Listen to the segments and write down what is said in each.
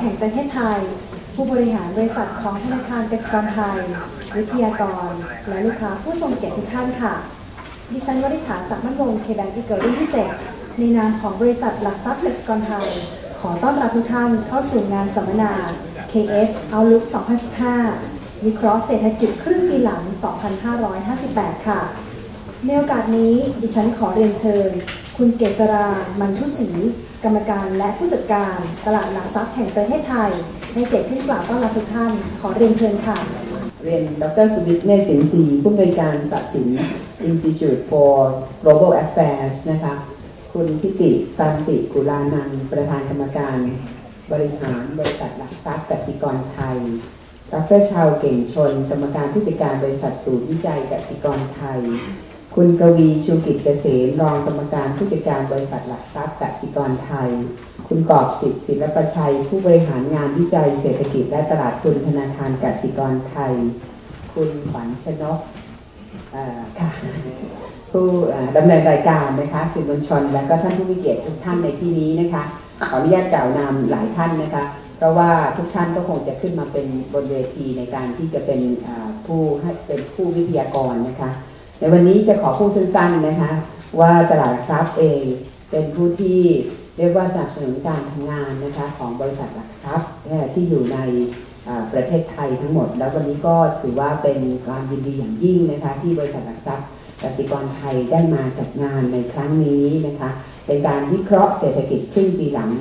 ห่งประเทศไทยผู้บริหารบริษัทของธนาคารกสิกรไทยวิทยากรและลูกค้าผู้ทรงเกียรติทุกท่านค่ะดิฉันวริษฐา ศักดิ์มั่นวงศ์ KBank อีเกิลรุ่นที่ 7ในนามของบริษัทหลักทรัพย์กสิกรไทยขอต้อนรับทุกท่านเข้าสู่งานสัมมนา KS Outlook 2015 วิเคราะห์เศรษฐกิจครึ่งปีหลัง 2558 ค่ะในโอกาสนี้ดิฉันขอเรียนเชิญคุณเกษรา มันชุศรีกรรมการและผู้จัดการตลาดหลักทรัพย์แห่งประเทศไทยให้เกียรติขึ้นกล่าวต้อนรับทุกท่านขอเรียนเชิญค่ะเรียนดร.สุวิทย์ เมฆสินทรีผู้อำนวยการศาสิน Institute for Global Affairs นะคะคุณทิติ ตันติ กุลานันท์ประธานกรรมการบริหารบริษัทหลักทรัพย์กสิกรไทยดร.ชาวเก่งชนกรรมการผู้จัดการบริษัทศูนย์วิจัยกสิกรไทยคุณกวี ชูกิจเกษมรองกรรมการผู้จัดการบริษัทหลักทรัพย์กสิกรไทยคุณกอบสิทธิ์ศิลปชัยผู้บริหารงานวิจัยเศรษฐกิจและตลาดทุนธนาคารกสิกรไทยคุณขวัญชนกค่ะผู้ดำเนินรายการนะคะสื่อมวลชนและก็ท่านผู้มีเกียรติทุกท่านในที่นี้นะคะขออนุญาตกล่าวนามหลายท่านนะคะเพราะว่าทุกท่านก็คงจะขึ้นมาเป็นบนเวทีในการที่จะเป็นผู้วิทยากรนะคะในวันนี้จะขอพูดสั้นๆนะคะว่าตลาดหลักทรัพย์เองเป็นผู้ที่เรียกว่าสนับสนุนการทำงานนะคะของบริษัทหลักทรัพย์ที่อยู่ในประเทศไทยทั้งหมดแล้ววันนี้ก็ถือว่าเป็นความยินดีอย่างยิ่งนะคะที่บริษัทหลักทรัพย์กสิกรไทยได้มาจัดงานในครั้งนี้นะคะเป็นการวิเคราะห์เศรษฐกิจครึ่งปีหลัง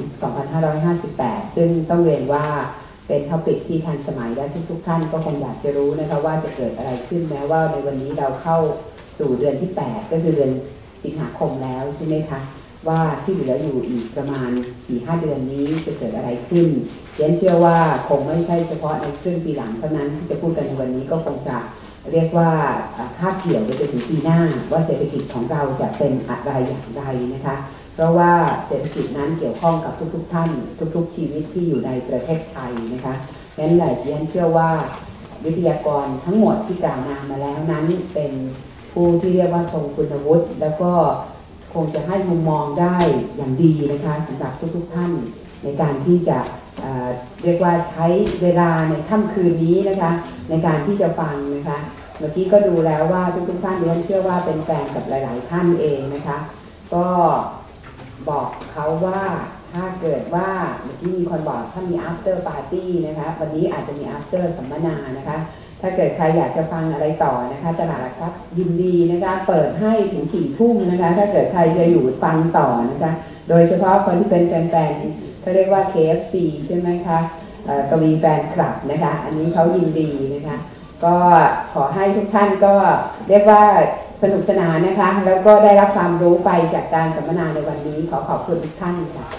2558 ซึ่งต้องเรียนว่าเป็นท็อปิกที่ทันสมัยและทุกท่านก็คงอยากจะรู้นะคะว่าจะเกิดอะไรขึ้นแม้ว่าในวันนี้เราเข้าสู่เดือนที่ 8 ก็คือเดือนสิงหาคมแล้วใช่ไหมคะว่าที่เหลืออยู่อีกประมาณ 4-5 เดือนนี้จะเกิดอะไรขึ้นเรียนเชื่อว่าคงไม่ใช่เฉพาะในครึ่งปีหลังเท่านั้นที่จะพูดกันในวันนี้ก็คงจะเรียกว่าคาดเกี่ยวไปจนถึงปีหน้าว่าเศรษฐกิจของเราจะเป็นอะไรอย่างไรนะคะเพราะว่าเศรษฐกิจนั้นเกี่ยวข้องกับทุกท่านทุกชีวิตที่อยู่ในประเทศไทยนะคะงั้นแหละเรียนเชื่อว่าวิทยากรทั้งหมดที่กล่าวนามมาแล้วนั้นเป็นผู้ที่เรียกว่าทรงคุณวุฒิแล้วก็คงจะให้มุมมองได้อย่างดีนะคะสำหรับทุกท่านในการที่จะเรียกว่าใช้เวลาในค่ำคืนนี้นะคะในการที่จะฟังนะคะเมื่อกี้ก็ดูแล้วว่าทุกท่านดิฉันเชื่อว่าเป็นแฟนกับหลายๆท่านเองนะคะก็บอกเขาว่าถ้าเกิดว่าเมื่อกี้มีคนบอกถ้ามี after party นะคะวันนี้อาจจะมี after สัมมนานะคะถ้าเกิดใครอยากจะฟังอะไรต่อนะคะตลาดหลักทรัพย์ยินดีนะคะเปิดให้ถึง4 ทุ่มนะคะถ้าเกิดใครจะอยู่ฟังต่อนะคะโดยเฉพาะคนที่เป็นแฟนๆเขาเรียกว่า KFC ใช่ไหมคะกวีแฟนคลับนะคะอันนี้เขายินดีนะคะก็ขอให้ทุกท่านก็เรียกว่าสนุกสนานนะคะแล้วก็ได้รับความรู้ไปจากการสัมมนาในวันนี้ขอขอบคุณทุกท่านค่ะ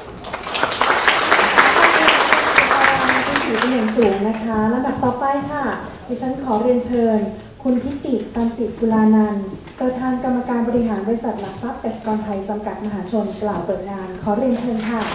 ถือเป็นอย่างสูงนะคะลำดับต่อไปค่ะดิฉันขอเรียนเชิญคุณทิติ ตันติ กุลานันท์ประธานกรรมการบริหารบริษัทหลักทรัพย์กสิกรไทยจำกัดมหาชนกล่าวเปิดงานขอเรียนเชิญค่ะ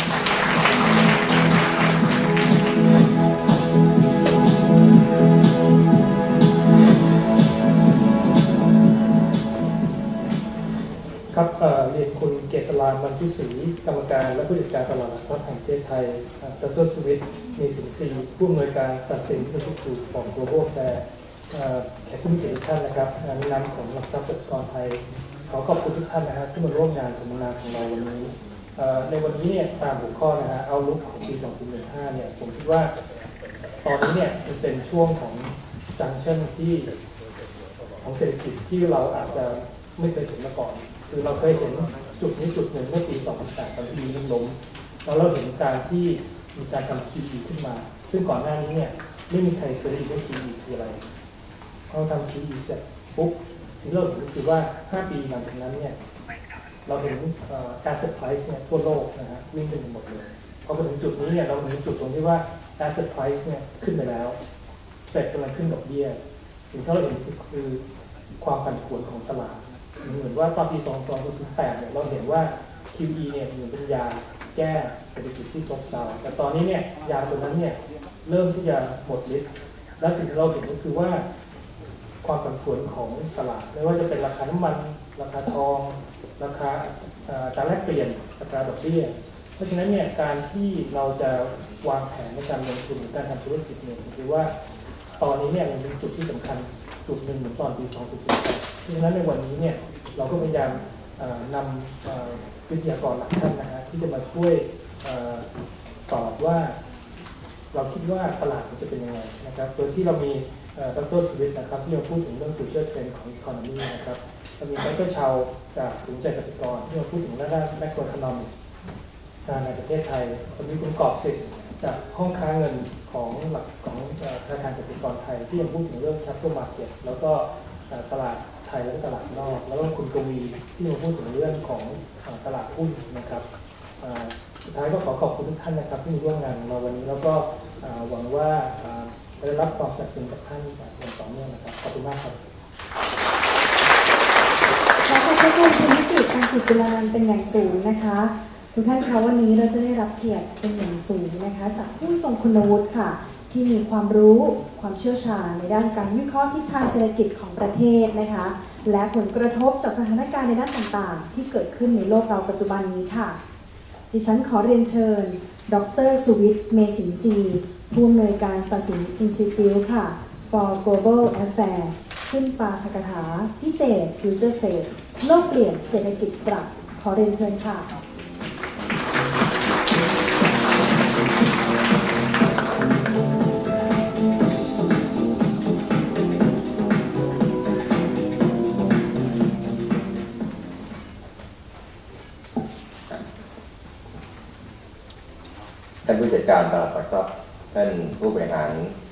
ครับเรียนคุณเกษรา มันชุศรีกรรมการและผู้จัดการตลาดหลักทรัพย์แห่งประเทศไทยดร.สุวิทย์ เมฆสินทรีผู้อำนวยการศาสิน Institute for Global Affairs แขกผู้มีเกียรติทุกท่านนะครับในนามของหลักทรัพย์กสิกรไทยขอขอบคุณทุกท่านนะครับที่มาร่วมงานสัมมนาของเราวันนี้ในวันนี้เนี่ยตามหัวข้อนะฮะเอาลุกของปี 2015 เนี่ยผมคิดว่าตอนนี้เนี่ยมันเป็นช่วงของจังชั่นที่ของเศรษฐกิจที่เราอาจจะไม่เคยเห็นมาก่อนคือเราเคยเห็นจุดนี้จุดหนึ่งเมื่อปี 2008 ตอนที่ล้มแล้วเราเห็นการที่มีการทำ QE ขึ้นมาซึ่งก่อนหน้านี้เนี่ยไม่มีใครเคยได้ยินว่า QE คืออะไรพอทำ QE เสร็จปุ๊บสิ่งที่เราเห็นก็คือว่า 5 ปีหลังจากนั้นเนี่ยเราเห็นasset price เนี่ยทั่วโลกนะฮะวิ่งขึ้นไปหมดเลยพอมาถึงจุดนี้เนี่ยเราถึงจุดตรงที่ว่า asset price เนี่ยขึ้นไปแล้วเฟดกำลังขึ้นดอกเบี้ยสิ่งที่เราเห็นคือความผันผวนของตลาดเหมือนว่าตอนปี 2008 เนี่ยเราเห็นว่า QE เนี่ยเหมือนเป็นยาแก้เศรษฐกิจที่ซบเซาแต่ตอนนี้เนี่ยยาตัวนั้นเนี่ยเริ่มที่จะหมดฤทธิ์และสิ่งที่เราเห็นก็คือว่าความผันผวนของตลาดไม่ว่าจะเป็นราคาน้ำมันราคาทองราคาการแลกเปลี่ยนอัตราดอกเบี้ยเพราะฉะนั้นเนี่ยการที่เราจะวางแผนในการลงทุนหรือการทำธุรกิจเนี่ยคือว่าตอนนี้เนี่ยมันเป็นจุดที่สำคัญจุดหนึ่งเหมือนตอนปี 2018 เพราะฉะนั้นในวันนี้เนี่ยเราก็พยายามนำวิทยากรหลายท่านนะฮะที่จะมาช่วยตอบว่าเราคิดว่าตลาดมันจะเป็นยังไงนะครับโดยที่เรามีดร.สุวิทย์นะครับที่มาพูดถึงเรื่อง future trend ของ economy นะครับเรามีดร.ชาวจากศูนย์ใจเกษตรกรที่มาพูดถึงด้าน macroeconomic ในประเทศไทยคนนี้คุณกอบสิทธิ์จากห้องค้าเงินของหลักของธนาคารเกษตรกรไทยที่ยังพูดถึงเรื่อง capital market แล้วก็ตลาดไทยและตลาดนอกแล้วก็คุณกวีที่มาพูดถึงเรื่องของตลาดหุ้นนะครับสุดท้ายก็ขอบคุณทุกท่านนะครับที่มีร่วมงานมาวันนี้แล้วก็หวังว่าจะได้รับความสนับสนุนจากท่านอย่างต่อเนื่องนะครับขอบคุณมากครับขอขอบคุณคุณนิติการกิจกุลานันท์เป็นอย่างสูงนะคะทุกท่านคะวันนี้เราจะได้รับเกียรติเป็นอย่างสูงนะคะจากผู้ทรงคุณวุฒิค่ะที่มีความรู้ความเชี่ยวชาญในด้านการวิเคราะห์ทิศทางเศรษฐกิจของประเทศนะคะและผลกระทบจากสถานการณ์ในด้านต่างๆที่เกิดขึ้นในโลกเราปัจจุบันนี้ค่ะดิฉันขอเรียนเชิญดร.สุวิทย์ เมสินทรีย์ผู้อำนวยการศาสิน Institute ค่ะ for Global Affairs ขึ้นปาฐกถาพิเศษ Future Trade โลกเปลี่ยนเศรษฐกิจปรับขอเรียนเชิญค่ะท่านผู้จัดการตลาดหลักทรัพย์ท่านผู้บริหาร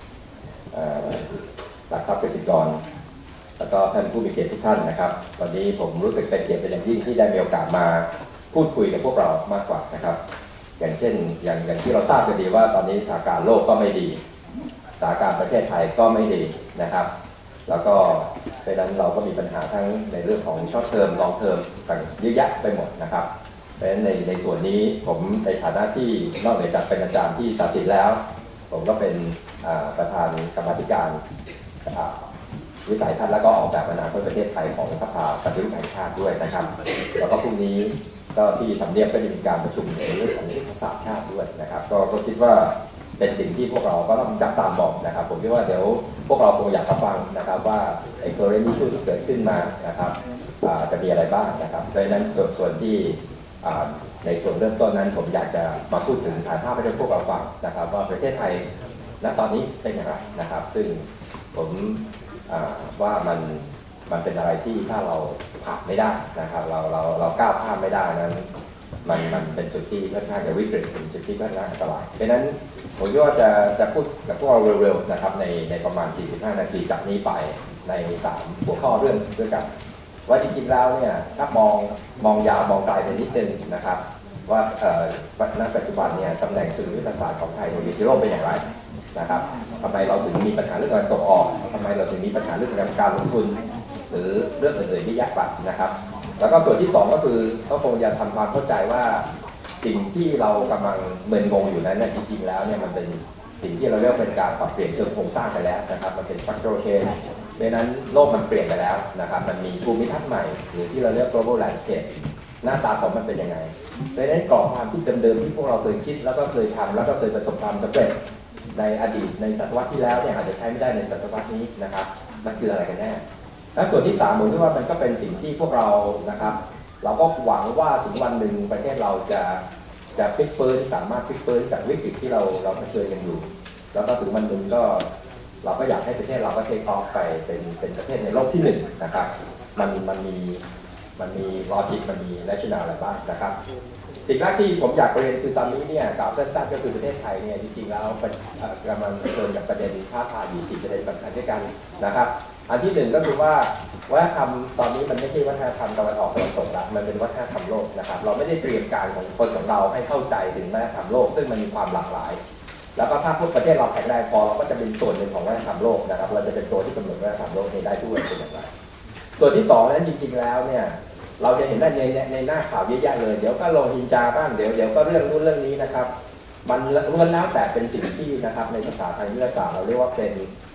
หลักทรัพย์เกษตรกรแล้วก็ท่านผู้มีเกียรติทุกท่านนะครับวันนี้ผมรู้สึกเป็นเกียรติเป็นอย่างยิ่งที่ได้มีโอกาสมาพูดคุยกับพวกเรามากกว่านะครับอย่างเช่นอย่างที่เราทราบกันดีว่าตอนนี้สถานการณ์โลกก็ไม่ดีสถานการณ์ประเทศไทยก็ไม่ดีนะครับแล้วก็เพราะฉะนั้นเราก็มีปัญหาทั้งในเรื่องของช็อตเทอมลองเทอมต่างเยอะแยะไปหมดนะครับเพราะฉะนั้นในส่วนนี้ผมในฐานะที่นอกจากเป็นอาจารย์ที่ศาสินแล้วผมก็เป็นประธานกรรมาธิการวิสัยทัศน์และก็ออกแบบอนาคตประเทศไทยของสภาปฏิรูปแห่งชาติด้วยนะครับแล้วก็พรุ่งนี้ก็ที่ทำเนียบก็จะมีการประชุมในเรื่องของยุทธศาสตร์ชาติด้วยนะครับก็คิดว่าเป็นสิ่งที่พวกเราก็ต้องจับตามองนะครับผมคิดว่าเดี๋ยวพวกเราคงอยากจะฟังนะครับว่าไอ้ current issue ที่เกิดขึ้นมานะครับจะมีอะไรบ้างนะครับเพราะฉะนั้นส่วนที่ในส่วนเริ่มต้นนั้นผมอยากจะมาพูดถึงถ่ายภาพให้พวกเราฟังนะครับว่าประเทศไทยณตอนนี้เป็นอย่างไรนะครับซึ่งผมว่ามันเป็นอะไรที่ถ้าเราผ่านไม่ได้นะครับเราก้าวข้ามไม่ได้นั้นมันเป็นจุดที่ค่อนข้างจะวิกฤตเป็นจุดที่ค่อนข้างอันตรายเพราะฉะนั้นผมคิดว่าจะพูดกับพวกเราเร็วๆนะครับในประมาณ45นาทีจากนี้ไปใน3หัวข้อเรื่องด้วยกันว่าจริงๆแล้วเนี่ยถ้ามองยาวมองไกลไปนิดนึงนะครับว่าณปัจจุบันเนี่ยตำแหน่งเชิงยุทธศาสตร์ของไทยในโลกเป็นอย่างไรนะครับทำไมเราถึงมีปัญหาเรื่องการส่งออกทำไมเราถึงมีปัญหาเรื่องการลงทุนหรือเรื่องอื่นๆที่ยากกว่านะครับแล้วก็ส่วนที่2ก็คือก็คงจะทำความเข้าใจว่าสิ่งที่เรากำลังเมินงงอยู่นั้นเนี่ยจริงๆแล้วเนี่ยมันเป็นสิ่งที่เราเรียกเป็นการปรับเปลี่ยนเชิงโครงสร้างไปแล้วนะครับมันเป็น structural change เพราะนั้นโลกมันเปลี่ยนไปแล้วนะครับมันมีภูมิทัศน์ใหม่หรือที่เราเรียก global landscape หน้าตาของมันเป็นยังไงเพราะฉะนั้นกรอบความคิดเดิมๆที่พวกเราเคยคิดแล้วก็เคยทำแล้วก็เคยประสบความสำเร็จในอดีตในศตวรรษที่แล้วเนี่ยอาจจะใช้ไม่ได้ในศตวรรษนี้นะครับมันคืออะไรกันแน่และส่วนที่3ผมคิดว่ามันก็เป็นสิ่งที่พวกเรานะครับเราก็หวังว่าถึงวันหนึ่งประเทศเราจะพลิกฟื้นสามารถพลิกฟื้นจากวิกฤตที่เราเผชิญกันอยู่แล้วก็ถึงวันหนึ่งก็เราก็อยากให้ประเทศเราก็เทคออฟไปเป็นประเทศในโลกที่1นะครับมันมีลอจิกมันมีแรชั่นแนลอะไรบ้างนะครับสิ่งแรกที่ผมอยากเรียนคือตอนนี้เนี่ยกล่าวสั้นๆก็คือประเทศไทยเนี่ยจริงๆแล้วกำลังเผชิญกับประเด็นท้าทายอยู่4ประเด็นสำคัญด้วยกันนะครับอันที่1ก็คือว่าวัฒนธรรมตอนนี้มันไม่ใช่วัฒนธรรมตะวันออกตะวันตกแล้วมันเป็นวัฒนธรรมโลกนะครับเราไม่ได้เตรียมการของคนของเราให้เข้าใจถึงวัฒนธรรมโลกซึ่งมันมีความหลากหลายแล้วก็ถ้าพวกประเทศเราแข็งแรงพอเราก็จะเป็นส่วนหนึ่งของวัฒนธรรมโลกนะครับเราจะเป็นตัวที่กำหนดวัฒนธรรมโลกนี้ได้ด้วยเป็นอย่างไรส่วนที่2นั้นจริงๆแล้วเนี่ยเราจะเห็นได้ในหน้าข่าวเยอะแยะเลยเดี๋ยวก็โรฮิงญาบ้างเดี๋ยวก็เรื่องนู้นเรื่องนี้นะครับมันล้วนแล้วแต่เป็นสิ่งที่นะครับในภาษาทางวิทยาศาสตร์เราเรียกว่าเป็น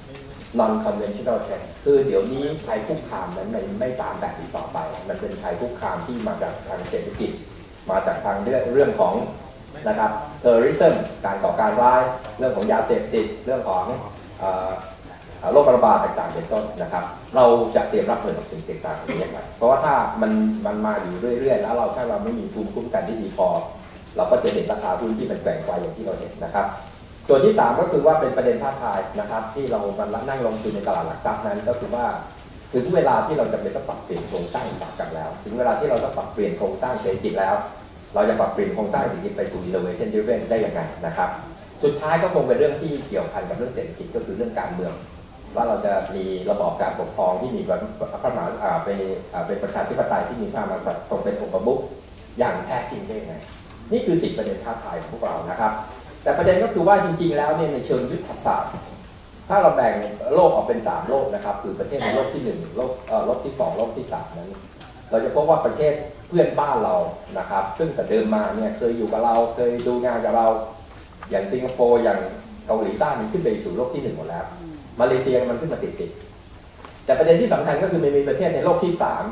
non conventional threat คือเดี๋ยวนี้ภัยคุกคามนั้นมันไม่ตามแบบนี้ต่อไปมันเป็นภัยคุกคามที่มาจากทางเศรษฐกิจมาจากทางเรื่องของนะครับ terrorism การก่อการร้ายเรื่องของยาเสพติดเรื่องของโรคระบาดต่างๆเป็นต้นนะครับเราจะเตรียมรับมือกับสิ่งต่างๆนี้อย่างไรเพราะว่าถ้ามันมาอยู่เรื่อยๆแล้วถ้าเราไม่มีภูมิคุ้มกันที่ดีพอเราก็จะเห็นราคาหุ้นที่มันแกว่งไกวอย่างที่เราเห็นนะครับส่วนที่3ก็คือว่าเป็นประเด็นท้าทายนะครับที่เรานั่งลงทุนในตลาดหลักทรัพย์นั้นก็คือว่าถึงเวลาที่เราจะเป็นต้องปรับเปลี่ยนโครงสร้างอุตสาหกรรมแล้วถึงเวลาที่เราต้องปรับเปลี่ยนโครงสร้างเศรษฐกิจแล้วเราจะปรับเปลี่ยนโครงสร้างเศรษฐกิจไปสู่ innovation driven ได้ยังไงนะครับสุดท้ายก็คงเป็นเรื่องที่เกี่ยวพันกับเรื่องเศรษฐกิจก็คือเรื่องการเมืองว่าเราจะมีระบอบการปกครองที่มีพระมหาเป็นประชาธิปไตยที่มีพระมหากษัตริย์ทรงเป็นองค์ประมุขอย่างแท้จริงได้ยังไงนี่คือ10ประเด็นท้าทายของพวกเรานะครับแต่ประเด็นก็คือว่าจริงๆแล้วเนี่ยในเชิงยุทธศาสตร์ถ้าเราแบ่งโลกออกเป็น3โลกนะครับคือประเทศในโลกที่1โลกที่2โลกที่3นั้นเราจะพบว่าประเทศเพื่อนบ้านเรานะครับซึ่งแต่เดิมมาเนี่ยเคยอยู่กับเราเคยดูงานกับเราอย่างสิงคโปร์อย่างเกาหลีใต้มันขึ้นไปสู่โลกที่1หมดแล้วมาเลเซียมันขึ้นมาติดแต่ประเด็นที่สำคัญก็คือมันมีประเทศในโลกที่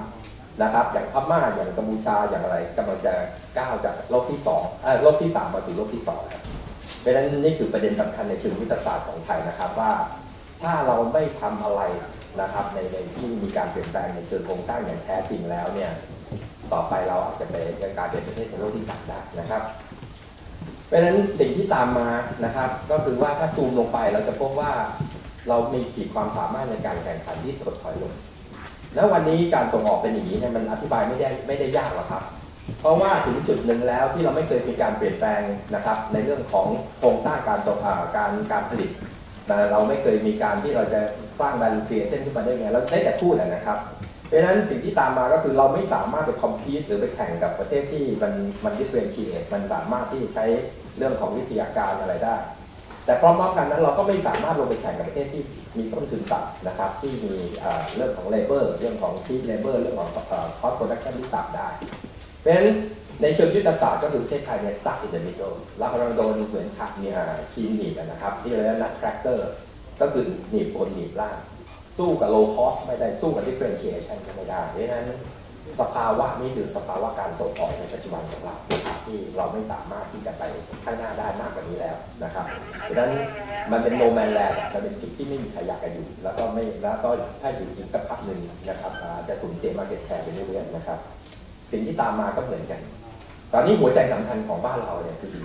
3นะครับอย่างพม่าอย่างกัมพูชาอย่างอะไรกำลังจะก้าวจากโลกที่2โลกที่3มาสู่โลกที่2ครับเพราะฉะนั้นนี่คือประเด็นสำคัญในเชิงยุทธศาสตร์ของไทยนะครับว่าถ้าเราไม่ทำอะไรนะครับในที่มีการเปลี่ยนแปลงในเชิงโครงสร้างอย่างแท้จริงแล้วเนี่ยต่อไปเราอาจจะเป็นการเป็นประเทศในโลกที่3ได้นะครับเพราะฉะนั้นสิ่งที่ตามมานะครับก็คือว่าถ้าซูมลงไปเราจะพบว่าเรามีขีดความสามารถในการแข่งขันที่ถดถอยลงแล้ววันนี้การส่งออกเป็นอย่างนี้เนี่ยมันอธิบายไม่ได้ยากหรอกครับเพราะว่าถึงจุดหนึ่งแล้วที่เราไม่เคยมีการเปลี่ยนแปลงนะครับในเรื่องของโครงสร้างการส่งการผลิตเราไม่เคยมีการที่เราจะสร้าง value creation ขึ้นมาได้ไงเราได้แต่พูดนะครับเพราะฉะนั้นสิ่งที่ตามมาก็คือเราไม่สามารถไป compete หรือไปแข่งกับประเทศที่มัน differentiate มันสามารถที่ใช้เรื่องของวิทยาการอะไรได้แต่พร้อมๆกันนั้นเราก็ไม่สามารถลงไปแข่งกับประเทศที่มีต้นทุนต่ำนะครับที่มีเรื่องของ labor เรื่องของ cheap labor เรื่องของ cost production ที่ต่ำได้เพราะฉะนั้นในเชิงยุทธศาสตร์ก็คือประเทศไทยเนี่ย stuck in the middle เรากำลังโดนเหมือนขับทีมหนีบนะครับที่เรียกว่า nutcracker ก็คือหนีบบนหนีบล่างสู้กับ low cost ไม่ได้สู้กับ differentiation ไม่ได้เพราะฉะนั้นสภาวะนี้คือสภาวะการส่งออกในปัจจุบันของเราที่เราไม่สามารถที่จะไปข้างหน้าได้มากกว่านี้แล้วนะครับเพราะฉะนั้นมันเป็น no man land มันเป็นจุดที่ไม่มีใครอยากจะอยู่แล้วก็ถ้าอยู่อีกสักพักหนึ่งนะครับจะสูญเสีย market share ไปเรื่อยๆนะครับสิ่งที่ตามมาก็เหมือนกันตอนนี้หัวใจสำคัญของบ้านเราเนี่ยคือ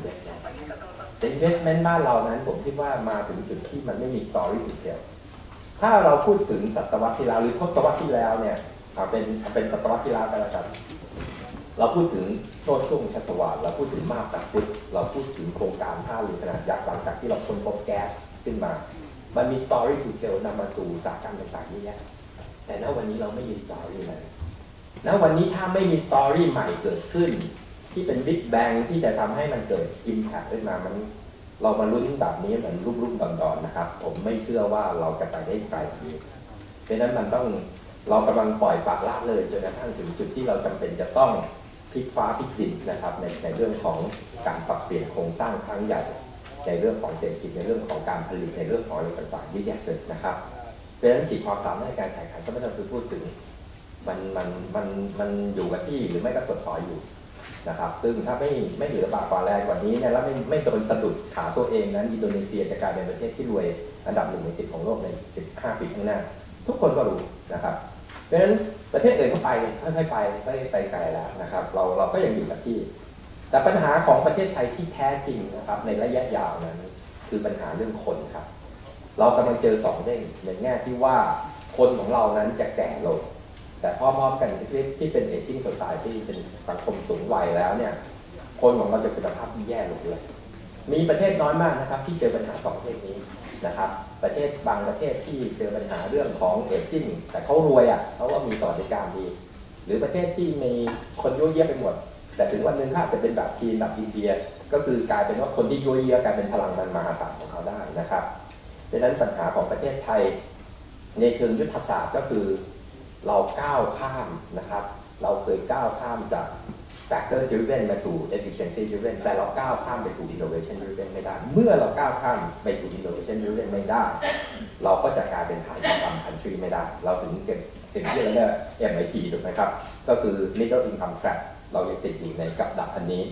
investment บ้านเรานั้นผมคิดว่ามาถึงจุดที่มันไม่มี story to tell ถ้าเราพูดถึงศตวรรษที่แล้วหรือทศวรรษที่แล้วเนี่ยเป็นศตวรรษที่แล้วกันแล้วกันเราพูดถึงโชติช่วงชัชวาลเราพูดถึงมาบตาพุธเราพูดถึงโครงการท่าเรือขนาดยักษ์หลังจากที่เราค้นพบแก๊สขึ้นมามันมี story to tell นำมาสู่อุตสาหกรรมต่างๆเยอะแยะแต่ณวันนี้เราไม่มี story เลยณวันนี้ถ้าไม่มี story ใหม่เกิดขึ้นที่เป็น Big Bang ที่จะทำให้มันเกิด impact ขึ้นมาเรามาลุ้นแบบนี้เหมือนรุ่มๆดอนๆนะครับผมไม่เชื่อว่าเราจะไปได้ไกลกว่านี้เพราะฉะนั้นเรากำลังปล่อยปละละเลยจนกระทั่งถึงจุดที่เราจำเป็นจะต้องพลิกฟ้าพลิกดินนะครับในเรื่องของการปรับเปลี่ยนโครงสร้างครั้งใหญ่ในเรื่องของเศรษฐกิจในเรื่องของการผลิตในเรื่องของอะไรต่างๆที่แยกเกิดนะครับเพราะฉะนั้นขีดความสามารถในการแข่งขันก็ไม่ต้องไปพูดถึงมันอยู่กับที่หรือไม่ก็ถดถอยอยู่นะครับซึ่งถ้าไม่เหลือบากกว่าแรงกว่านี้เนี่ยแล้วไม่โดนสะดุดขาตัวเองนั้นอินโดนีเซียจะกลายเป็นประเทศที่รวยอันดับ1 ใน 10ของโลกใน15 ปีข้างหน้าทุกคนก็รู้นะครับเพราะฉะนั้นประเทศอื่นก็ไปค่อยๆไปไกลแล้วนะครับเราก็ยังอยู่กับที่แต่ปัญหาของประเทศไทยที่แท้จริงนะครับในระยะยาวนั้นคือปัญหาเรื่องคนครับเรากำลังเจอ2 เด้งในแง่ที่ว่าคนของเรานั้นจะแก่ลงแต่พร้อมๆกันที่เป็น aging society เป็นสังคมสูงวัยแล้วเนี่ยคนของเราจะคุณภาพที่แย่ลงเลยมีประเทศน้อยมากนะครับที่เจอปัญหา2 เรื่องนี้นะครับประเทศบางประเทศที่เจอปัญหาเรื่องของ aging แต่เขารวยเพราะว่ามีสวัสดิการดีหรือประเทศที่มีคนยั่วเยี่ยไปหมดแต่ถึงวันหนึ่งถ้าจะเป็นแบบจีนแบบอินเดียก็คือกลายเป็นว่าคนที่ยั่วเยี่ยกลายเป็นพลังมหาศาลของเขาได้นะครับดังนั้นปัญหาของประเทศไทยในเชิงยุทธศาสตร์ก็คือเราก้าวข้ามนะครับเราเคยก้าวข้ามจาก factor driven มาสู่ efficiency driven แต่เราก้าวข้ามไปสู่ innovation driven ไม่ได้เมื่อเราก้าวข้ามไปสู่ innovation driven ไม่ได้เราก็จะกลายเป็น high income country ไม่ได้เราถึงเก็บสิ่งที่เราเรียก MIT ถูกไหมครับก็คือ middle income trap เรายังติดอยู่ในกับดักอันนี้เพ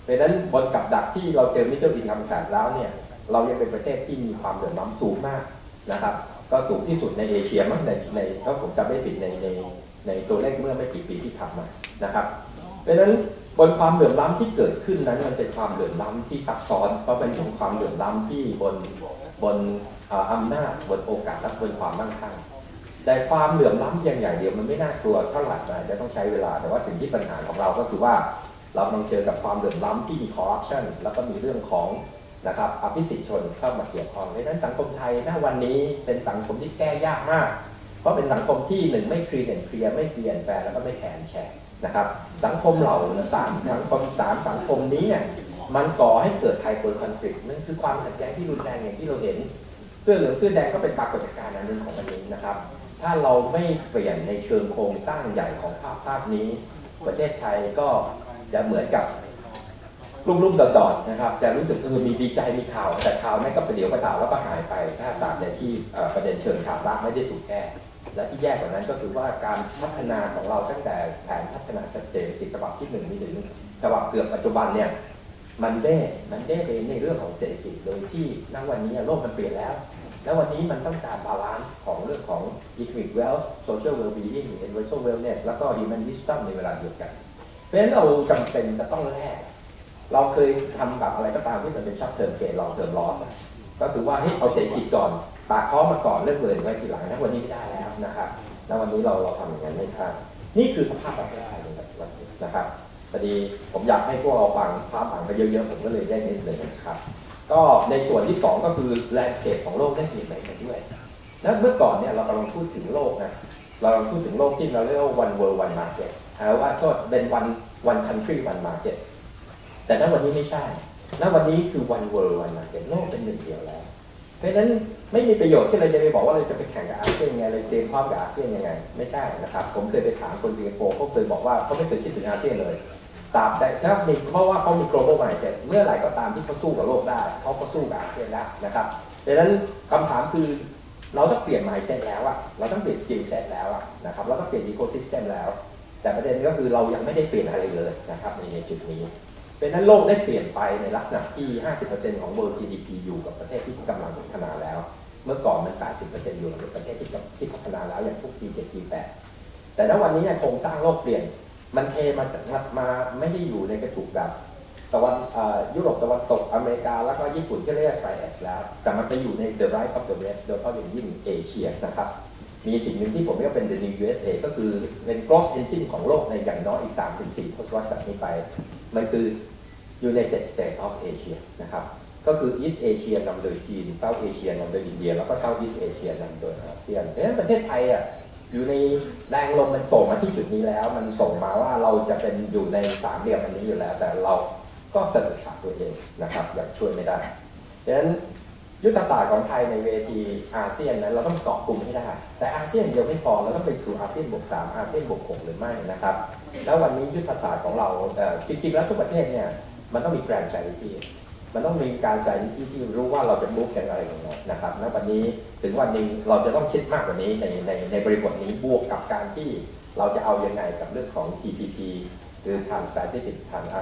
เพราะฉะนั้นบนกับดักที่เราเจอ middle income trap แล้วเนี่ยเรายังเป็นประเทศที่มีความเหลื่อมล้ำสูงมากนะครับก็สูงที่สุดในเอเชียมั้งในถ้าผมจำไม่ผิดในตัวเลขเมื่อไม่กี่ปีที่ผ่านมานะครับเพราะฉะนั้นบนความเหลื่อมล้ำที่เกิดขึ้นนั้นมันเป็นความเหลื่อมล้ำที่ซับซ้อนเพราะเป็นความเหลื่อมล้ำที่บนอำนาจบนโอกาสและบนความมั่งคั่งแต่ความเหลื่อมล้ำอย่างเดียวมันไม่น่ากลัวเท่าไหร่อาจจะต้องใช้เวลาแต่ว่าสิ่งที่ปัญหาของเราก็คือว่าเราต้องเจอกับความเหลื่อมล้ำที่มีคอร์รัปชันแล้วก็มีเรื่องของนะครับอภิสิทธิชนเข้ามาเกี่ยวข้องดังนั้นสังคมไทยณวันนี้เป็นสังคมที่แก้ยากมากเพราะเป็นสังคมที่หนึ่งไม่เคลียร์ไม่เฟรียร์แฟร์แล้วก็ไม่แข็งแชร์นะครับสังคมเหล่าสังคมนี้เนี่ยมันก่อให้เกิดไฮเปอร์คอนฟลิกต์นั่นคือความขัดแย้งที่รุนแรงอย่างที่เราเห็นเสื้อเหลืองเสื้อแดงก็เป็นปรากฏการณ์อันหนึ่งของวันนี้นะครับถ้าเราไม่เปลี่ยนในเชิงโครงสร้างใหญ่ของภาพนี้ประเทศไทยก็จะเหมือนกับลุ่มๆดอดๆนะครับจะรู้สึกมีดีใจมีข่าวแต่ข่าวนั้นก็ประเดี๋ยวประดาวแล้วก็หายไปถ้าตามในที่ประเด็นเชิงข่าวละไม่ได้ถูกแก้และที่แย่กว่านั้นก็คือว่าการพัฒนาของเราตั้งแต่แผนพัฒนาชัดเจนติดฉบับที่1มีถึงฉบับเกือบปัจจุบันเนี่ยมันได้ไปในเรื่องของเศรษฐกิจโดยที่ณวันนี้โลกมันเปลี่ยนแล้วแล้ววันนี้มันต้องการบาลานซ์ของเรื่องของ economic wealth social well-being environmental wellness แล้วก็ human wisdom ในเวลาเดียวกันเพราะฉะนั้นเราจำเป็นจะต้องแลกเราเคยทำแบบอะไรก็ตามที่มันเป็น short term gain long term loss ก็คือว่าให้เอาเศรษฐกิจก่อนปากท้องมาก่อนเรื่องเงินไว้ทีหลังนะวันนี้ไม่ได้แล้วนะครับแล้ววันนี้เราทำอย่างนั้นไม่ได้นี่คือสภาพประเทศไทยในปัจจุบันนะครับพอดีผมอยากให้พวกเราฟังภาพอ่านไปเยอะๆผมก็เลยได้นิดนึงนะครับก็ในส่วนที่2ก็คือ landscape ของโลกได้เปลี่ยนไปด้วยแล้วเมื่อก่อนเนี่ยเรากำลังพูดถึงโลกนะเราพูดถึงโลกที่เราเรียกว่า one world one market ว่าโทษเป็น one country one market แต่ณวันนี้ไม่ใช่ณวันนี้คือ one world one market โลกเป็นหนึ่งเดียวแล้วเพราะฉะนั้นไม่มีประโยชน์ที่เราจะไปบอกว่าเราจะไปแข่งกับอาเซียนยังไงเราเตรียมพร้อมกับอาเซียนยังไงไม่ใช่นะครับผมเคยไปถามคนสิงคโปร์เขาเคยบอกว่าเขาไม่เคยคิดถึงอาเซียนเลยตราบใดถ้ามีเพราะว่าเขามี global mindset เมื่อไหร่ก็ตามที่เขาสู้กับโลกได้เขาก็สู้กับอาเซียนได้นะครับดังนั้นคำถามคือเราต้องเปลี่ยน mindset แล้วอะเราต้องเปลี่ยน skill set แล้วอะนะครับเราต้องเปลี่ยน ecosystem แล้วแต่ประเด็นก็คือเรายังไม่ได้เปลี่ยนอะไรเลยนะครับในจุดนี้เป็นนั้นโลกได้เปลี่ยนไปในลักษณะที่ 50% ของ world GDP อยู่กับประเทศที่กำลังพัฒนาแล้วเมื่อก่อนมัน 80% อยู่กับประเทศที่พัฒนาแล้วอย่างพวก G7 G8 แต่ณวันนี้โครงสร้างโลกเปลี่ยนมันเทมาไม่ได้อยู่ในกระจุกแบบยุโรปตะวันตกอเมริกาแล้วก็ญี่ปุ่นที่เรียก Triad แล้วแต่มันไปอยู่ใน the rise of the west โดยเฉพาะอย่างยิ่งเอเชียนะครับมีสิ่งหนึ่งที่ผมเรียกว่าเป็น the new USA ก็คือเป็น growth engine ของโลกในอย่างน้อยอีก 3-4 ทศวรรษจากนี้ไปมันคือ United States of Asia นะครับก็คือ East Asia นำโดยจีน South Asia นำโดยอินเดียแล้วก็ South East Asia นำโดยอาเซียนเพราะฉะนั้นประเทศไทยอยู่ในแรงลมมันส่งมาที่จุดนี้แล้วมันส่งมาว่าเราจะเป็นอยู่ในสามเหลี่ยมอันนี้อยู่แล้วแต่เราก็เสนอขาดตัวเองนะครับอย่างช่วยไม่ได้ดังนั้นยุทธศาสตร์ของไทยในเวทีอาเซียนนั้นเราต้องเกาะกลุ่มให้ได้แต่อาเซียนเดียวไม่พอเราต้องไปสู่อาเซียนบวก3อาเซียนบวก6หรือไม่นะครับแล้ววันนี้ยุทธศาสตร์ของเราจริงๆแล้วทุกประเทศเนี่ยมันต้องมี grand strategy มันต้องมีการ strategy ที่รู้ว่าเราจะ move กันอะไรอย่างไรนะครับณวันนี้ถึงวันหนึ่งเราจะต้องคิดมากกว่านี้ในบริบทนี้บวกกับการที่เราจะเอายังไงกับเรื่องของ TPP หรือ Trans-Pacific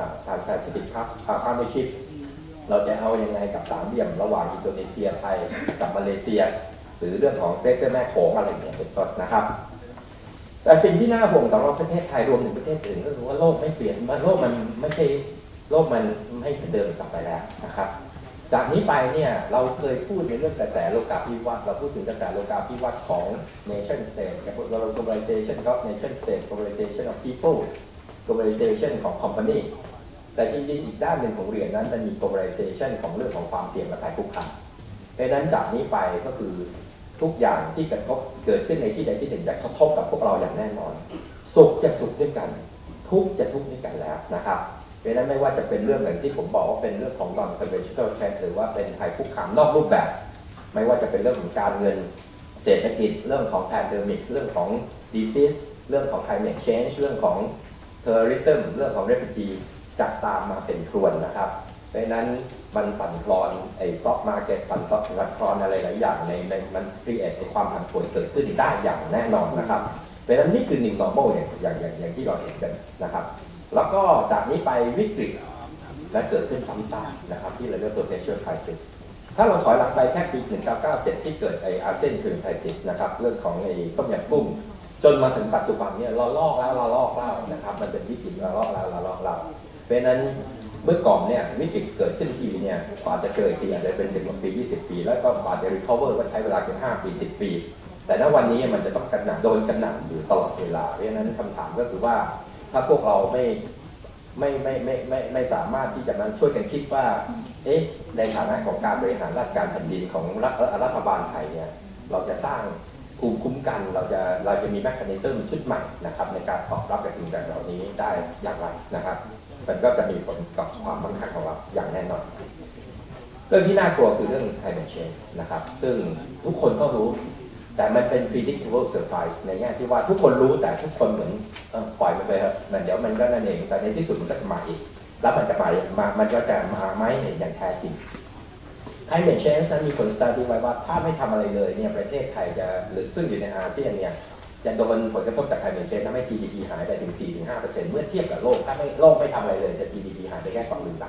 Partnership เราจะเอายังไงกับสามเหลี่ยมระหว่างอินโดนีเซียไทยกับมาเลเซียหรือเรื่องของเกรทแม่โขงอะไรอย่างเงี้ยเป็นต้นนะครับแต่สิ่งที่น่าห่วงสำหรับประเทศไทยรวมถึงประเทศอื่นก็คือว่าโลกไม่เปลี่ยนโลกมันไม่ใช่โลกมันไม่เหมือนเดิมต่อไปแล้วนะครับจากนี้ไปเนี่ยเราเคยพูดในเรื่องกระแสโลกาภิวัตน์เราพูดถึงกระแสโลกาภิวัตน์ของ nation state globalization of nation state globalization of people globalization ของ company แต่จริงๆอีกด้านหนึ่งของเหรียญนั้นมันมี globalization ของเรื่องของความเสี่ยงและภัยคุกคามดังนั้นจากนี้ไปก็คือทุกอย่างที่กระทบเกิดขึ้นในที่ใดที่หนึ่งจะกระทบกับพวกเราอย่างแน่นอนสุขจะสุขด้วยกันทุกข์จะทุกข์ด้วยกันแล้วนะครับดังนั้นไม่ว่าจะเป็นเรื่องอย่างที่ผมบอกว่าเป็นเรื่องของ non-conventional threat หรือว่าเป็นภัยคุกคามนอกรูปแบบไม่ว่าจะเป็นเรื่องของการเงินเศรษฐกิจเรื่องของ pandemic เรื่องของ disease เรื่องของ climate change เรื่องของ terrorism เรื่องของ refugee จะตามมาเป็นครวนนะครับดังนั้นมันสั่นคลอนstock market สั่นคลอนอะไรหลายอย่างในมัน create ความผันผวนเกิดขึ้นได้อย่างแน่นอนนะครับดังนั้นนี่คือ new normal อย่างที่เราเห็นกันนะครับแล้วก็จากนี้ไปวิกฤตและเกิดขึ้นซ้ำซากนะครับที่เราเรียก perpetual crisis ถ้าเราถอยหลังไปแค่ปี 1997 ที่เกิดอาเซียนครีมไครซิสนะครับเรื่องของต้มยำกุ้งจนมาถึงปัจจุบันเนี่ยเราลอกแล้วนะครับมันเป็นวิกฤตเราลอกแล้วเพราะนั้นเมื่อก่อนเนี่ยวิกฤตเกิดขึ้นทีเนี่ยกว่าจะเกิดทีอาจจะเป็น10 ปี 20 ปีแล้วก็กว่าจะ recover ก็ใช้เวลาแค่5 ปี 10 ปี แต่ณวันนี้มันจะต้องโดนกระหน่ำอยู่ตลอดเวลาเพราะฉะนั้นคำถามก็คือว่าถ้าพวกเราไม่สามารถที่จะมาช่วยกันคิดว่าในฐานะของการบริหารราชการแผ่นดินของรัฐบาลไทยเนี่ยเราจะสร้างภูมิคุ้มกันเราจะมีแมคคานิซึมชุดใหม่นะครับในการตอบรับกับสิ่งต่างๆเหล่านี้ได้อย่างไรนะครับมันก็จะมีผลกับความมั่นคงของเราอย่างแน่นอนเรื่องที่น่ากลัวคือเรื่อง climate change นะครับซึ่งทุกคนก็รู้แต่มันเป็น predictable surprise ในแง่ที่ว่าทุกคนรู้แต่ทุกคนเหมือนปล่อยมันไปครับมันเดี๋ยวมันก็นั่นเองแต่ในที่สุดมันก็จะมาอีกแล้วมันก็จะมาไม่เห็นอย่างแท้จริง climate change นั้นมีคนสตัดดี้ไว้ว่าถ้าไม่ทำอะไรเลยเนี่ยประเทศไทยจะหรือซึ่งอยู่ในอาเซียนเนี่ยจะโดนผลกระทบจาก climate change ทำให้ GDP หายไปถึง 4-5% เมื่อเทียบกับโลกถ้าโลกไม่ทำอะไรเลยจะ GDP หายไปแค่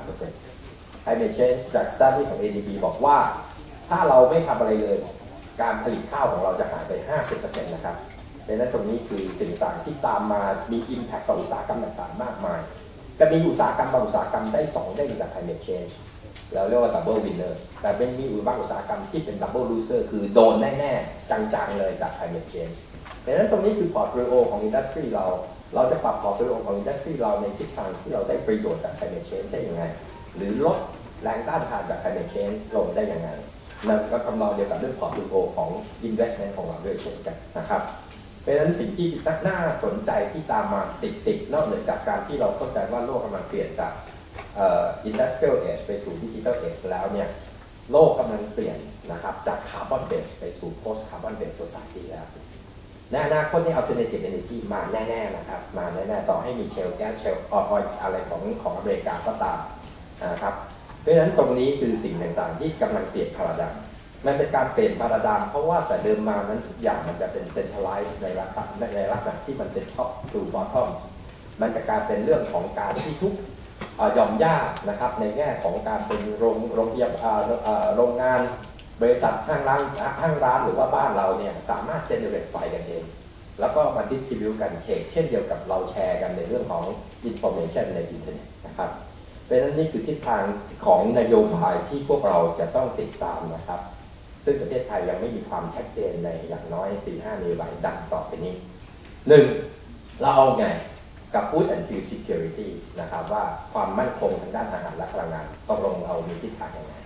2-3% climate change จาก study ของ ADB บอกว่าถ้าเราไม่ทำอะไรเลยการผลิตข้าวของเราจะหายไป 50% นะครับดังนั้นตรงนี้คือสิ่งต่างที่ตามมามี impact ต่ออุตสาหกรรมต่างๆมากมายจะมีอุตสาหกรรมบางอุตสาหกรรมได้2ได้จาก climate change เราเรียกว่า double winner แต่เป็นมีบางอุตสาหกรรมที่เป็น double loser คือโดนแน่ๆจังๆเลยจาก climate change ดังนั้นตรงนี้คือ portfolio ของ industry เราจะปรับ portfolio ของ industry เราในทิศทางที่เราได้ประโยชน์จาก climate change ได้ยังไงหรือลดแรงต้านทานจาก climate change ลงได้ยังไงนั่นก็ทำนองเดียวกับเรื่อง portfolio ของ investment ของเราด้วยเช่นกันนะครับเพราะฉะนั้นสิ่งที่น่าสนใจที่ตามมาติดนอกเหนือจากการที่เราเข้าใจว่าโลกกำลังเปลี่ยนจากindustrial age ไปสู่ digital age แล้วเนี่ยโลกกำลังเปลี่ยนนะครับจาก carbon based ไปสู่ post carbon based society แล้วในอนาคตนี้ alternative energy มาแน่ๆนะครับมาแน่ๆต่อให้มี shale gas shale oil อะไรของอเมริกาก็ตามนะครับเพราะฉะนั้นตรงนี้คือสิ่งต่างๆที่กำลังเปลี่ยนพาราดัมมันเป็นการเปลี่ยนพาราดัมเพราะว่าแต่เดิมมานั้นทุกอย่างมันจะเป็น centralized ในลักษณะที่มันเป็น top to bottom มันจะกลายเป็นเรื่องของการที่ทุกหย่อมย่านะครับในแง่ของการเป็นโรงงานบริษัทห้างร้านหรือว่าบ้านเราเนี่ยสามารถ generate ไฟกันเองแล้วก็มา distribute กันเช่นเดียวกับเราแชร์กันในเรื่องของ information ในอินเทอร์เน็ตนะครับเพราะฉะนั้นนี่คือทิศทางของนโยบายที่พวกเราจะต้องติดตามนะครับซึ่งประเทศไทยยังไม่มีความชัดเจนในอย่างน้อย 4-5 นโยบายดังต่อไปนี้ 1. เราเอาไงกับ Food and Fuel Security นะครับว่าความมั่นคงทางด้านอาหารและพลังงานต้องลงเอามีทิศทางยังไง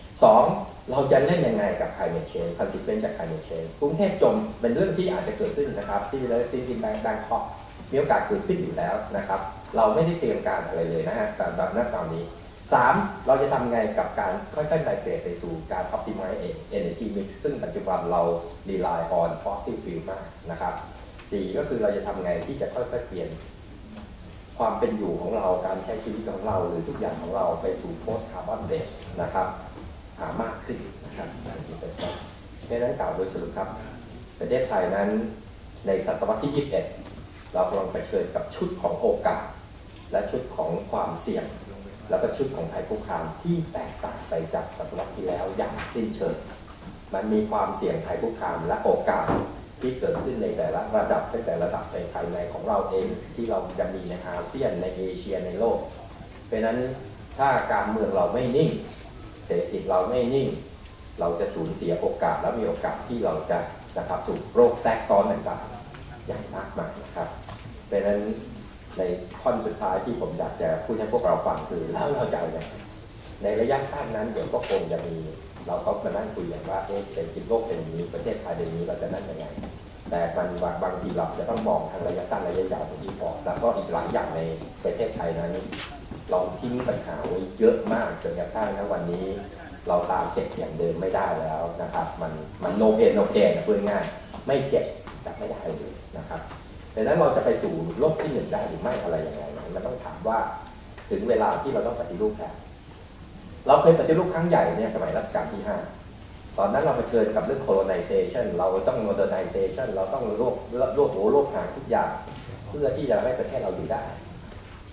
2. เราจะเล่นยังไงกับ Climate Change Consequence จาก Climate Change กรุงเทพจมเป็นเรื่องที่อาจจะเกิดขึ้นนะครับที่เราซีรีส์แบงคอกมีโอกาสเกิดขึ้นอยู่แล้วนะครับเราไม่ได้เตรียมการอะไรเลยนะฮะแต่ตอนนี้ 3. เราจะทำไงกับการค่อยๆไมเกรดไปสู่การ optimize energy mix ซึ่งปัจจุบันเรา rely on fossil fuel มากนะครับ 4. ก็คือเราจะทำไงที่จะค่อยๆเปลี่ยนความเป็นอยู่ของเราการใช้ชีวิตของเราหรือทุกอย่างของเราไปสู่ post carbon based นะครับมากขึ้นนะครับเพราะฉะนั้นกล่าวโดยสรุปครับประเทศไทยนั้นในศตวรรษที่ 21 เรากำลังเผชิญกับชุดของโอกาสและชุดของความเสี่ยงแล้วก็ชุดของภัยคุกคามที่แตกต่างไปจากศตวรรษที่แล้วอย่างสิ้นเชิงมันมีความเสี่ยงภัยคุกคามและโอกาสที่เกิดขึ้นในแต่ละระดับตั้งแต่ระดับในภายในของเราเองที่เราจะมีในอาเซียนในเอเชียในโลกเพราะนั้นถ้าการเมืองเราไม่นิ่งเศรษฐกิจเราไม่นิ่งเราจะสูญเสียโอกาสและมีโอกาสที่เราจะนะครับถูกโรคแทรกซ้อนต่างๆอย่างมากมายนะครับเพราะนั้นในข้อสุดท้ายที่ผมอยากจะพูดให้พวกเราฟังคือแล้วเราจะเอาอย่างไรในระยะสั้นนั้นเดี๋ยวก็คงจะมีเราก็มานั่งคุยกันว่าเศรษฐกิจโลกเป็นอย่างนี้ประเทศไทยเป็นอย่างนี้เราจะนั่นยังไงแต่มันบางทีเราจะต้องมองทางระยะสั้นระยะยาวอย่างที่บอกแล้วก็อีกหลายอย่างในประเทศไทยนั้นเราทิ้งปัญหาไว้เยอะมากจนกระทั่งณวันนี้เราตามเก็บอย่างเดิมไม่ได้แล้วนะครับมันโนเพนโนเกนพูดง่ายไม่เจ็บจับไม่ได้เลยนะครับดังนั้นเราจะไปสู่โลกที่ 1ได้หรือไม่อะไรยังไงมันต้องถามว่าถึงเวลาที่เราต้องปฏิรูปแล้วเราเคยปฏิรูปครั้งใหญ่เนี่ยสมัยรัชกาลที่ 5ตอนนั้นเราเผชิญกับเรื่อง colonization เราต้อง modernization เราต้องรวบหัวรวบหางทุกอย่างเพื่อที่จะให้ประเทศเราอยู่ได้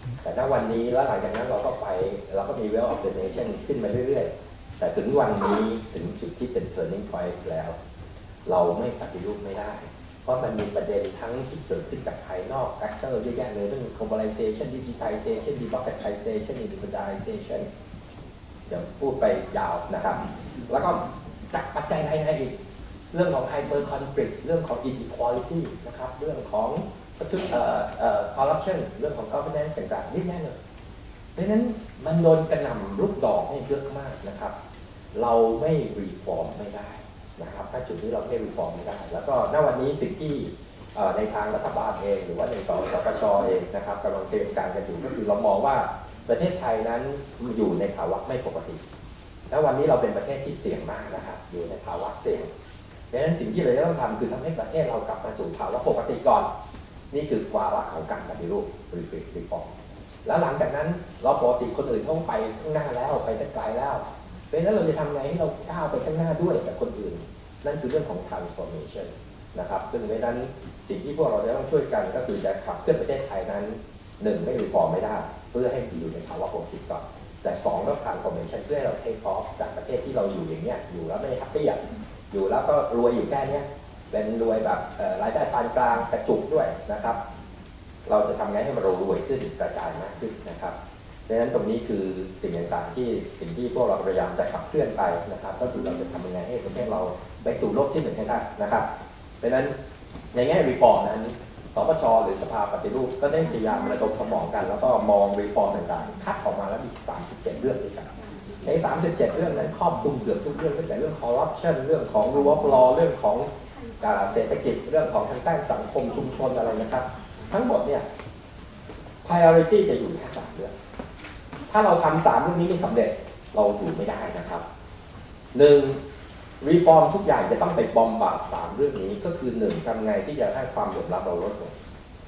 แต่ถ้าวันนี้แล้วหลังจากนั้นเราก็มี Wealth of the Nation ขึ้นมาเรื่อยๆแต่ถึงวันนี้ถึงจุดที่เป็น turning point แล้ว เราไม่ปฏิรูปไม่ได้ เพราะมันมีประเด็นทั้งที่เกิดขึ้นจากภายนอก factor เยอะแยะเลยเรื่อง globalization digitization democratization individualization เดี๋ยวพูดไปยาวนะครับแล้วก็จากปัจจัยภายในอีกเรื่องของ hyper conflict เรื่องของ inequality นะครับเรื่องของcorruption เรื่องของ governance ต่างๆนี่แน่เลยเพราะฉะนั้นมันโดนกระหน่ำลูกดอกให้เยอะมากนะครับเราไม่ reform ไม่ได้นะครับถ้าจุดนี้เราไม่ reform ไม่ได้แล้วก็ณวันนี้สิ่งที่ในทางรัฐบาลเองหรือว่าในสปช.เองนะครับกำลังเตรียมการกันอยู่ก็คือเรามองว่าประเทศไทยนั้นอยู่ในภาวะไม่ปกติแล้ววันนี้เราเป็นประเทศที่เสี่ยงมากนะครับอยู่ในภาวะเสี่ยงดังนั้นสิ่งที่เราจะต้องทำคือทำให้ประเทศเรากลับมาสู่ภาวะปกติก่อนนี่คือวาระของการปฏิรูป reform แล้วหลังจากนั้นเราปกติคนอื่นต้องไปข้างหน้าแล้วไปไกลแล้วเพราะฉะนั้นเราจะทำไงให้เราก้าวไปข้างหน้าด้วยกับคนอื่นนั่นคือเรื่องของ transformation นะครับซึ่งในนั้นสิ่งที่พวกเราจะต้องช่วยกันก็คือจะขับเคลื่อนประเทศไทยนั้น1ไม่ reform ไม่ได้เพื่อให้อยู่ในภาวะปกติก่อนแต่2ต้อง transformation เพื่อให้เรา take off จากประเทศที่เราอยู่อย่างเงี้ยอยู่แล้วไม่แฮปปี้อยู่แล้วก็รวยอยู่แค่นี้เป็นรวยแบบรายได้ปานกลางกระจุกด้วยนะครับเราจะทำไงให้มันรวยขึ้นกระจายมากขึ้นนะครับดังนั้นตรงนี้คือสิ่งต่างๆที่พวกเราพยายามจะขับเคลื่อนไปนะครับก็คือเราจะทำยังไงให้ประเทศเราไปสู่โลกที่1ให้ได้นะครับดังนั้นในแง่ reform นั้นสปช.หรือสภาปฏิรูปก็ได้พยายามระดมสมองกันแล้วก็มอง reform ต่างๆคัดออกมาแล้วมี37 เรื่องด้วยกันใน37 เรื่องนั้นครอบคลุมเกือบทุกเรื่องตั้งแต่เรื่อง corruption เรื่องของ rule of law เรื่องของเศรษฐกิจเรื่องของทางด้านสังคมชุมชนอะไรนะครับทั้งหมดเนี่ย priority จะอยู่แค่3 เรื่องถ้าเราทำ3 เรื่องนี้ไม่สำเร็จเราอยู่ไม่ได้นะครับ1 reform ทุกอย่างจะต้องไปบอมบาด3 เรื่องนี้ก็คือ1ทำไงที่จะให้ความเหลื่อมล้ำเราลดลง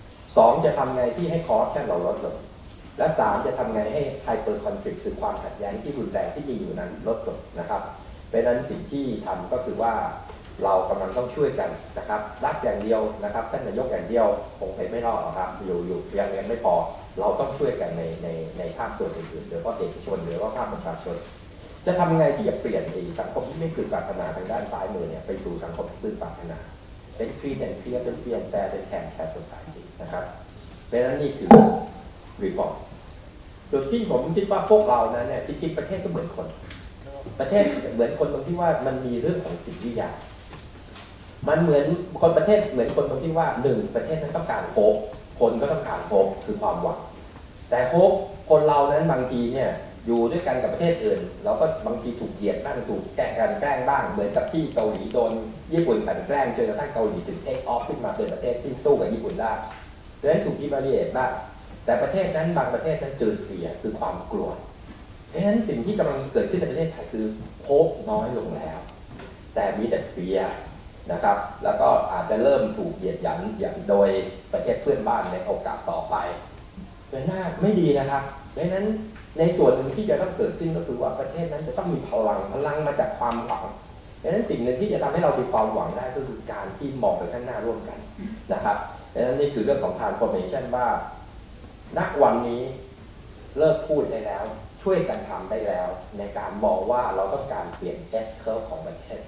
2จะทำไงที่ให้ corruption เราลดลงและ3จะทำไงให้ hyper conflict คือความขัดแย้งที่รุนแรงที่มีอยู่นั้นลดลงนะครับเพราะฉะนั้นสิ่งที่ทำก็คือว่าเรากำลังต้องช่วยกันนะครับรัฐอย่างเดียวนะครับท่านนายกอย่างเดียวคงไปไม่รอดหรอกครับอยู่ยังไม่พอเราต้องช่วยกันในภาคส่วนอื่นๆโดยเฉพาะเอกชนหรือว่าภาคประชาชนจะทำยังไงที่จะเปลี่ยนสังคมที่ไม่พึงปรารถนาทางด้านซ้ายมือเนี่ยไปสู่สังคมที่พึงปรารถนาเป็น clean and clear เป็น free and fair เป็น fair share society นะครับเพราะฉะนั้นนี่คือ reform จุดที่ผมคิดว่าพวกเรานั้นเนี่ยจริงๆประเทศก็เหมือนคนประเทศเหมือนคนตรงที่ว่ามันมีเรื่องของจิตวิทยามันเหมือนคนประเทศเหมือนคนตรงที่ว่า1ประเทศนั้นต้องการโฮปคนก็ต้องการโฮปคือความหวังแต่โฮปคนเรานั้นบางทีเนี่ยอยู่ด้วยกันกับประเทศอื่นเราก็บางทีถูกเหยียดบ้างถูกแกล้งบ้างเหมือนกับที่เกาหลีโดนญี่ปุ่นกันแกล้งจนกระทั่งเกาหลีถึงเทคออฟขึ้นมาเป็นประเทศที่สู้กับญี่ปุ่นได้ดังนั้นถูกดิมาเรียดบ้างแต่ประเทศนั้นบางประเทศนั้นเจอเสียคือความกลัวเพราะฉะนั้นสิ่งที่กำลังเกิดขึ้นในประเทศไทยคือโฮปน้อยลงแล้วแต่มีแต่เฟียนะครับแล้วก็อาจจะเริ่มถูกเหยียดหยันอย่างโดยประเทศเพื่อนบ้านในโอกาสต่อไปเป็นหน้าไม่ดีนะครับดังนั้นในส่วนหนึ่งที่จะต้องเกิดขึ้นก็คือว่าประเทศนั้นจะต้องมีพลังมาจากความหวังดังนั้นสิ่งหนึ่งที่จะทำให้เรามีความหวังได้ก็คือการที่มองไปข้างหน้าร่วมกันนะครับดังนั้นนี่คือเรื่องของ transformation ว่าณวันนี้เลิกพูดได้แล้วช่วยกันทำได้แล้วในการมองว่าเราต้องการเปลี่ยน S curve ของประเทศ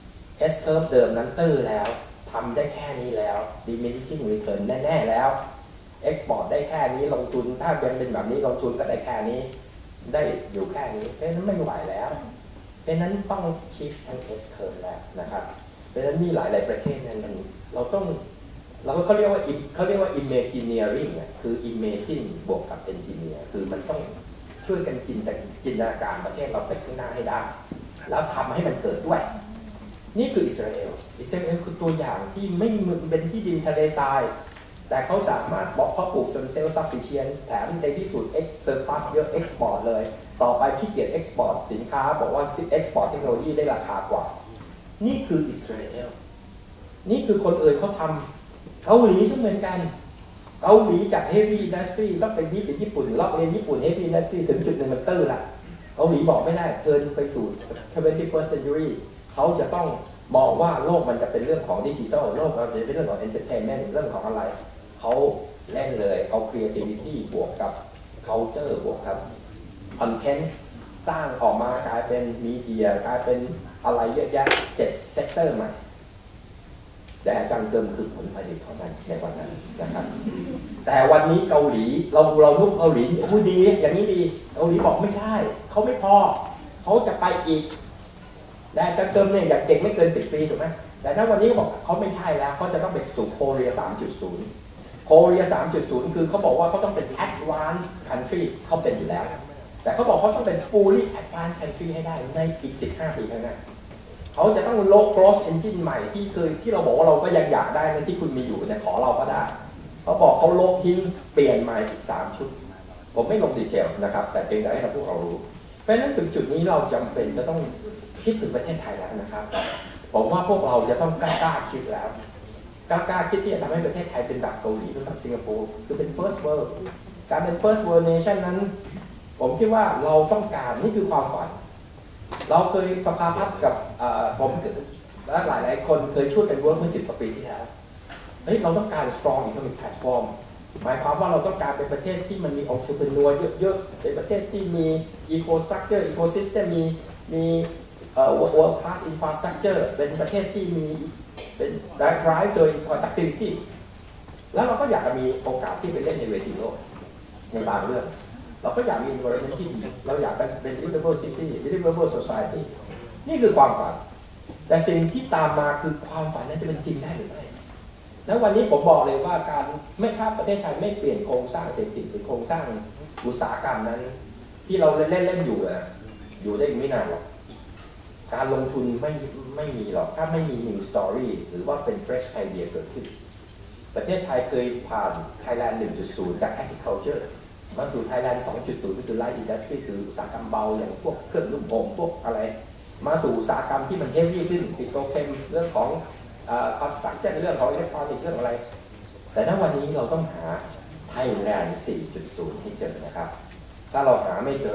S curve เดิมนั้นตื้อแล้วทำได้แค่นี้แล้ว diminishing return แน่ๆแล้ว export ได้แค่นี้ลงทุนถ้าเป็นแบบนี้ลงทุนก็ได้แค่นี้ได้อยู่แค่นี้เพราะฉะนั้นไม่ไหวแล้วเพราะฉะนั้นต้อง shift ทั้ง S curve แล้วนะครับเพราะฉะนั้นนี่หลายๆประเทศนั้นเราเขาเรียกว่า imagineering คือ imagine บวกกับ engineer คือมันต้องช่วยกันจินตนาการประเทศเราไปข้างหน้าให้ได้แล้วทำให้มันเกิดด้วยนี่คืออิสราเอลคือตัวอย่างที่ไม่เป็นที่ดินทะเลทรายแต่เขาสามารถเพาะปลูกจนเซลล์ซัฟฟิเชียนแถมในที่สุดเซอร์พัสเยอะเอ็กซ์พอร์ตเลยต่อไปขี้เกียจเอ็กซ์พอร์ตสินค้าบอกว่าเอ็กซ์พอร์ตเทคโนโลยีได้ราคากว่านี่คืออิสราเอลนี่คือคนอื่นเขาทำเกาหลีก็เหมือนกันเกาหลีจาก heavy industry ต้องเป็นญี่ปุ่นลอกเรียนญี่ปุ่น heavy industry ถึงจุดหนึ่งมันตื้อละเกาหลีบอกไม่ได้เทิร์นไปสู่ 21st century เขาจะต้องมองว่าโลกมันจะเป็นเรื่องของดิจิทัลโลกมันจะเป็นเรื่องของ entertainment เรื่องของอะไรเขาเล่นเลยเอา creativity บวกกับ culture บวกกับ content สร้างออกมากลายเป็นมีเดียกลายเป็นอะไรเยอะแยะ7 เซกเตอร์ใหม่แต่จังเกิมคือผลผลิตของมันในวันนั้นนะครับแต่วันนี้เกาหลีเรานุกเกาหลีพูดดีอย่างนี้ดีเกาหลีบอกไม่ใช่เขาไม่พอเขาจะไปอีกแต่จังเกิมเนี่ยอย่างเด็กไม่เกิน10 ปีถูกไหมแต่ถ้าวันนี้เขาบอกเขาไม่ใช่แล้วเขาจะต้องไปสู่โคเรีย 3.0 โคเรีย 3.0 คือเขาบอกว่าเขาต้องเป็น advanced country เขาเป็นอยู่แล้วแต่เขาบอกเขาต้องเป็น fully advanced country ให้ได้ในอีก15 ปีข้างหน้าเขาจะต้อง low growth engine ใหม่ที่เราบอกว่าเราก็ยังอยากได้นะที่คุณมีอยู่เนี่ยขอเราก็ได้เขาบอกเขาลบทิ้งเปลี่ยนใหม่อีก3 ชุดผมไม่ลงดีเทลนะครับแต่เพียงแต่ให้เราพวกเรารู้เพราะฉะนั้นถึงจุดนี้เราจำเป็นจะต้องคิดถึงประเทศไทยแล้วนะครับผมว่าพวกเราจะต้องกล้าคิดแล้วกล้าคิดที่จะทำให้ประเทศไทยเป็นแบบเกาหลีเป็นแบบสิงคโปร์คือเป็น first world การเป็น first world nation นั้นผมคิดว่าเราต้องการนี่คือความฝันเราเคยสภาพัฒน์กับผมและหลายคนเคยช่วยกันเวิร์กเมื่อ10 กว่าปีที่แล้วเราต้องการ strong economic platform หมายความว่าเราต้องการเป็นประเทศที่มันมี entrepreneur เยอะๆเป็นประเทศที่มี eco structure ecosystem มีworld class infrastructure เป็นประเทศที่มีเป็น drive โดย productivity แล้วเราก็อยากจะมีโอกาสที่ไปเล่นในเวทีโลกในบางเรื่องเราก็อยากมี environment ที่ดีเราอยากเป็น livable city livable society นี่คือความฝันแต่สิ่งที่ตามมาคือความฝันนั้นจะเป็นจริงได้หรือไม่แล้ววันนี้ผมบอกเลยว่าการไม่ถ้าประเทศไทยไม่เปลี่ยนโครงสร้างเศรษฐกิจหรือโครงสร้างอุตสาหกรรมนั้นที่เราเล่นอยู่ได้ไม่นานหรอกการลงทุนไม่มีหรอกถ้าไม่มี new story หรือว่าเป็น fresh idea เกิดขึ้นประเทศไทยเคยผ่าน Thailand 1.0 จาก agriculture มาสู่ Thailand 2.0 ก็คือ light industry คืออุตสาหกรรมเบาอย่างพวกเครื่องนุ่มห่มพวกอะไรมาสู่อุตสาหกรรมที่มัน heavy ขึ้น petrochem เรื่องของconstruction เรื่องของ electronic เรื่องอะไรแต่ณวันนี้เราต้องหา Thailand 4.0 ให้เจอนะครับถ้าเราหาไม่เจอ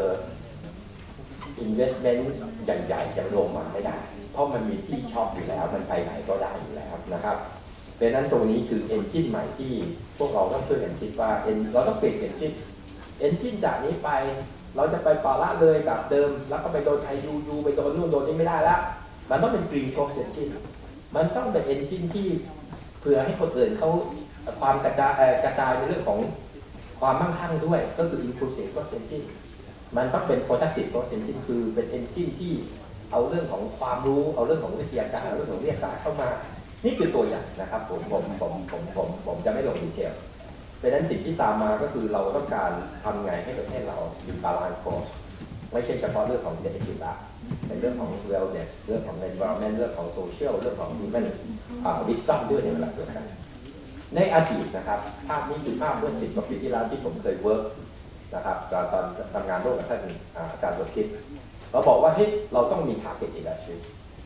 investment ใหญ่ๆจะลงมาไม่ได้เพราะมันมีที่ชอบอยู่แล้วมันไปไหนก็ได้อยู่แล้วนะครับเพราะนั้นตรงนี้คือ engine ใหม่ที่พวกเราต้องช่วยกันคิดว่าเราต้องเปลี่ยน engine จากนี้ไปเราจะไปปาละเลยแบบเดิมแล้วก็ไปโดน IUU ไปโดนนู่นโดนนี่ไม่ได้แล้วมันต้องเป็น green growth engine มันต้องเป็น engine ที่เผื่อให้คนอื่นเขาความกระจายในเรื่องของความมั่งคั่งด้วยก็คือ inclusive growth engine มันต้องเป็น productive growth engine คือเป็น engine ที่เอาเรื่องของความรู้เอาเรื่องของวิทยาการเอาเรื่องของวิทยาศาสตร์เข้ามานี่คือตัวอย่างนะครับผมจะไม่ลงดีเทลเพราะฉะนั้นสิ่งที่ตามมาก็คือเราต้องการทำไงให้ประเทศเรามี balance growth ไม่ใช่เฉพาะเรื่องของเศรษฐกิจละเป็นเรื่องของ wellness เรื่องของ environment เรื่องของ social เรื่องของ human wisdom ด้วยในเวลาเดียวกันในอดีตนะครับภาพนี้คือภาพเมื่อ10 กว่าปีที่แล้วที่ผมเคยเวิร์กนะครับตอนทำงานร่วมกับท่านอาจารย์สมคิดเราบอกว่าเฮ้ยเราต้องมี target industry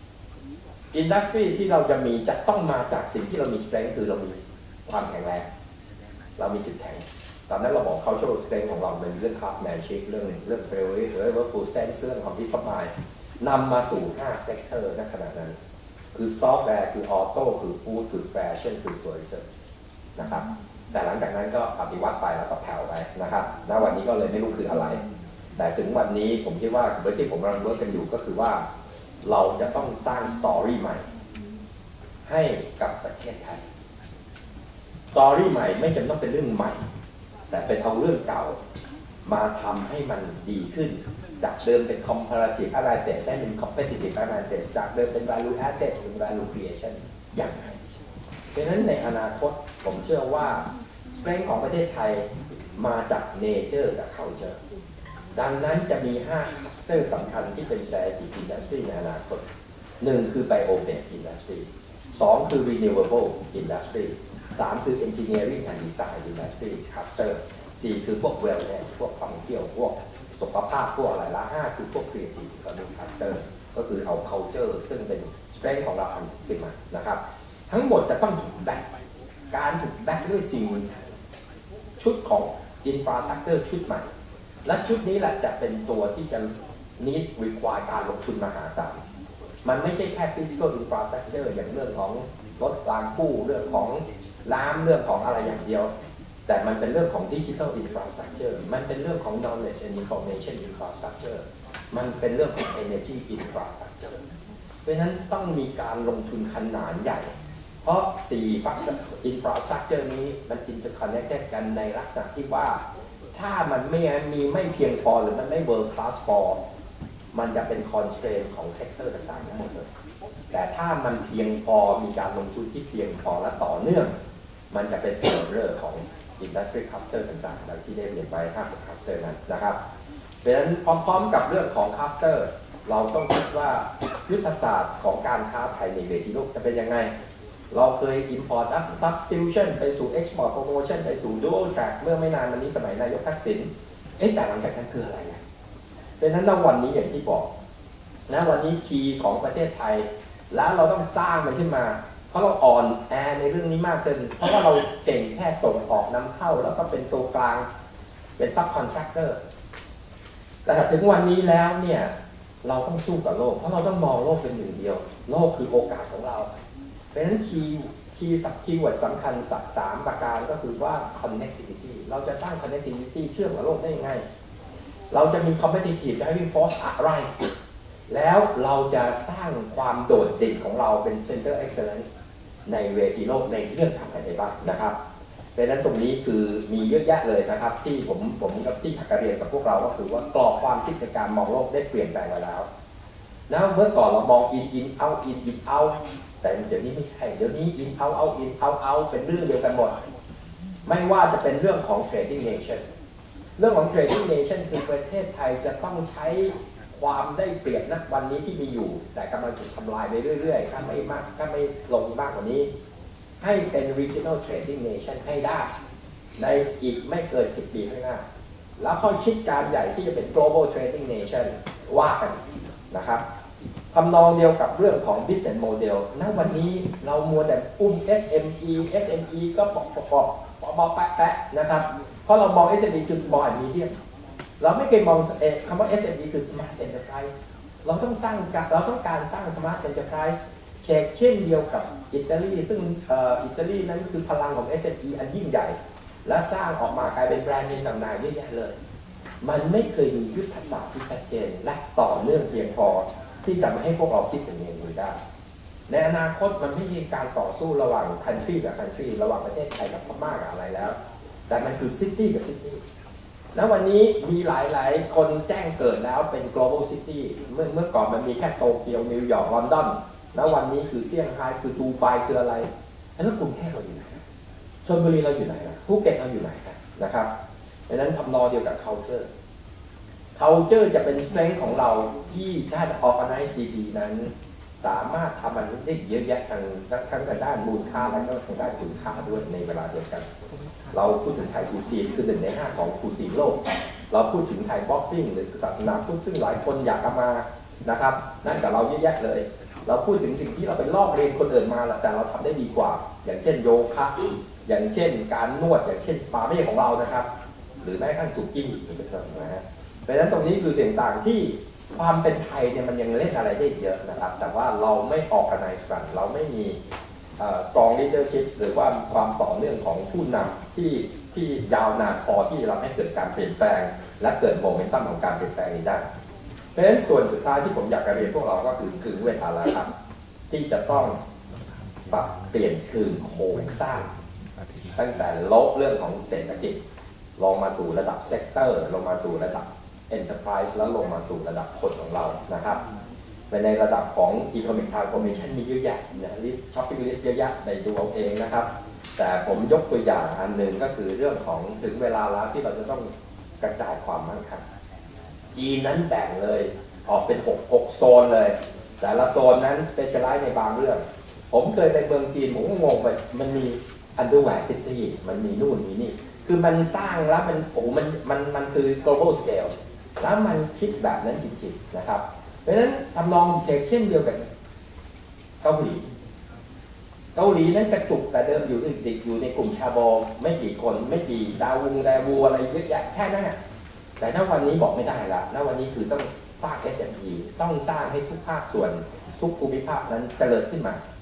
ที่เราจะมีจะต้องมาจากสิ่งที่เรามี strength คือเรามีความแข็งแรงเรามีจุดแข็งตอนนั้นเราบอก cultural strength ของเราเป็นเรื่อง craftsmanship เรื่อง theory หรือ workful sense เรื่องของ discipline นำมาสู่5 sector ในขณะนั้นคือ software คือ auto คือ food คือ fashion คือ tourism นะครับแต่หลังจากนั้นก็ปฏิวัติไปแล้วก็แผ่วไปนะครับณวันนี้ก็เลยไม่รู้คืออะไรแต่ถึงวันนี้ผมคิดว่าเรื่องที่ผมกำลังเวิร์กกันอยู่ก็คือว่าเราจะต้องสร้างสตอรี่ใหม่ให้กับประเทศไทยสตอรี่ใหม่ไม่จำต้องเป็นเรื่องใหม่แต่เป็นเอาเรื่องเก่ามาทำให้มันดีขึ้นจากเดิมเป็น comparative advantage ได้เป็น competitive advantage จากเดิมเป็น value added เป็น value creation อย่างไรเพราะฉะนั้นในอนาคตผมเชื่อว่า strength ของประเทศไทยมาจาก nature กับ culture ดังนั้นจะมี5 cluster สำคัญที่เป็น strategic industry ในอนาคต1คือ bio-based industry 2คือ renewable industry 3คือ engineering and design industry cluster 4คือพวก wellness พวกท่องเที่ยวพวกสุขภาพพวกอะไรละ5คือพวก creative economic cluster ก็คือเอา culture ซึ่งเป็น strength ของเราอันขึ้นมานะครับทั้งหมดจะต้องถูกแบ็คการถูกแบ็คด้วยสิ่งชุดของ infrastructure ชุดใหม่และชุดนี้แหละจะเป็นตัวที่จะ need require การลงทุนมหาศาลมันไม่ใช่แค่ physical infrastructure อย่างเรื่องของรถรางคู่เรื่องของน้ำเรื่องของอะไรอย่างเดียวแต่มันเป็นเรื่องของ Digital Infrastructure มันเป็นเรื่องของ Knowledge and Information Infrastructure มันเป็นเรื่องของ Energy Infrastructure เพราะฉะนั้นต้องมีการลงทุนขนาดใหญ่เพราะ4 Infrastructure นี้มัน interconnected กันในลักษณะที่ว่าถ้ามันไม่เพียงพอหรือมันไม่ world class พอมันจะเป็น constraint ของเซกเตอร์ต่างๆทั้งหมดเลยแต่ถ้ามันเพียงพอมีการลงทุนที่เพียงพอและต่อเนื่องมันจะเป็นเรื่องของ industry cluster ต่างๆดังที่ได้เรียนไป5 cluster นั้นนะครับเพราะฉะนั้นพร้อมๆกับเรื่องของ cluster เราต้องคิดว่ายุทธศาสตร์ของการค้าไทยในเวทีโลกจะเป็นยังไงเราเคย import substitution ไปสู่ export promotion ไปสู่ dual track เมื่อไม่นานมานี้สมัยนายกทักษิณแต่หลังจากนั้นคืออะไรนะเพราะฉะนั้นณวันนี้อย่างที่บอกนะวันนี้คีย์ของประเทศไทยแล้วเราต้องสร้างมันขึ้นมาเพราะเราอ่อนแอในเรื่องนี้มากเกินเพราะว่าเราเก่งแค่ส่งออกนำเข้าแล้วก็เป็นตัวกลางเป็น subcontractor แต่ถึงวันนี้แล้วเนี่ยเราต้องสู้กับโลกเพราะเราต้องมองโลกเป็นหนึ่งเดียวโลกคือโอกาสของเราเพราะฉะนั้นคีย์เวิร์ดสำคัญ3 ประการก็คือว่า connectivity เราจะสร้าง connectivity เชื่อมกับโลกได้ยังไงเราจะมี competitive driving force อะไรแล้วเราจะสร้างความโดดเด่นของเราเป็น center excellence ในเวทีโลกในเรื่องทำอะไรบ้างนะครับเพราะฉะนั้นตรงนี้คือมีเยอะแยะเลยนะครับที่ผมกับที่ถักเรียนกับพวกเราก็คือว่ากรอบความคิดในการมองโลกได้เปลี่ยนแปลงไปแล้วนะเมื่อก่อนเรามอง in out in out แต่เดี๋ยวนี้ไม่ใช่เดี๋ยวนี้ in out เป็นเรื่องเดียวกันหมดไม่ว่าจะเป็นเรื่องของ trading nation เรื่องของ trading nation คือประเทศไทยจะต้องใช้ความได้เปรียบณวันนี้ที่มีอยู่แต่กำลังถูกทำลายไปเรื่อยๆถ้าไม่ลงมากกว่านี้ให้เป็น regional trading nation ให้ได้ในอีกไม่เกิน10 ปีข้างหน้าแล้วค่อยคิดการใหญ่ที่จะเป็น global trading nation ว่ากันนะครับทำนองเดียวกับเรื่องของ business model ณวันนี้เรามัวแต่SME ก็บอกแปะนะครับเพราะเรามอง SME คือ small and medium เราไม่เคยมองคำว่า SME คือ Smart Enterprise เราต้องการสร้าง Smart Enterprise เช่นเดียวกับอิตาลีซึ่งอิตาลีนั้นคือพลังของ SME อันยิ่งใหญ่และสร้างออกมากลายเป็นแบรนด์ในจำหน่ายเยอะแยะเลยมันไม่เคยมียุทธศาสตร์ที่ชัดเจนและต่อเนื่องเพียงพอที่จะไม่ให้พวกเราคิดถึงเองได้ในอนาคตมันไม่มีการต่อสู้ระหว่าง country กับ country ระหว่างประเทศไทยกับพม่ากับอะไรแล้วแต่มันคือ city กับ cityแล้ววันนี้มีหลายๆคนแจ้งเกิดแล้วเป็น global city เมื่อก่อนมันมีแค่โตเกียวนิวยอร์กลอนดอนแล้ววันนี้คือเซี่ยงไฮ้คือดูไบคืออะไรแล้วกรุงเทพเราอยู่ไหนชลบุรีเราอยู่ไหนภูเก็ตเราอยู่ไหนนะครับดังนั้นทำนองเดียวกับ culture จะเป็น strength ของเราที่ถ้า organize ดีๆนั้นสามารถทำมันได้เยอะแยะทั้งด้านมูลค่าและก็ทางด้านคุณค่าด้วยในเวลาเดียวกันเราพูดถึงไทยคูซีคือ1 ใน 5ของคูซีโลกเราพูดถึงไทยบ็อกซิ่งหรือศาสนาพุทธซึ่งหลายคนอยากมานะครับนั่นกับเราเยอะแยะเลยเราพูดถึงสิ่งที่เราไปลอกเรียนคนอื่นมาแต่เราทำได้ดีกว่าอย่างเช่นโยคะอย่างเช่นการนวดอย่างเช่นสปาไม่ใช่ของเรานะครับหรือแม้กระทั่งสุกี้เป็นต้นนะฮะเพราะฉะนั้นตรงนี้คือสิ่งต่างที่ความเป็นไทยเนี่ยมันยังเล่นอะไรได้เยอะนะครับแต่ว่าเราไม่organizeกันเราไม่มีstrong leadership หรือว่าความต่อเนื่องของผู้นำที่ยาวนานพอที่จะทำให้เกิดการเปลี่ยนแปลงและเกิดโมเมนตัมของการเปลี่ยนแปลงนี้ได้เพราะฉะนั้นส่วนสุดท้ายที่ผมอยากจะเรียนพวกเราก็คือถึงเวลาแล้วครับที่จะต้องปรับเปลี่ยนเชิงโครงสร้างตั้งแต่โลกเรื่องของเศรษฐกิจลงมาสู่ระดับเซกเตอร์ลงมาสู่ระดับ enterprise แล้วลงมาสู่ระดับคนของเรานะครับในระดับของ economic transformation มีเยอะแยะนะ list shopping list เยอะแยะในดูเอาเองนะครับแต่ผมยกตัวอย่างอันหนึ่งก็คือเรื่องของถึงเวลาแล้วที่เราจะต้องกระจายความมั่งคั่งจีนนั้นแบ่งเลยออกเป็น6 โซนเลยแต่ละโซนนั้น specialize ในบางเรื่องผมเคยไปเมืองจีนผมก็งงไปมันมี underwear city มันมีนู่นมีนี่คือมันสร้างแล้วมันคือ global scale แล้วมันคิดแบบนั้นจริงๆนะครับเพราะฉะนั้นทำนองเช่นเดียวกันเกาหลีนั้นกระจุกแต่เดิมอยู่ติดอยู่ในกลุ่มชาบอไม่กี่คนไม่กี่ดาวูอะไรเยอะแยะแค่นั้นแต่ณวันนี้บอกไม่ได้ละณวันนี้คือต้องสร้าง SME ต้องสร้างให้ทุกภาคส่วนทุกภูมิภาคนั้นเจริญขึ้นมา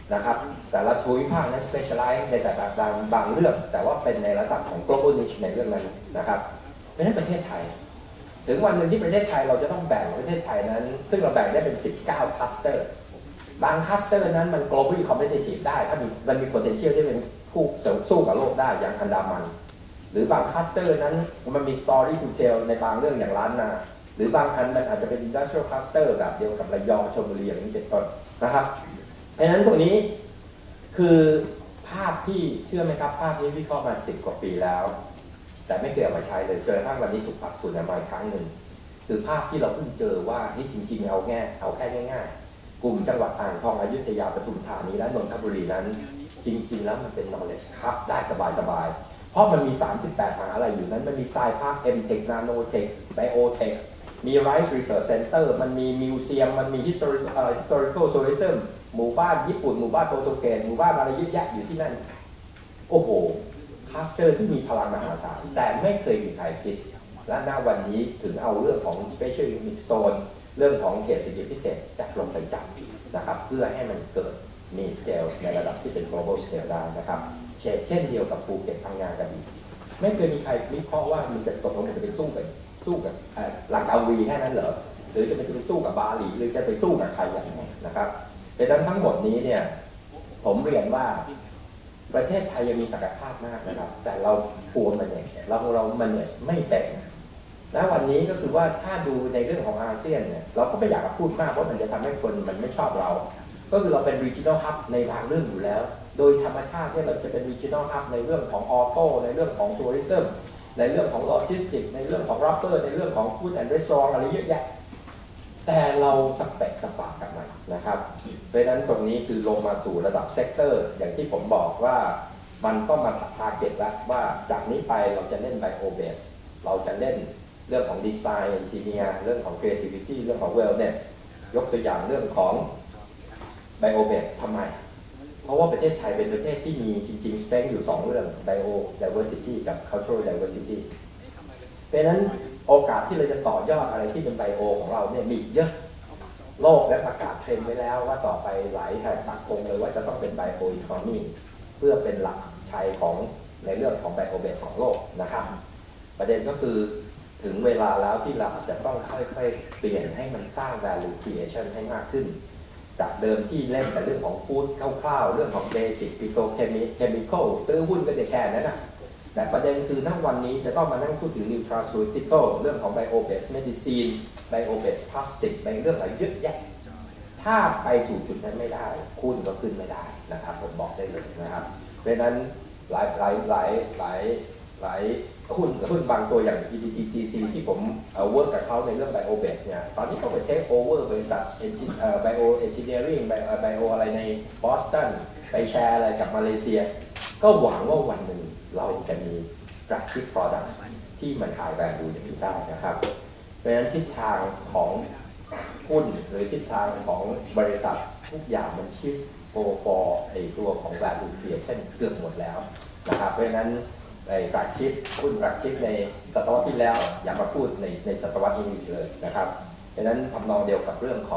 นะครับแต่ละภูมิภาคนั้น specialize ในแต่บางเรื่องแต่ว่าเป็นในระดับของ global niche ในเรื่องนั้นนะครับเพราะฉะนั้นประเทศไทยถึงวันหนึ่งที่ประเทศไทยเราจะต้องแบ่งประเทศไทยนั้นซึ่งเราแบ่งได้เป็น19 cluster บาง cluster นั้นมัน globally competitive ได้ถ้ามันมี potential ที่เป็นคู่สู้กับโลกได้อย่างอันดามันหรือบาง cluster นั้นมันมี story to tell ในบางเรื่องอย่างล้านนาหรือบางอันมันอาจจะเป็น industrial cluster แบบเดียวกับระยองชลบุรีอย่างนี้เป็นต้นนะครับเพราะฉะนั้นพวกนี้คือภาพที่เชื่อไหมครับภาพนี้วิเคราะห์มา10 กว่าปีแล้วแต่ไม่เคยเอามาใช้เลยจนกระทั่งวันนี้ถูกปรับสูตรมาอีกครั้งหนึ่งคือภาพที่เราเพิ่งเจอว่านี่จริงๆเอาแค่ง่ายๆกลุ่มจังหวัดอ่างทองอยุธยาปทุมธานีและนนทบุรีนั้นจริงๆแล้วมันเป็น knowledge ครับได้สบายๆเพราะมันมี38มหาอะไรอยู่นั้นมันมีไซพาร์ค M-Tech Nanotech Biotech มี Rice Research Center มันมีมิวเซียมมันมี historical tourism หมู่บ้านญี่ปุ่นหมู่บ้านโปรตุเกสหมู่บ้านอะไรเยอะแยะอยู่ที่นั่นโอ้โหคลัสเตอร์ที่มีพลังมหาศาลแต่ไม่เคยมีใครคิดและณวันนี้ถึงเอาเรื่องของ Special Economic Zone เรื่องของเขตเศรษฐกิจพิเศษจัดลงไปจับนะครับเพื่อให้มันเกิดมี scale ในระดับที่เป็น global scale ได้นะครับเช่นเดียวกับภูเก็ตพังงากระบี่ไม่เคยมีใครวิเคราะห์ว่ามันจะตกลงมันจะไปสู้กับลังกาวีแค่นั้นเหรอหรือจะไปสู้กับบาหลีหรือจะไปสู้กับใครอย่างไรนะครับแต่ทั้งหมดนี้เนี่ยผมเรียนว่าประเทศไทยยังมีศักยภาพมากนะครับแต่เรากลัวมันเนี่ยเรามันเนี่ยไม่เป็นและวันนี้ก็คือว่าถ้าดูในเรื่องของอาเซียนเนี่ยเราก็ไม่อยากพูดมากเพราะมันจะทำให้คนมันไม่ชอบเราก็คือเราเป็น regional hub ในบางเรื่องอยู่แล้วโดยธรรมชาติเนี่ยเราจะเป็น regional hub ในเรื่องของออโต้ในเรื่องของทัวริซึมในเรื่องของโลจิสติกในเรื่องของรับเตอร์ในเรื่องของฟู้ดแอนด์รีสอร์ทอะไรเยอะแยะแต่เราสเปกสปากับมันนะครับเพราะฉะนั้นตรงนี้คือลงมาสู่ระดับเซกเตอร์อย่างที่ผมบอกว่ามันต้องมาทาร์เก็ตแล้วว่าจากนี้ไปเราจะเล่นไบโอเบสเราจะเล่นเรื่องของดีไซน์เอนจิเนียร์เรื่องของ creativity เรื่องของ wellness ยกตัวอย่างเรื่องของไบโอเบสทำไมเพราะว่าประเทศไทยเป็นประเทศที่มีจริงๆ strength อยู่2เรื่อง bio diversity กับ cultural diversity เพราะฉะนั้นโอกาสที่เราจะต่อยอดอะไรที่เป็นไบโอของเราเนี่ยมีเยอะโลกและประกาศเทรนด์ไว้แล้วว่าต่อไปหลายแห่งปักธงเลยว่าจะต้องเป็นไบโออีโคโนมีเพื่อเป็นหลักชัยของในเรื่องของไบโอเบสของโลกนะครับประเด็นก็คือถึงเวลาแล้วที่เราจะต้องค่อยๆเปลี่ยนให้มันสร้าง value creation ให้มากขึ้นจากเดิมที่เล่นแต่เรื่องของฟู้ดคร่าวๆเรื่องของเบสิกปิโตรเคมีคอลซื้อหุ้นก็ได้แค่นั้นนะแต่ประเด็นคือณวันนี้จะต้องมานั่งพูดถึง nutraceutical เรื่องของ bio-based medicine bio-based plastic ในเรื่องอะไรเยอะแยะถ้าไปสู่จุดนั้นไม่ได้หุ้นก็ขึ้นไม่ได้นะครับผมบอกได้เลยนะครับเพราะฉะนั้นหลายหุ้นบางตัวอย่าง EDGC ที่ผมเวิร์กกับเขาในเรื่อง bio-based เนี่ยตอนนี้เขาไป take over บริษัท bio engineering bio อะไรในบอสตันไปแชร์อะไรกับมาเลเซียก็หวังว่าวันหนึ่งเราจะมี flagship product ที่มันขายแบรนด์ดูอย่างนี้ได้นะครับเพราะฉะนั้นทิศทางของหุ้นหรือทิศทางของบริษัททุกอย่างมันชิฟโปรฟอร์ไอตัวของ value creation เกือบหมดแล้วนะครับเพราะฉะนั้นในflagshipหุ้นflagshipในศตวรรษที่แล้วอย่ามาพูดในศตวรรษนี้อีกเลยนะครับเพราะฉะนั้นทำนองเดียวกับเรื่องของ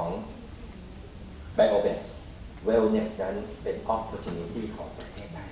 bio-based wellness นั้นเป็น opportunity ของประเทศไทย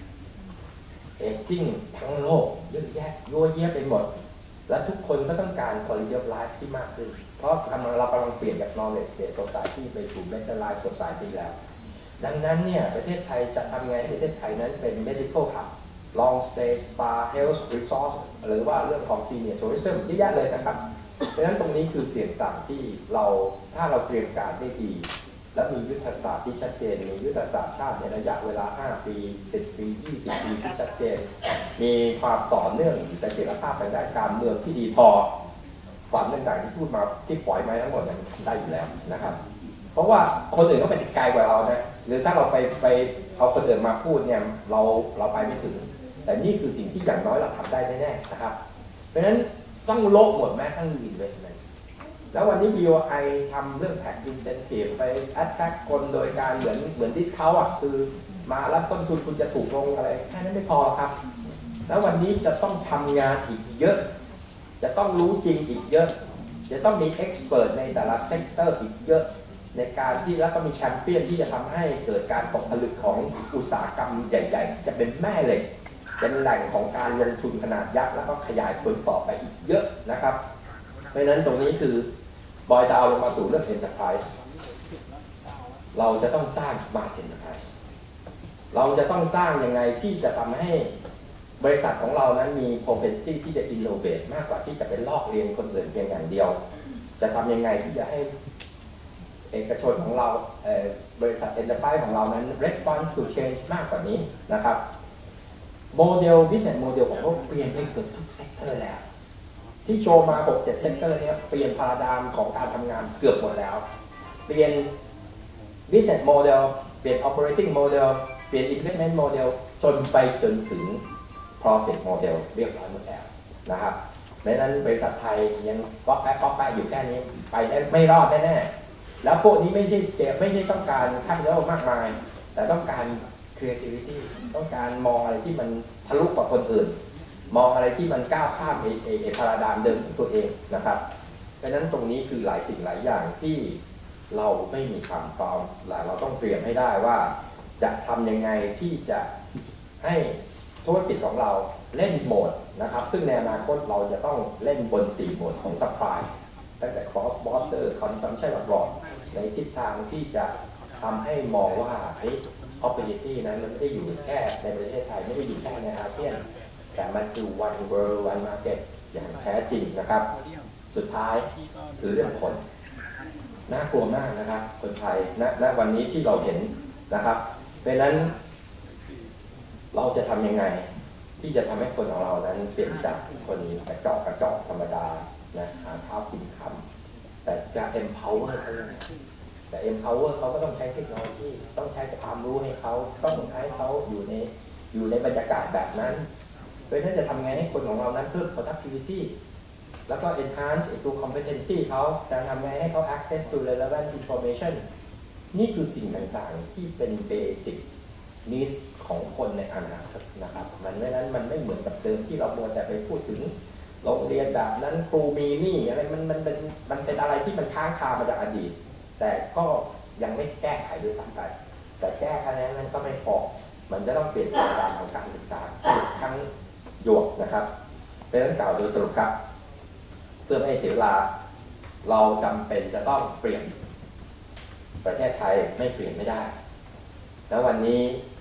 aging ทั้งโลกเยอะแยะยั่วเยี่ยไปหมดและทุกคนก็ต้องการ quality of life ที่มากขึ้นเพราะเรากำลังเปลี่ยนจาก knowledge based society ไปสู่ better life society แล้วดังนั้นเนี่ยประเทศไทยจะทำไงให้ประเทศไทยนั้นเป็น medical hub long stay spa health resort หรือว่าเรื่องของ senior tourism เยอะแยะเลยนะครับเพราะฉะนั้นตรงนี้คือเสี่ยงต่างที่ถ้าเราเตรียมการได้ดีและมียุทธศาสตร์ที่ชัดเจนมียุทธศาสตร์ชาติในระยะเวลา5ปี10ปี20ปีที่ชัดเจนมีความต่อเนื่องมีเสถียรภาพทางด้านการเมืองที่ดีพอฝันต่างๆที่พูดมาที่ปล่อยมาทั้งหมดนั้นได้อยู่แล้วนะครับเพราะว่าคนอื่นก็ไปไกลกว่าเรานะหรือถ้าเราไปเอาคนอื่นมาพูดเนี่ยเราไปไม่ถึงแต่นี่คือสิ่งที่อย่างน้อยเราทำได้แน่ๆนะครับเพราะฉะนั้นต้องโลกหมดแม้ทั้ง investment แล้ววันนี้ BOI ทำเรื่อง tax incentive ไป attract คนโดยการเหมือน discount อ่ะคือมารับต้นทุนคุณจะถูกลงอะไรแค่นั้นไม่พอครับแล้ววันนี้จะต้องทำงานอีกเยอะจะต้องรู้จริงอีกเยอะจะต้องมี expert ในแต่ละ sector อีกเยอะในการที่แล้วก็มีแชมเปี้ยนที่จะทำให้เกิดการตกผลึกของอุตสาหกรรมใหญ่ๆที่จะเป็นแม่เหล็กเป็นแหล่งของการลงทุนขนาดยักษ์แล้วก็ขยายผลต่อไปอีกเยอะนะครับเพราะฉะนั้นตรงนี้คือบอยดาวลงมาสู่เรื่อง Enterprise เราจะต้องสร้าง Smart Enterprise เราจะต้องสร้างยังไงที่จะทำให้บริษัทของเรานั้นมี propensity ที่จะ innovate มากกว่าที่จะเป็นลอกเรียนคนอื่นเพียงอย่างเดียวจะทำยังไงที่จะให้เอกชนของเราบริษัท Enterprise ของเรานั้น response to change มากกว่านี้นะครับโมเดล business model ของเราเปลี่ยนไปเกือบทุกเซกเตอร์แล้วที่โชว์มา 6-7 เซกเตอร์นี้เปลี่ยนพาราดามของการทำงานเกือบหมดแล้วเปลี่ยน business model เปลี่ยน operating model เปลี่ยน investment model จนไปจนถึง profit model เรียบร้อยหมดแล้วนะครับเพราะฉะนั้นบริษัทไทยยังป๊อกแป๊ะอยู่แค่นี้ไปได้ไม่รอดแน่ๆแล้วพวกนี้ไม่ใช่สเกลไม่ใช่ต้องการค่าเงินมากมายแต่ต้องการ creativity ต้องการมองอะไรที่มันทะลุกว่าคนอื่นมองอะไรที่มันก้าวข้ามพาราดามเดิมของตัวเองนะครับเพราะฉะนั้นตรงนี้คือหลายสิ่งหลายอย่างที่เราไม่มีความพร้อมและเราต้องเตรียมให้ได้ว่าจะทำยังไงที่จะให้ธุรกิจของเราเล่นโหมดนะครับซึ่งในอนาคตเราจะต้องเล่นบน4โหมดของ supply ตั้งแต่ cross border consumption abroad ในทิศทางที่จะทำให้มองว่าopportunity นั้นมันไม่ได้อยู่แค่ในประเทศไทยไม่ได้อยู่แค่ในอาเซียนแต่มันคือ one world one market อย่างแท้จริงนะครับสุดท้ายคือเรื่องคนน่ากลัวมากนะครับคนไทยณวันนี้ที่เราเห็นนะครับเพราะนั้นเราจะทำยังไงที่จะทำให้คนของเรานั้นเปลี่ยนจากคนกระจอกธรรมดานะหาเช้ากินค่ำแต่จะ empower เขาแต่ empower เขาก็ต้องใช้เทคโนโลยีต้องใช้ความรู้ให้เขาต้องให้เขาอยู่ในบรรยากาศแบบนั้นเพราะฉะนั้นจะทำไงให้คนของเรานั้นเพิ่ม productivity แล้วก็ enhance ตัว competency เขาจะทำไงให้เขา access to relevant information นี่คือสิ่งต่างๆที่เป็น basic needs ของคนในอนาคตนะครับมันไม่นั้นมันไม่เหมือนกับเดิมที่เราโมแต่ไปพูดถึงโรงเรียนแบบนั้นครูมีนี่อะไรมันเป็นอะไรที่มันค้างคามาจากอดีตแต่ก็ยังไม่แก้ไขด้วยซ้ำไปแต่แก้คะแนนนั้นก็ไม่พอมันจะต้องเปลี่ยนแปลงการของการศึกษาทั้งยวกนะครับเป็นเรื่องกล่าวโดยสรุปครับเพื่อไม่ให้เสียเวลาเราจำเป็นจะต้องเปลี่ยนประเทศไทยไม่เปลี่ยนไม่ได้แล้ววันนี้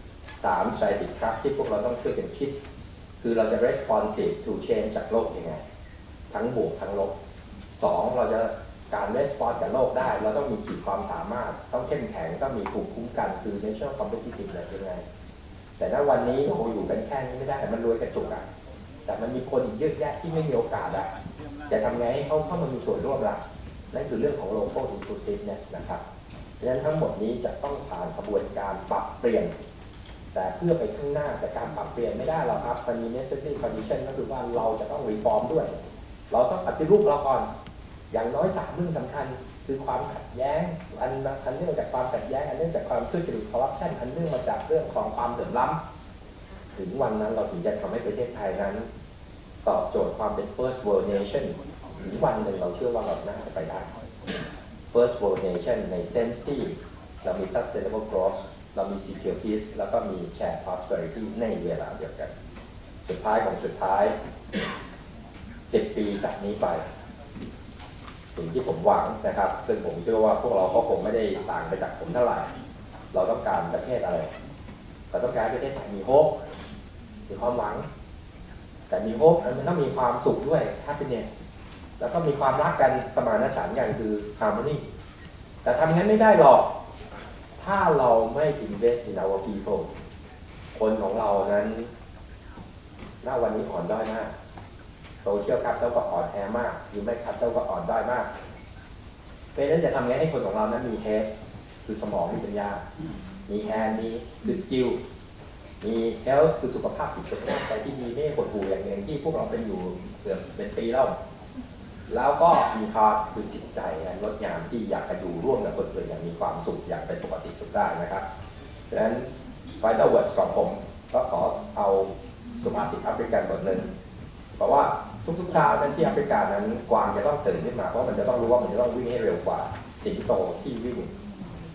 3 strategic trust ที่พวกเราต้องช่วยกันคิดคือเราจะ responsive to change จากโลกยังไงทั้งบวกทั้งลบ2เราจะการ respond กับโลกได้เราต้องมีขีดความสามารถต้องเข้มแข็งต้องมีภูมิคุ้มกันคือ national competitiveness ยังไงแต่ณวันนี้เราอยู่กันแค่นี้ไม่ได้มันรวยกระจุกอ่ะแต่มันมีคนอีกเยอะแยะที่ไม่มีโอกาสอ่ะจะทำไงให้เขาเข้ามามีส่วนร่วมล่ะนั่นคือเรื่องของ local inclusiveness นะครับเพราะฉะนั้นทั้งหมดนี้จะต้องผ่านกระบวนการปรับเปลี่ยนแต่เพื่อไปข้างหน้าแต่การปรับเปลี่ยนไม่ได้หรอกครับมันมี necessary condition ก็คือว่าเราจะต้อง reform ด้วยเราต้องปฏิรูปเราก่อนอย่างน้อย3เรื่องสำคัญคือความขัดแย้งอันเนื่องจากความขัดแย้งอันเนื่องจากความทุจริต corruption อันเนื่องมาจากเรื่องของความเหลื่อมล้ำถึงวันนั้นเราถึงจะทำให้ประเทศไทยนั้นตอบโจทย์ความเป็น first world nation ถึงวันหนึ่งเราเชื่อว่าเราน่าจะไปได้ first world nation ใน sense ที่เรามี sustainable growth เรามี secure peace แล้วก็มี share prosperity ในเวลาเดียวกันสุดท้ายของสุดท้าย10 ปีจากนี้ไปสิ่งที่ผมหวังนะครับซึ่งผมเชื่อว่าพวกเราก็คงไม่ได้ต่างไปจากผมเท่าไหร่เราต้องการประเทศอะไรเราต้องการประเทศไทยมีโฮปมีความหวังแต่มีโฮปมันต้องมีความสุขด้วย happiness แล้วก็มีความรักกันสมานฉันท์กันคือ harmony แต่ทำงั้นไม่ได้หรอกถ้าเราไม่ invest in our people คนของเรานั้นณวันนี้อ่อนด้อยมากโซเชียลครับเจ้าก็อ่อนแอมากหรือไม่ครับเจ้าก็อ่อนด้อยมากเพราะฉะนั้นจะทำไงให้คนของเรานั้นมี head คือสมองมีปัญญามี hand มีคือ skill มี health คือสุขภาพจิตสุขภาพใจที่ดีไม่หดหู่อย่างที่พวกเราเป็นอยู่เกือบเป็นปีแล้วก็มี heart คือจิตใจงดงามที่อยากจะอยู่ร่วมกับคนอื่นอย่างมีความสุขอย่างเป็นปกติสุขได้นะครับฉะนั้น final words ของผมก็ขอเอาสุภาษิตแอฟริกันบทหนึ่งเพราะว่าทุกๆเช้านั้นที่แอฟริกานั้นกวางจะต้องตื่นขึ้นมาเพราะมันจะต้องรู้ว่ามันจะต้องวิ่งให้เร็วกว่าสิงโตที่วิ่ง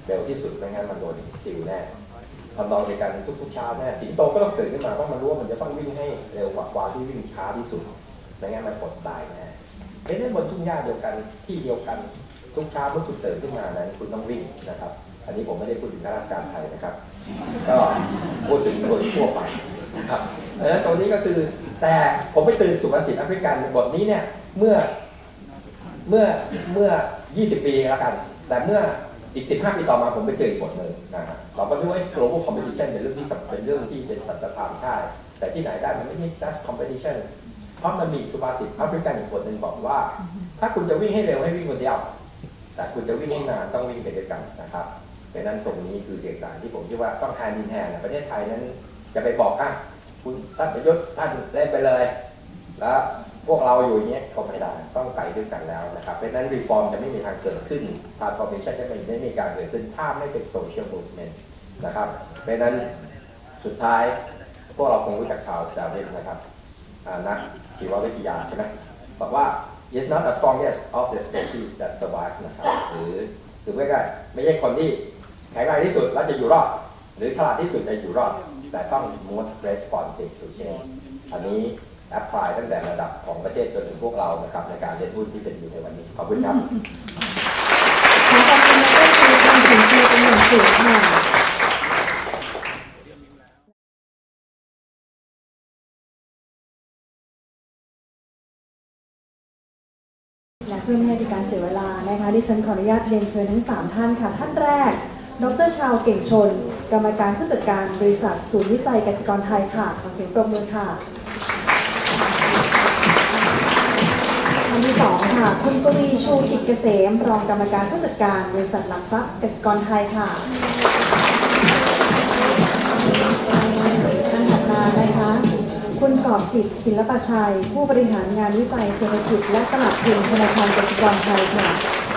เร็วที่สุดไม่งั้นมันโดนซิลแน่ทำนองในการทุกๆเช้าแน่สิงโตก็ต้องตื่นขึ้นมาเพราะมันรู้ว่ามันจะต้องวิ่งให้เร็วกว่ากวางที่วิ่งช้าที่สุดไม่งั้นมันอดตายแน่ไม่ได้บนทุ่งหญ้าเดียวกันที่เดียวกันทุกเช้าเมื่อคุณตื่นขึ้นมานั้นคุณต้องวิ่งนะครับอันนี้ผมไม่ได้พูดถึงข้าราชการไทยนะครับก็พูดถึงคนทั่วไปนะครับตรงนี้ก็คือแต่ผมไปซื้อสุภาษิตแอฟริกันบทนี้เนี่ยเมื่อ 20 ปีแล้วกันแต่เมื่ออีก 15 ปีต่อมาผมไปเจออีกบทหนึ่งนะครับเราก็ดูว่า global competition เป็นเรื่องที่เป็นสัจธรรมใช่แต่ที่ไหนได้มันไม่ใช่ just competition เพราะมันมีสุภาษิตแอฟริกันอีกบทหนึ่งบอกว่าถ้าคุณจะวิ่งให้เร็วให้วิ่งคนเดียวแต่คุณจะวิ่งให้นานต้องวิ่งไปด้วยกันนะครับดังนั้นตรงนี้คือสิ่งต่างที่ผมคิดว่าต้อง hand in hand ประเทศไทยนั้นจะไปบอกคุณท่านประยุทธ์ท่านเล่นไปเลยแล้วพวกเราอยู่อย่างนี้ก็ไม่ได้ต้องไปด้วยกันแล้วนะครับเพราะฉะนั้น reform จะไม่มีทางเกิดขึ้น transformation จะไม่มีการเกิดขึ้นถ้าไม่เป็น social movement นะครับเพราะฉะนั้นสุดท้ายพวกเราคงรู้จักชาวสตาร์เวน์นะครับนักชีววิทยาใช่ไหมบอกว่า is not the strongest of the species that survive นะครับหรือไม่ใช่คนที่แข็งแรงที่สุดแล้วจะอยู่รอดหรือฉลาดที่สุดจะอยู่รอดแต่ต้อง most responsive to change อันนี้แอพพลายตั้งแต่ระดับของประเทศจนถึงพวกเรานะครับในการเรียนรู้ที่เป็นอยู่ในวันนี้ขอบคุณครับขอขอบคุณและก็คือการถึงใจเป็นอย่างสูงค่ะและเพื่อไม่ให้เป็นการเสียเวลานะคะดิฉันขออนุญาตเรียนเชิญทั้ง3ท่านค่ะท่านแรกดร.ชาวเก่งชนกรรมการผู้จัดการบริษัทศูนย์วิจัยกสิกรไทยค่ะขอเสียงปรบมือค่ะท่านที่2ค่ะคุณกวีชูกิจเกษมรองกรรมการผู้จัดการบริษัทหลักทรัพย์กสิกรไทยค่ะท่านถัดมานะคะคุณกอบสิทธิ์ศิลปชัยผู้บริหารงานวิจัยเศรษฐกิจและตลาดทุนธนาคารกสิกรไทยค่ะ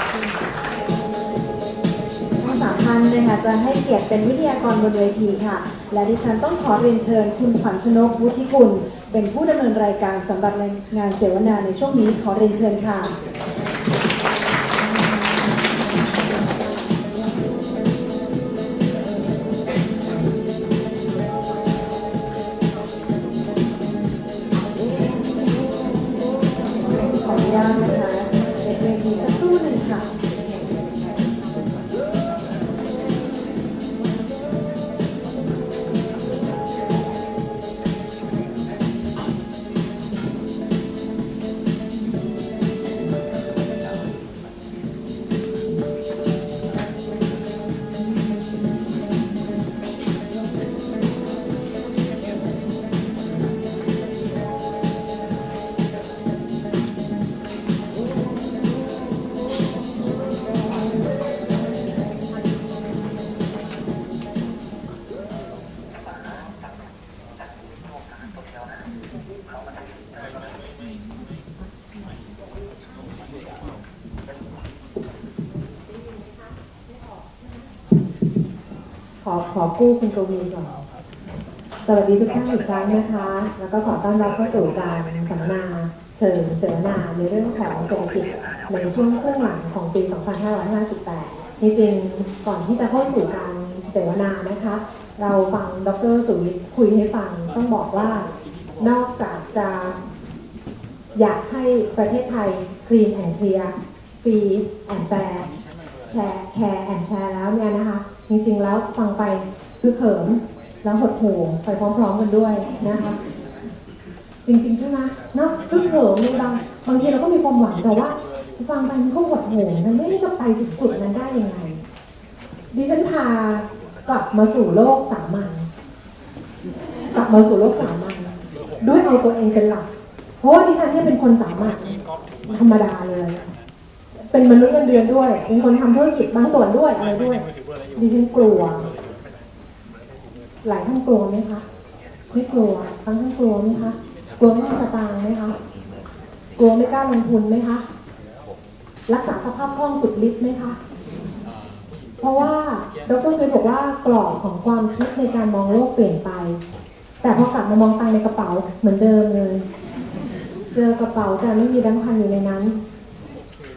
ทั้ง3ท่านนะคะจะให้เกียรติเป็นวิทยากรบนเวทีค่ะและดิฉันต้องขอเรียนเชิญคุณขวัญชนกวุฒิกุลเป็นผู้ดำเนินรายการสำหรับงานเสวนาในช่วงนี้ขอเรียนเชิญค่ะขออนุญาตนะคะเวทีสักครู่หนึ่งค่ะขอกู้คุณกวีก่อนสวัสดีทุกท่านอีกครั้งนะคะแล้วก็ขอต้อนรับเข้าสู่การสัมมนาเชิญเสวนาในเรื่องของเศรษฐกิจในช่วงครึ่งหลังของปี 2558 จริงๆก่อนที่จะเข้าสู่การเสวนานะคะเราฟังดร.สุวิทย์คุยให้ฟังต้องบอกว่านอกจากจะอยากให้ประเทศไทย clean and clear free and fair care and share แล้วเนี่ยนะคะจริงๆแล้วฟังไปคือเขิมแล้วหดหู่ไปพร้อมๆกันด้วยนะคะจริงๆใช่ไหมเนาะคือเขิมบางทีเราก็มีความหวังแต่ว่าฟังไปมันก็หดหู่มันไม่จะไปถึงจุดนั้นได้ยังไงดิฉันพากลับมาสู่โลกสามัญด้วยเอาตัวเองเป็นหลักเพราะว่าดิฉันเนี่ยเป็นคนสามัญธรรมดาเลยเป็นมนุษย์เงินเดือนด้วยเป็นคนทำธุรกิจบางส่วนด้วยอะไรด้วยดิฉันกลัวหลายท่านกลัวไหมคะไม่กลัวท่านกลัวไหมคะกลัวไม่มีสตางค์ไหมคะกลัวไม่กล้าลงทุนไหมคะรักษาสภาพคล่องสุดฤทธิ์ไหมคะเพราะว่าดร.สุวิทย์บอกว่ากรอบของความคิดในการมองโลกเปลี่ยนไปแต่พอกลับมามองตังค์ในกระเป๋าเหมือนเดิมเลยเจอกระเป๋าแต่ไม่มีแบงค์พันอยู่ในนั้น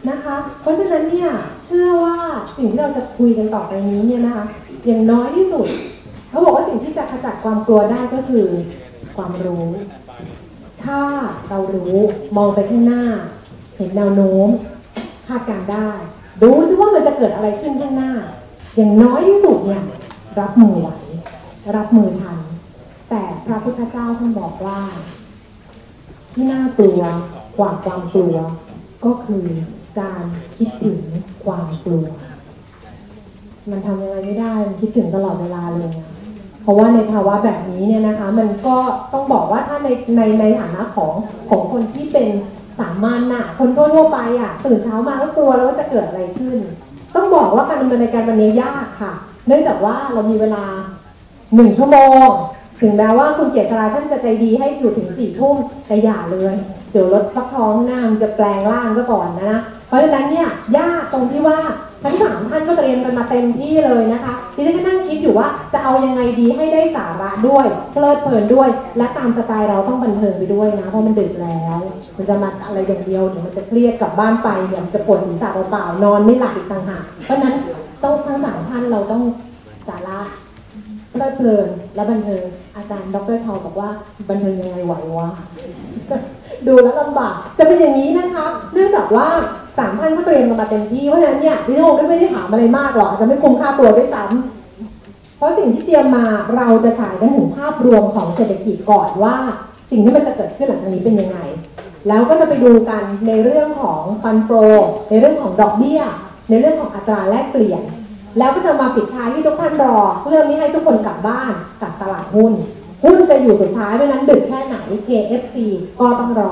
นะคะ เพราะฉะนั้นเนี่ยเชื่อว่าสิ่งที่เราจะคุยกันต่อไปนี้เนี่ยนะคะอย่างน้อยที่สุดเขาบอกว่าสิ่งที่จะขจัดความกลัวได้ก็คือความรู้ ถ้าเรารู้มองไปข้างหน้าเห็นแนวโน้มคาดการได้ดูซิว่ามันจะเกิดอะไรขึ้นข้างหน้าอย่างน้อยที่สุดเนี่ยรับมือไหวรับมือทันแต่พระพุทธเจ้าท่านบอกว่าที่น่ากลัวกว่าความกลัวก็คือการคิดถึงความกลัวมันทำยังไงไม่ได้มันคิดถึงตลอดเวลาเลยเพราะว่าในภาวะแบบนี้เนี่ยนะคะมันก็ต้องบอกว่าถ้าในฐานะของคนที่เป็นสามัญน่ะคนทั่วไปอ่ะตื่นเช้ามาก็กลัวแล้วว่าจะเกิดอะไรขึ้นต้องบอกว่าการดำเนินรายการวันนี้ยากค่ะเนื่องจากว่าเรามีเวลา1 ชั่วโมงถึงแม้ว่าคุณเกียรติราท่านจะใจดีให้อยู่ถึง4 ทุ่มแต่อย่าเลยเดี๋ยวรถฟักทองข้างหน้ามันจะแปลงร่างก็ก่อนนะเพราะฉะนั้นเนี่ยยากตรงที่ว่าทั้ง3 ท่านก็เตรียมกันมาเต็มที่เลยนะคะดิฉันก็นั่งคิดอยู่ว่าจะเอายังไงดีให้ได้สาระด้วยเพลิดเพลินด้วยและตามสไตล์เราต้องบันเทิงไปด้วยนะเพราะมันดึกแล้วมันจะมาอะไรอย่างเดียวเดี๋ยวมันจะเครียดกลับบ้านไปเนี่ยมันจะปวดศีรษะเปล่าๆนอนไม่หลับอีกต่างหากเพราะนั้นต้องทั้ง3 ท่านเราต้องสาระเพลิดเพลินและบันเทิงอาจารย์ดร.ชาวบอกว่าบันเทิงยังไงไหววะ ดูแล้วลำบากจะเป็นอย่างนี้นะคะเนื่องจากว่า3 ท่านก็เตรียมมาเต็มที่เพราะฉะนั้นเนี่ยดิฉันไม่ได้ถามอะไรมากหรอกอาจจะไม่คุ้มค่าตัวด้วยซ้ำเพราะสิ่งที่เตรียมมาเราจะฉายกันถึงภาพรวมของเศรษฐกิจก่อนว่าสิ่งที่มันจะเกิดขึ้นหลังจากนี้เป็นยังไงแล้วก็จะไปดูกันในเรื่องของฟันโปรในเรื่องของดอกเบี้ยในเรื่องของอัตราแลกเปลี่ยนแล้วก็จะมาปิดท้ายที่ทุกท่านรอเพื่อไม่ให้ทุกคนกลับบ้านกับตลาดหุ้นจะอยู่สุดท้ายเพราะนั้นดึกแค่ไหน KFC ก็ต้องรอ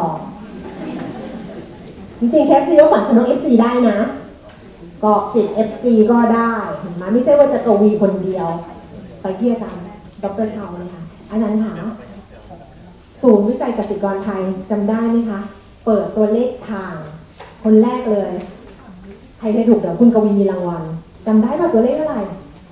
จริงๆ KFC ก็ฝันชนก FC ได้นะก็10 FC ก็ได้เห็นไหมไม่ใช่ว่าจะกวีคนเดียวไปที่อาจารย์ดร.ชาวเลยค่ะอาจารย์ถามศูนย์วิจัยกสิกรไทยจำได้ไหมคะเปิดตัวเลขช่างคนแรกเลยใครได้ถูกเดี๋ยวคุณกวีมีรางวัลจำได้ป่ะตัวเลขอะไร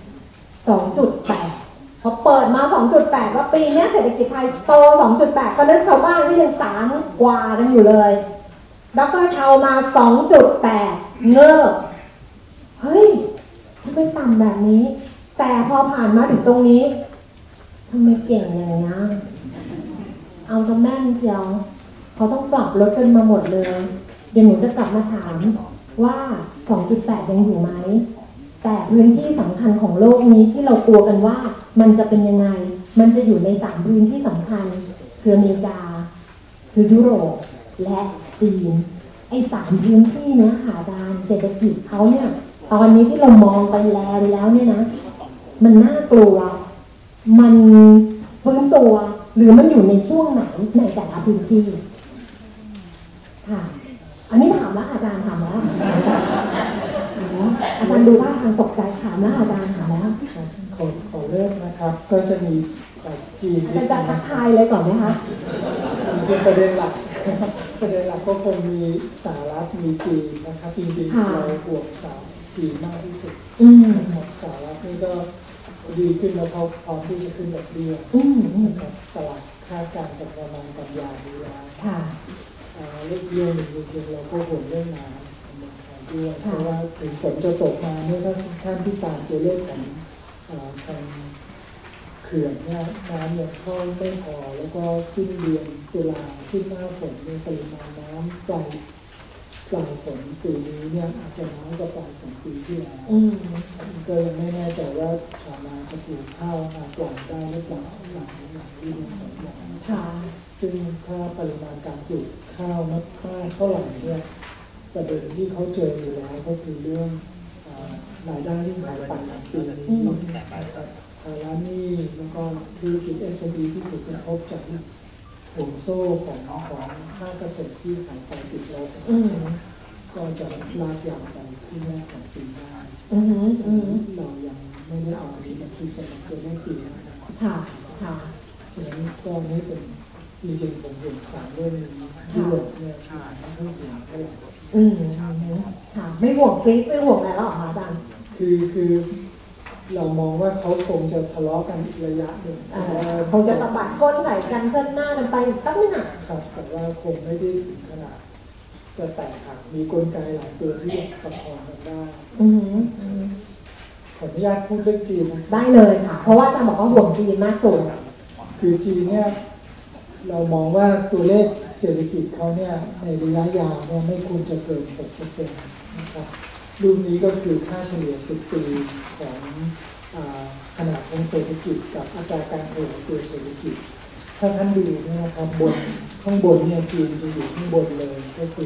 2.8 พอเปิดมา 2.8 ว่าปีนี้เศรษฐกิจไทยโต 2.8 ก็นึกชาวบ้านก็ยัง3 กว่ากันอยู่เลยดร.ชาวมา 2.8 เงือบเฮ้ยทำไมต่ำแบบนี้แต่พอผ่านมาถึงตรงนี้ทำไมเก่งอย่างนี้เอาซะแม่นเชียวเขาต้องปรับลดกันมาหมดเลยเดี๋ยวหนูจะกลับมาถามว่า 2.8 ยังอยู่ไหมแต่พื้นที่สำคัญของโลกนี้ที่เรากลัวกันว่ามันจะเป็นยังไงมันจะอยู่ใน3 พื้นที่สำคัญคืออเมริกาคือยุโรปและจีนไอ้3 พื้นที่เนี้ยค่ะอาจารย์เศรษฐกิจเขาเนี่ยตอนนี้ที่เรามองไปแล้วเนี่ยนะมันน่ากลัวมันฟื้นตัวหรือมันอยู่ในช่วงไหนในแต่ละพื้นที่ค่ะอันนี้ถามแล้วอาจารย์ถามแล้วอาจารย์ดูท่าทางตกใจถามแล้วอาจารย์ถามแล้วขอเริ่มนะครับก็จะมีจีนอาจารย์จะทักทายเลยก่อนไหมคะจริงประเด็นหลักก็คงมีสหรัฐมีจีนนะครับจริงๆเราห่วงจีนมากที่สุดนะครับสหรัฐนี่ก็ดีขึ้นแล้วเขาพร้อมที่จะขึ้นดอกเบี้ยนะครับตลาดคาดการณ์กันประมาณกันยาดีแล้วเรื่องหนึ่งเราก็ห่วงเรื่องน้ำด้วยเพราะว่าถึงฝนจะตกมาเนี่ยถ้าท่านที่ตามตัวเลขของทางเขื่อนเนี่ยน้ำเนี่ยเข้าไม่พอแล้วก็สิ้นเดือนตุลาสิ้นหน้าฝนเนี่ยปริมาณน้ำปลายฝนปีนี้เนี่ยอาจจะน้อยกว่าปลายฝนปีที่แล้วก็ยังไม่แน่ใจว่าชาวนาจะปลูกข้าวนาปลายได้หรือเปล่าหลังที่มีฝนอย่างซึ่งถ้าปริมาณการปลูกข้าวมากเท่าไหร่เนี่ยประเด็นที่เขาเจออยู่แล้วก็คือเรื่องรายได้ที่หายไปปีนี้ภาระหนี้แล้วก็ธุรกิจ SME ที่ถูกกระทบจากห่วงโซ่ของภาคเกษตรที่หายไปติดลบก็จะลากยาวไปที่แรกของปีหน้าเรายังไม่ได้เอาอันนี้มาคิดสำหรับตัวเลขปีหน้าค่ะฉะนั้นก็นี่เป็นจริงๆผมเห็น3 เรื่องนี้ที่หลบเนี่ยไม่ค่อยห่วงเท่าไหร่ค่ะไม่ห่วงคลิปไม่ห่วงอะไรหรอกอาจารย์คือเรามองว่าเขาคงจะทะเลาะกันอีกระยะหนึ่งคงจะสะบัดก้นใส่กันเชิดหน้ากันไปสักนิดหน่อยครับแต่ว่าคงไม่ได้ถึงขนาดจะแตกหักมีกลไกหลายตัวที่ประคองกันได้ขออนุญาตพูดเรื่องจีนได้เลยค่ะเพราะว่าอาจารย์บอกว่าห่วงจีนมากสุดคือจีนเนี่ยเรามองว่าตัวเลขเศรษฐกิจเขาเนี่ยในระยะยาวเนี่ยไม่ควรจะเกิน 6% นะครับรูปนี้ก็คือค่าเฉลี่ย10 ปีของขนาดของเศรษฐกิจกับอัตราการเติบโตตัวเศรษฐกิจถ้าท่านดูนะครับข้างบนเนี่ยจีนจะอยู่ข้างบนเลยก็คือ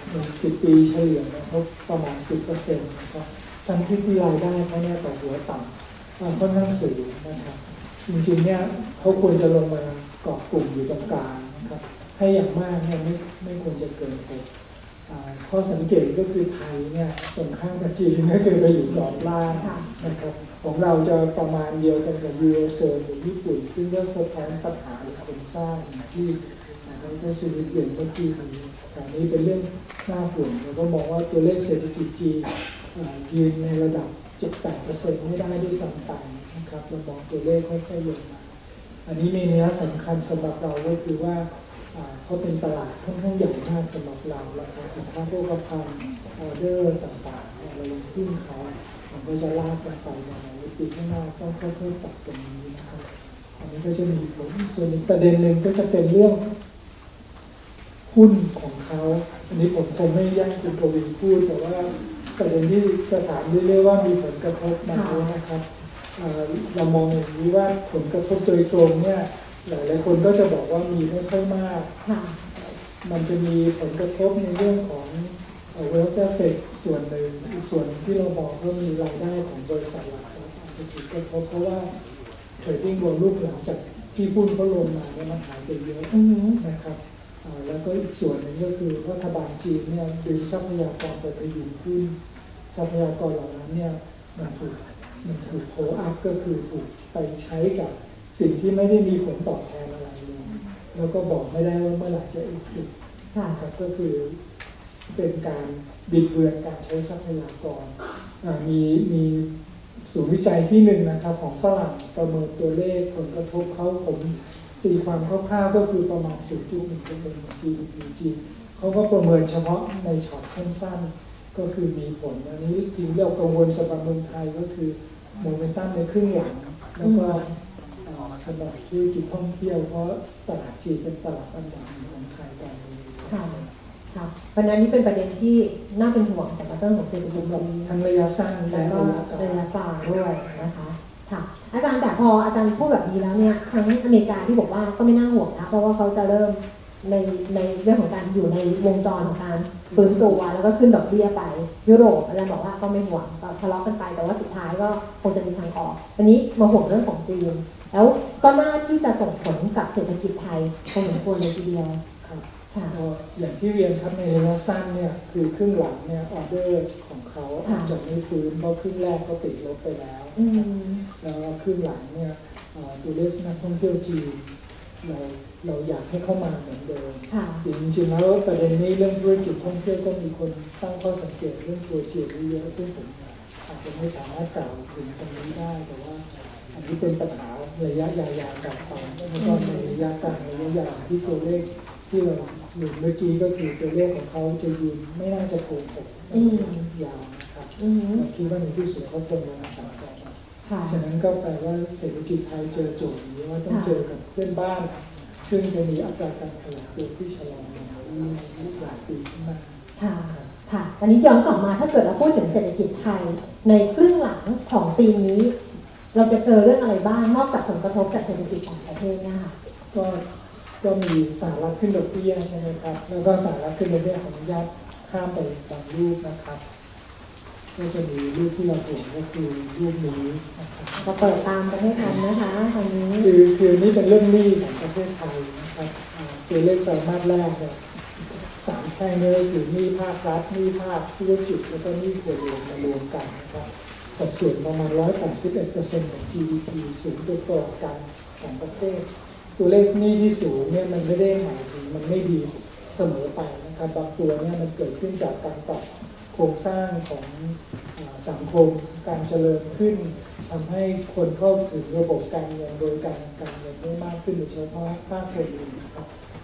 10 ปีเฉลี่ยนะครับประมาณ 10% นะครับทั้งที่รายได้เขาเนี่ยต่อหัวต่ำค่อนข้างสูงนะครับจริงๆเนี่ยเขาควรจะลงมาเกาะกลุ่มอยู่ตรงกลางนะครับให้อย่างมากเนี่ยไม่ควรจะเกินข้อสังเกตก็คือไทยเนี่ยตรงข้างกับจีนก็คือไปอยู่กรอบล่างนะครับของเราจะประมาณเดียวกันกับยูโรโซนหรือญี่ปุ่นซึ่งก็สะท้อนปัญหาโครงสร้างที่เราได้ชีวิตเปลี่ยนเมื่อกี้นี้การนี้เป็นเรื่องน่าห่วงเราก็มองว่าตัวเลขเศรษฐกิจจีนยืนในระดับ 7-8% ไม่ได้ด้วยซ้ำไปนะครับเรามองตัวเลขค่อยๆลงมาอันนี้มีนัยสำคัญสำหรับเราก็คือว่าเขาเป็นตลาดค่อนข้างใหญ่มากสำหรับเราราคาสินค้าโภคภัณฑ์ออเดอร์ต่างๆเราลงทุนเขามันก็จะลากกันไปในปีข้างหน้าต้องค่อยๆปรับตรงนี้นะครับอันนี้ก็จะมีผลส่วนอีกประเด็นหนึ่งก็จะเป็นเรื่องหุ้นของเขาอันนี้ผมคงไม่แย่งคุณกวีพูดแต่ว่าประเด็นที่จะถามเรื่อยๆว่ามีผลกระทบไหมนะครับเรามองอย่างนี้ว่าผลกระทบโดยตรงเนี่ยหลายคนก็จะบอกว่ามีไม่ค่อยมากมันจะมีผลกระทบในเรื่องของ wealth effect ส่วนหนึ่งอีกส่วนที่เราบอกก็มีรายได้ของบริษัทหลักทรัพย์อาจจะถูกกระทบเพราะว่า trading volume หลังจากที่หุ้นเขาลงมาเนี่ยมันหายไปเยอะนะครับแล้วก็อีกส่วนหนึ่งก็คือรัฐบาลจีนเนี่ยดึงทรัพยากรไปพยุงหุ้นทรัพยากรเหล่านั้นเนี่ยมันถูกโฮอัพก็คือถูกไปใช้กับสิ่งที่ไม่ได้มีผลตอบแทนอะไรเลยแล้วก็บอกไม่ได้ว่าเมื่อไหร่จะอีกสิครับก็คือเป็นการบิดเบือนการใช้ทรัพยากรมีศูนย์วิจัยที่หนึ่งนะครับของฝรั่งประเมินตัวเลขผลกระทบเขาผมตีความคร่าวๆก็คือประมาณ 0.1% ของ GDP จีนเขาก็ประเมินเฉพาะในช็อตสั้นๆก็คือมีผลอันนี้จริงเรากังวลสำหรับเมืองไทยก็คือโมเมนตัมในครึ่งหลังแล้วก็สำหรับธุรกิจท่องเที่ยวเพราะตลาดจีนเป็นตลาดอันดับของไทยตอนนี้ค่ะประเด็นนี้เป็นประเด็นที่น่าเป็นห่วงสำหรับเรื่องของเศรษฐกิจทั้งระยะสั้นและระยะกลางด้วยนะคะค่ะอาจารย์แต่พออาจารย์พูดแบบนี้แล้วเนี่ยทั้งอเมริกาที่บอกว่าก็ไม่น่าห่วงนะเพราะว่าเขาจะเริ่มในเรื่องของการอยู่ในวงจรของการฟื้นตัวแล้วก็ขึ้นดอกเบี้ยไปยุโรปอาจารย์บอกว่าก็ไม่ห่วงก็ทะเลาะกันไปแต่ว่าสุดท้ายก็คงจะมีทางออกวันนี้มาห่วงเรื่องของจีนแล้วก็น่าที่จะส่งผลกับเศรษฐกิจไทยพอสมควรเลยทีเดียวอย่างที่เรียนครับในระยะสั้นเนี่ยคือครึ่งหลังเนี่ยออเดอร์ของเขาอาจจะไม่ฟื้นเพราะครึ่งแรกก็ติดลบไปแล้วแล้วครึ่งหลังเนี่ยตัวเลขนักท่องเที่ยวจีนเราอยากให้เข้ามาเหมือนเดิมจริงๆแล้วประเด็นนี้เรื่องธุรกิจท่องเที่ยวก็มีคนตั้งข้อสังเกตเรื่องตัวจีนเยอะซึ่งผมอาจจะไม่สามารถกล่าวถึงตรงนี้ได้แต่ว่าอันนี้เป็นปัญหาระยะยาวๆกลับไปแล้วก็ในระยะกลางระยะยาวที่ตัวเลขที่เราเมื่อกี้ก็คือตัวเลขของเขาจะยืนไม่น่าจะโกงผมยาวนะครับเราคิดว่าในที่สุดเขาคงลงมาต่ำกว่าฉะนั้นก็แปลว่าเศรษฐกิจไทยเจอโจทย์นี้ว่าต้องเจอกับเพื่อนบ้านซึ่งจะมีอัตราการขยายตัวที่ชะลอลงในหลายปีข้างหน้าค่ะอันนี้ย้อนกลับมาถ้าเกิดเราพูดถึงเศรษฐกิจไทยในครึ่งหลังของปีนี้เราจะเจอเรื่องอะไรบ้างนอกจากผลกระทบจากเศรษฐกิจของประเทศนะคะก็มีสหรัฐขึ้นดอกเบี้ยใช่ไหมครับแล้วก็สหรัฐขึ้นดอกเบี้ยของอนุญาตข้ามไปบางรูปนะครับก็จะมีรูปที่เราเห็นก็คือรูปนี้นะครับก็เปิดตามประเทศไทยนะคะตอนนี้คือนี่เป็นเรื่องหนี้ของประเทศไทยนะครับตัวเลขไตรมาสแรกเนี่ย3แท่งนี้คือหนี้ภาครัฐหนี้ภาคธุรกิจแล้วก็หนี้ครัวเรือนมารวมกันนะครับสัดส่วนประมาณ 181% ของ GDP สูงโดยตัวกันของประเทศตัวเลขหนี้ที่สูงเนี่ยมันไม่ได้หมายถึงมันไม่ดีเสมอไปนะครับบางตัวเนี่ยมันเกิดขึ้นจากการปรับโครงสร้างของสังคมการเจริญขึ้นทำให้คนเข้าถึงระบบการเงินโดยการเงินได้มากขึ้นโดยเฉพาะภาคครัวเรือนนะครับ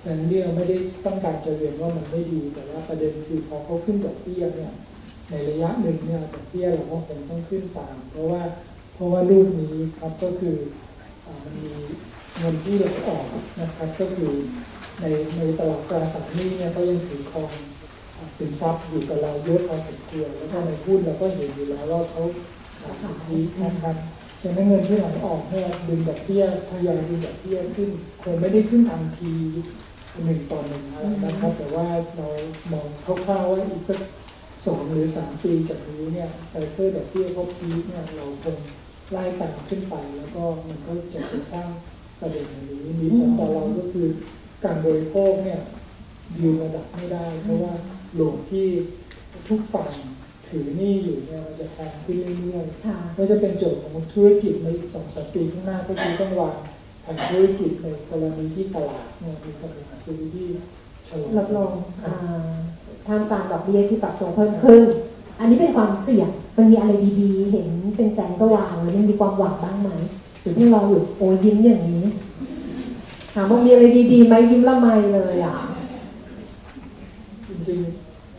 ดังนั้นที่เราไม่ได้ต้องการจะเรียนว่ามันไม่ดีแต่ว่าประเด็นคือพอเขาขึ้นดอกเบี้ยเนี่ยในระยะหนึ่งเนี่ยดอกเบี้ยเราก็คงต้องขึ้นตามเพราะว่ารูปนี้ครับก็คือมันมีเงินที่ไหลออกนะครับก็คือในตลาดตราสารหนี้เนี่ยก็ยังถือครองสินทรัพย์อยู่กับเราเยอะพอสมควรแล้วก็ในหุ้นเราก็เห็นอยู่แล้วว่าเขาขายสินทรัพย์นะครับฉะนั้นเงินที่ไหลออกเนี่ยดึงดอกเบี้ยทยอยดึงดอกเบี้ยขึ้นคงไม่ได้ขึ้นทันที1 ต่อ 1นะครับแต่ว่าเรามองคร่าวๆว่าอีกสัก2 หรือ 3 ปีจากนี้เนี่ยไซเคิลดอกเบี้ยเขาพีคเนี่ยเราคงไล่ตามขึ้นไปแล้วก็มันก็จะไปสร้างประเด็นอย่างนี้มีผลต่อเราก็คือการบริโภคเนี่ยยืนระดับไม่ได้เพราะว่าโหลดที่ทุกฝั่งถือหนี้อยู่เนี่ยมันจะแพงขึ้นเรื่อยๆก็จะเป็นโจทย์ของธุรกิจในอีก 2-3 ปีข้างหน้าก็คือต้องวางแผนธุรกิจในกรณีที่ตลาดเนี่ยมีกำลังซื้อที่ชะลอลดลงท่ามกลางดอกเบี้ยที่ปรับตัวเพิ่มขึ้นอันนี้เป็นความเสี่ยงมันมีอะไรดีๆเห็นเป็นแสงสว่างหรือมันมีความหวังบ้างไหมที่เราอยู่โอ้ยิ้มอย่างนี้ถามว่ามีอะไรดีๆไหมยิ้มละไมเลยอ่ะจริงๆ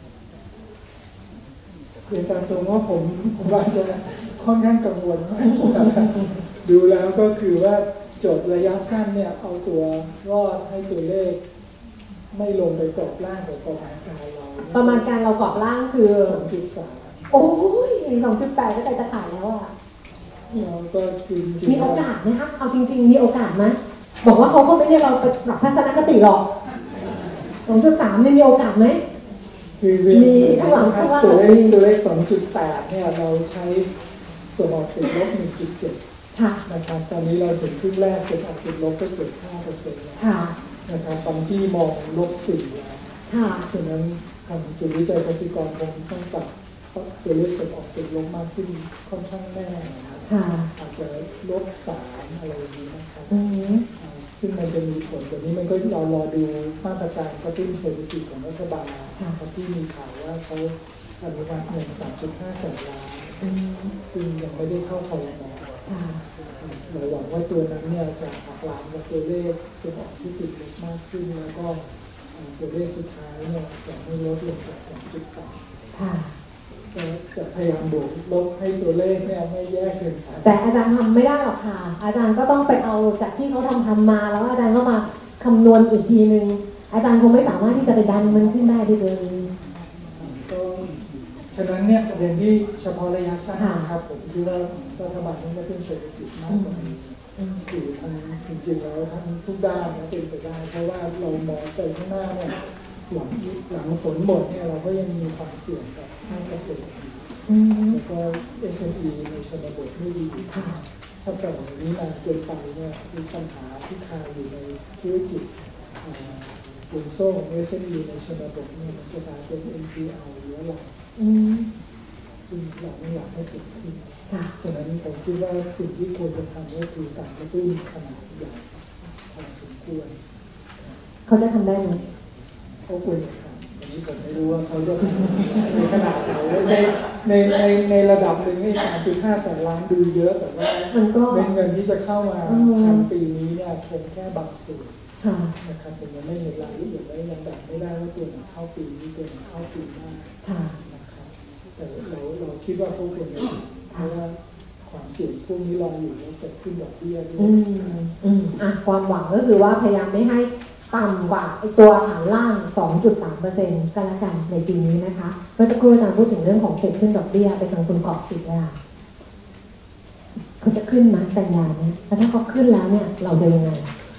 เรียนตามตรงว่าผมว่าจะค่อนข้างกังวลมากดูแล้วก็คือว่าโจทย์ระยะสั้นเนี่ยเอาตัวรอดให้ตัวเลขไม่ลงไปกรอบล่างของประมาณการเราประมาณการเรากรอบล่างคือ 2.3 โอ้ย 2.8 ก็ใจจะขาดแล้วอ่ะก็คือจริงมีโอกาสไหมคะเอาจริงๆมีโอกาสไหมบอกว่าเขาก็ไม่ได้เราไปปรับทัศนคติหรอก 2.3 เนี่ยมีโอกาสไหมคือมีข้างหลังตัวเลข 2.8 เนี่ยเราใช้ส่วนออกติดลบ 1.7 นะครับตอนนี้เราเห็นครึ่งแรกส่วนออกติดลบก็เกือบ 5% นะครับตอนที่มองลบ 4 แล้วฉะนั้นทางศูนย์วิจัยกสิกรคงต้องปรับตัวเลขส่วนออกติดลบมากขึ้นค่อนข้างแน่นะครับอาจจะลบ 3 อะไรอย่างนี้นะครับซึ่งมันจะมีผลตัวนี้มันก็เรารอดูมาตรการกระตุ้นเศรษฐกิจของรัฐบาลที่มีข่าวว่าเขาอนุมัติเงิน 3.5 แสนล้านซึ่งยังไม่ได้เข้าครม.เราหวังว่าตัวนั้นเนี่ยจะหักล้างกับตัวเลขส่วนออกที่ติดลบมากขึ้นแล้วก็ตัวเลขสุดท้ายเนี่ยจะไม่ลดลงจาก 2.8 ก็จะพยายามบวกลบให้ตัวเลขเนี่ยไม่แย่เกินไปแต่อาจารย์ทำไม่ได้หรอกค่ะอาจารย์ก็ต้องไปเอาจากที่เขาทำมาแล้วอาจารย์ก็มาคำนวณอีกทีนึงอาจารย์คงไม่สามารถที่จะไปดันมันขึ้นได้ด้วยเลยก็ฉะนั้นเนี่ยประเด็นที่เฉพาะระยะสั้นนะครับผมคิดว่ารัฐบาลต้องกระตุ้นเศรษฐกิจมากกว่านี้คือทั้งจริงๆแล้วทั้งทุกด้านนะเป็นไปได้เพราะว่าเรามองไปข้างหน้าเนี่ยหลังฝนหมดเนี่ยเราก็ยังมีความเสี่ยงกับภาคเกษตรแล้วก็ SME ในชนบทไม่ดีถ้าปล่อยอย่างนี้นานเกินไปเนี่ยมีปัญหาที่คาอยู่ในธุรกิจวงโซ่ของ SME ในชนบทเนี่ยมันจะกลายเป็น NPL เยอะหลังซึ่งเราไม่อยากให้เกิดขึ้นฉะนั้นผมคิดว่าสิ่งที่ควรจะทำก็คือการกระตุ้นขนาดใหญ่พอสมควรเขาจะทำได้ไหมเขาควรจะทำอันนี้ผมไม่รู้ว่าเขาจะในขนาดไหนในระดับหนึ่งให้ 3.5 แสนล้านดูเยอะแต่ว่าเป็นเงินที่จะเข้ามาทันปีนี้เนี่ยคงแค่บางส่วนนะครับผมยังไม่เห็นรายละเอียดและยังแบ่งไม่ได้ว่าตัวไหนเข้าปีนี้ตัวไหนเข้าปีหน้านะครับแต่เราคิดว่าเขาควรจะเพราะว่าความเสี่ยงพวกนี้รออยู่แล้วเสร็จขึ้นดอกเบี้ยด้วยความหวังก็คือว่าพยายามไม่ให้ต่ำกว่าตัวฐานล่าง 2.3% ก็แล้วกันในปีนี้นะคะเมื่อสักครู่อาจารย์พูดถึงเรื่องของเฟดขึ้นดอกเบี้ยไปทางคุณกอบสิทธิ์แล้วเขาจะขึ้นมากันยาเนี่ยแล้วถ้าเขาขึ้นแล้วเนี่ยเราจะยังไง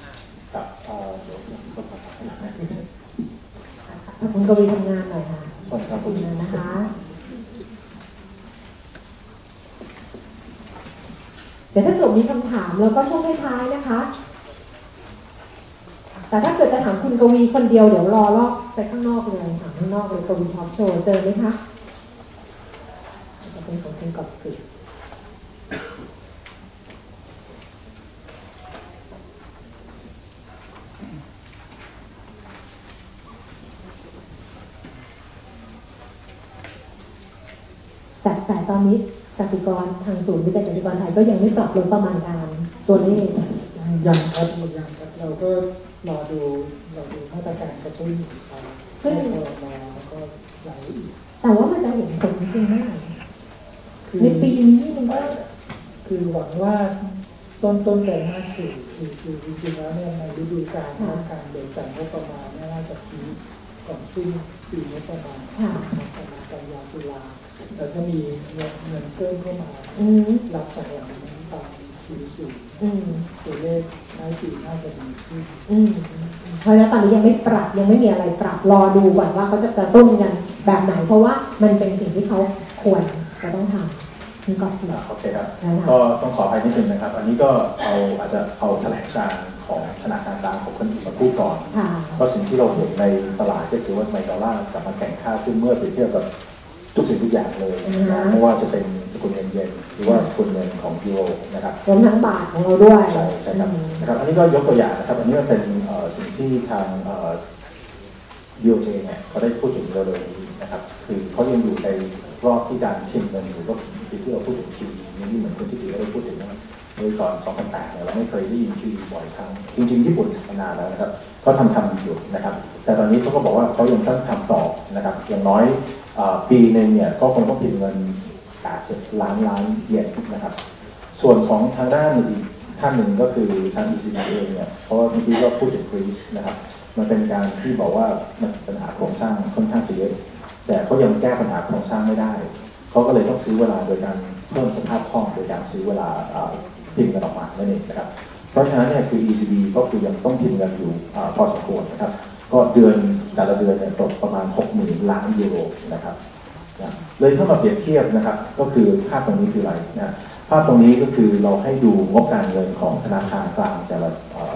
ถ้าคุณกวีทำงานหน่อยค่ะขอบคุณนะคะเดี๋ยวถ้าเกิดมีคำถามเราก็ช่วงท้ายๆนะคะแต่ถ้าเกิดจะถามคุณกวีคนเดียวเดี๋ยวรอรอบไปข้างนอกเลยถามข้างนอกเลยกวีท็อปโชว์เจอไหมคะจะเป็นของคุณกอบสิแต่ตอนนี้กสิกรทางศูนย์วิจัยกสิกรไทยก็ยังไม่ปรับลดประมาณการตัวเลขยังครับเราก็รอดูมาตรการกระตุ้นซึ่งพรบแล้วก็รายละเอียดแต่ว่ามันจะเห็นผลจริงๆเมื่อไหร่ในปีนี้มันก็คือหวังว่าต้นไตรมาส 4คือจริงๆแล้วเนี่ยในฤดูกาลการเบิกจ่ายงบประมาณน่าจะพีคก่อนสิ้นปีงบประมาณประมาณกันยาตุลาแล้วก็มีเงินเพิ่มเข้ามารับจากหลังนั้นตาม Q4 ตัวเลขท้ายปีน่าจะดีขึ้นเพราะฉะนั้นตอนนี้ยังไม่ปรับยังไม่มีอะไรปรับรอดูก่อนว่าเขาจะกระตุ้นกันแบบไหนเพราะว่ามันเป็นสิ่งที่เขาควรจะต้องทำนี่ก่อนโอเคครับก็ต้องขออภัยนิดนึงนะครับอันนี้ก็อาจจะเอาแถลงการของธนาคารกลางของคนอื่นมาพูดก่อนเพราะสิ่งที่เราเห็นในตลาดก็คือว่าไมดอลลาร์กลับมาแข่งค่าขึ้นเมื่อเปรียบเทียบกับทุกสิ่งทุกอย่างเลยไม่ว่าจะเป็นสกุลเงินเยนหรือว่าสกุลเงินของยูโรนะครับรวมทั้งบาทของเราด้วยใช่ครับนะครับอันนี้ก็ยกตัวอย่างนะครับอันนี้มันเป็นสิ่งที่ทางBOJ เนี่ยเขาได้พูดถึงเร็วๆนี้นะครับคือเขายังอยู่ในรอบที่การพิมพ์เงินอยู่ก็ปีที่เราพูดถึง QE นี่เหมือนคนที่ดีก็ได้พูดถึงว่าโดยก่อน 2008 เนี่ยเราไม่เคยได้ยิน QE บ่อยครั้งจริงๆญี่ปุ่นมานานแล้วนะครับเขาทำอยู่นะครับแต่ตอนนี้เขาก็บอกว่าเขายังต้องทำต่อนะครับอย่างน้อยปีหนึ่งเนี่ยก็คงต้องพิมพ์เงิน80 ล้านเยนนะครับส่วนของทางด้านอีกท่านหนึ่งก็คือทาง ECB เองเนี่ยเพราะว่าเมื่อกี้ก็พูดถึงกรีซนะครับมันเป็นการที่บอกว่ามันปัญหาโครงสร้างค่อนข้างจะเยอะแต่เขายังแก้ปัญหาโครงสร้างไม่ได้เขาก็เลยต้องซื้อเวลาโดยการเพิ่มสภาพคล่องโดยการซื้อเวลาพิมพ์กันออกมานั่นเองนะครับเพราะฉะนั้นเนี่ยคือ ECB ก็คือยังต้องพิมพ์กันอยู่พอสมควรนะครับก็แต่ละเดือนเนี่ยตกประมาณ 60,000 ล้านยูโรนะครับเลยถ้ามาเปรียบเทียบนะครับก็คือภาพตรงนี้คืออะไรนะภาพตรงนี้ก็คือเราให้ดูงบการเงินของธนาคารกลางแต่ละ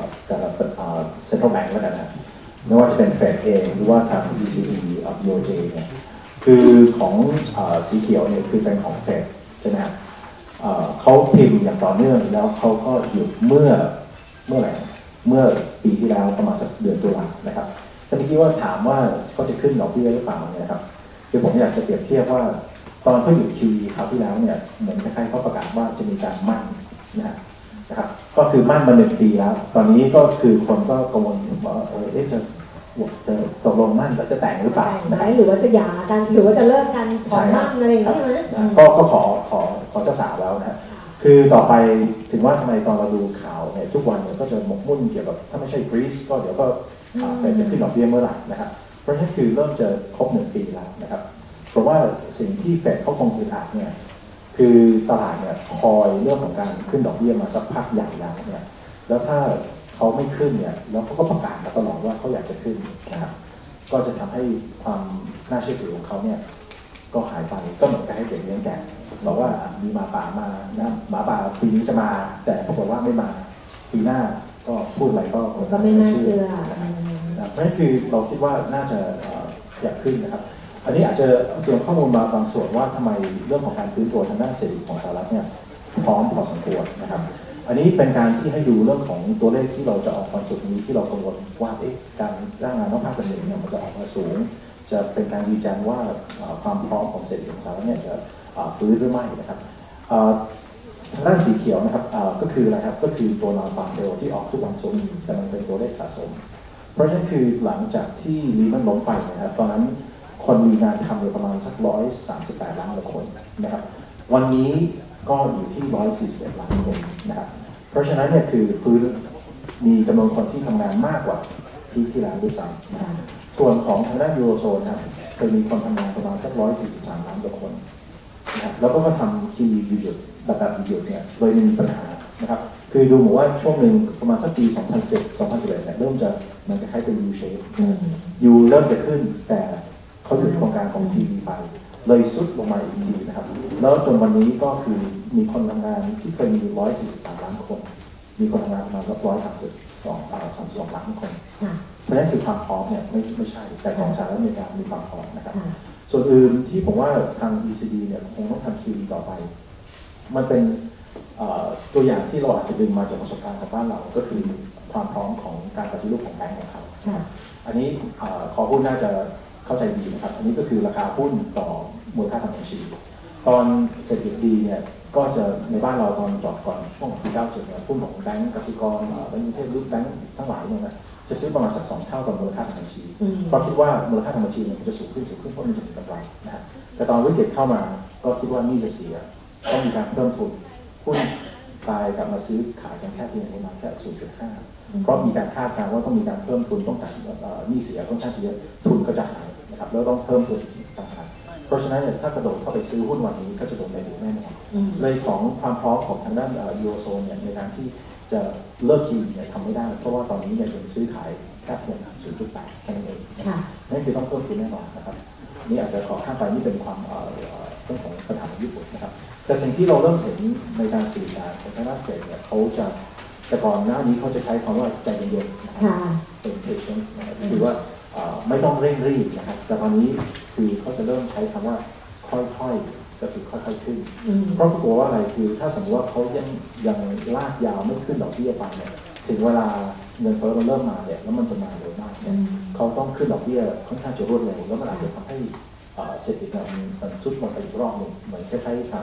Central Bank แล้วกันนะไม่ว่าจะเป็นเฟดเองหรือว่าทาง ECB BOJ เนี่ยคือของสีเขียวเนี่ยคือเป็นของเฟดใช่ไหมครับเขาพิมพ์อย่างต่อเนื่องแล้วเขาก็หยุดเมื่อไหร่เมื่อปีที่แล้วประมาณสักเดือนตุลานะครับแต่เมื่อกี้ว่าถามว่าเขาจะขึ้นดอกเบี้ยหรือเปล่าเนี่ยครับคือผมอยากจะเปรียบเทียบว่าตอนเขาหยุด QE คราวที่แล้วเนี่ยเหมือนคล้ายๆเขาประกาศว่าจะมีการมั่นนะครับก็คือมั่นมา1 ปีแล้วตอนนี้ก็คือคนก็กังวลว่าจะตกลงมั่นแล้วจะแต่งหรือเปล่าหรือว่าจะหย่ากันหรือว่าจะเลิกกันขอมั่นอะไรอย่างนี้ใช่ไหมก็ขอเจ้าสาวแล้วนะคือต่อไปถึงว่าทำไมตอนเราดูข่าวเนี่ยทุกวันเนี่ยก็จะหมกมุ่นเกี่ยวกับถ้าไม่ใช่กรีซก็เดี๋ยวก็แต่จะขึ้นดอกเบี้ยเมื่อไหร่นะครับเพราะฉะนั้นคือเริ่มจะครบ1 ปีแล้วนะครับเพราะว่าสิ่งที่เฟดเขาคงอึดอัดเนี่ยคือตลาดเนี่ยคอยเรื่องของการขึ้นดอกเบี้ยมาสักพักใหญ่แล้วเนี่ยแล้วถ้าเขาไม่ขึ้นเนี่ยแล้วเขาก็ประกาศมาตลอดว่าเขาอยากจะขึ้นนะครับก็จะทำให้ความน่าเชื่อถือของเขาเนี่ยก็หายไปก็เหมือนกับให้เด็กเลี้ยงแกะบอกว่ามีหมาป่ามานะหมาป่าปีนี้จะมาแต่ปรากฏว่าไม่มาปีหน้าก็พูดอะไรก็ไม่น่าเชื่อเพราะนั่นคือเราคิดว่าน่าจะอยากขึ้นนะครับอันนี้อาจจะเตรียมข้อมูลมาบางส่วนว่าทำไมเรื่องของการฟื้นตัวทางด้านเศรษฐกิจของสหรัฐเนี่ยพร้อมพอสมควรนะครับอันนี้เป็นการที่ให้ดูเรื่องของตัวเลขที่เราจะออกวันศุกร์นี้ที่เรากังวลว่าการจ้างงานนอกภาคเกษตรเนี่ยมันจะออกมาสูงจะเป็นการยืนยันว่าความพร้อมของเศรษฐกิจของสหรัฐเนี่ยจะฟื้นหรือไม่นะครับทางด้านสีเขียวนะครับก็คืออะไรครับก็คือตัวนอนฟาร์มเดลที่ออกทุกวันศุกร์แต่มันเป็นตัวเลขสะสมเพราะฉะนั้นคือหลังจากที่ลีมันล้มไปนะครับตอนนั้นคนมีงานทำอยู่ประมาณสัก138 ล้านคนนะครับวันนี้ก็อยู่ที่141 ล้านคนนะครับเพราะฉะนั้นเนี่ยคือฟื้นมีจำนวนคนที่ทำงานมากกว่าปีที่แล้วด้วยซ้ำนะส่วนของทางด้านยูโรโซนครับเคยมีคนทำงานประมาณสัก143 ล้านคนนะครับแล้วก็มาทำ QE หยุดแบบหยุดเนี่ยโดยไม่มีปัญหานะครับคือดูเหมือนว่าช่วงหนึ่งประมาณสักปี 2011 เนี่ยเริ่มจะมันคล้ายๆเป็น U shape ยูเริ่มจะขึ้นแต่เขาหยุดโครงการของ QE ไปเลยซุดลงมาอีกทีนะครับแล้วจนวันนี้ก็คือมีคนทำงานที่เคยมี143 ล้านคนมีคนทำงานประมาณสัก32 ล้านคนเพราะฉะนั้นคือความพร้อมเนี่ยไม่ใช่แต่ของสหรัฐอเมริกามีความพร้อมนะครับส่วนอื่นที่ผมว่าทาง ECB เนี่ยคงต้องทำ QE ต่อไปมันเป็นตัวอย่างที่เราอาจจะดึงมาจากประสบการณ์ของบ้านเราก็คือความพร้อมของการปฏิรูปของแบงก์ของเขาอันนี้ขอหุ้นน่าจะเข้าใจดีนะครับอันนี้ก็คือราคาหุ้นต่อมูลค่าทางบัญชีตอนเศรษฐกิจดีเนี่ยก็จะในบ้านเราตอนจอดก่อนช่วงปี 97 เนี่ยหุ้นของแบงก์กสิกรแบงก์กรุงเทพหรือแบงก์ทั้งหลายเนี่ยนะจะซื้อประมาณสัก2 เท่ากับมูลค่าทางบัญชีเพราะคิดว่ามูลค่าทางบัญชีมันจะสูงขึ้นเพราะมันจะมีกำไรนะฮะแต่ตอนวิกฤตเข้ามาก็คิดว่านี่จะเสียต้องมีการเพิ่มทุนหุ้นกลายกลับมาซื้อขายกันแค่เพียงประมาณแค่ 0.5 เพราะมีการคาดการณ์ว่าต้องมีการเพิ่มทุนต้องการหนี้เสียค่อนข้างเยอะทุนก็จะหายนะครับแล้วต้องเพิ่มทุนอีกต่างหากเพราะฉะนั้นเนี่ยถ้ากระโดดเข้าไปซื้อหุ้นวันนี้ก็จะโดนในดูแน่นอนเลยของความพร้อมของทางด้านยูโรโซนเนี่ยในการที่จะเลิกคิวเนี่ยทำไม่ได้เพราะว่าตอนนี้เนี่ยยังซื้อขายแค่เพียง 0.8 แค่นั้นเองนั่นคือต้องเพิ่มทุนแน่นอนนะครับนี่อาจจะขอข้ามไปนี่เป็นความเรื่องของปัญหาของญี่ปุ่นนะครับแต่สิ่งที่เราเริ่มเห็นในการสื่อสารของทางด้านเฟดเนี่ยเขาจะแต่ก่อนหน้านี้เขาจะใช้คำว่าใจเย็นๆนะครับเป็น patience นะครับคือว่าไม่ต้องเร่งรีบนะครับแต่ตอนนี้คือเขาจะเริ่มใช้คำว่าค่อยๆก็คือค่อยๆขึ้นเพราะกลัวว่าอะไรคือถ้าสมมติว่าเขายังลากยาวไม่ขึ้นดอกเบี้ยไปเนี่ยถึงเวลาเงินเฟ้อมันเริ่มมาเนี่ยแล้วมันจะมาเร็วมากเนี่ยเขาต้องขึ้นดอกเบี้ยค่อนข้างจะรวดเร็วแล้วมันอาจจะทำให้เศรษฐกิจมันซุดลงไปอีกรอบหนึ่งเหมือนคล้ายๆทาง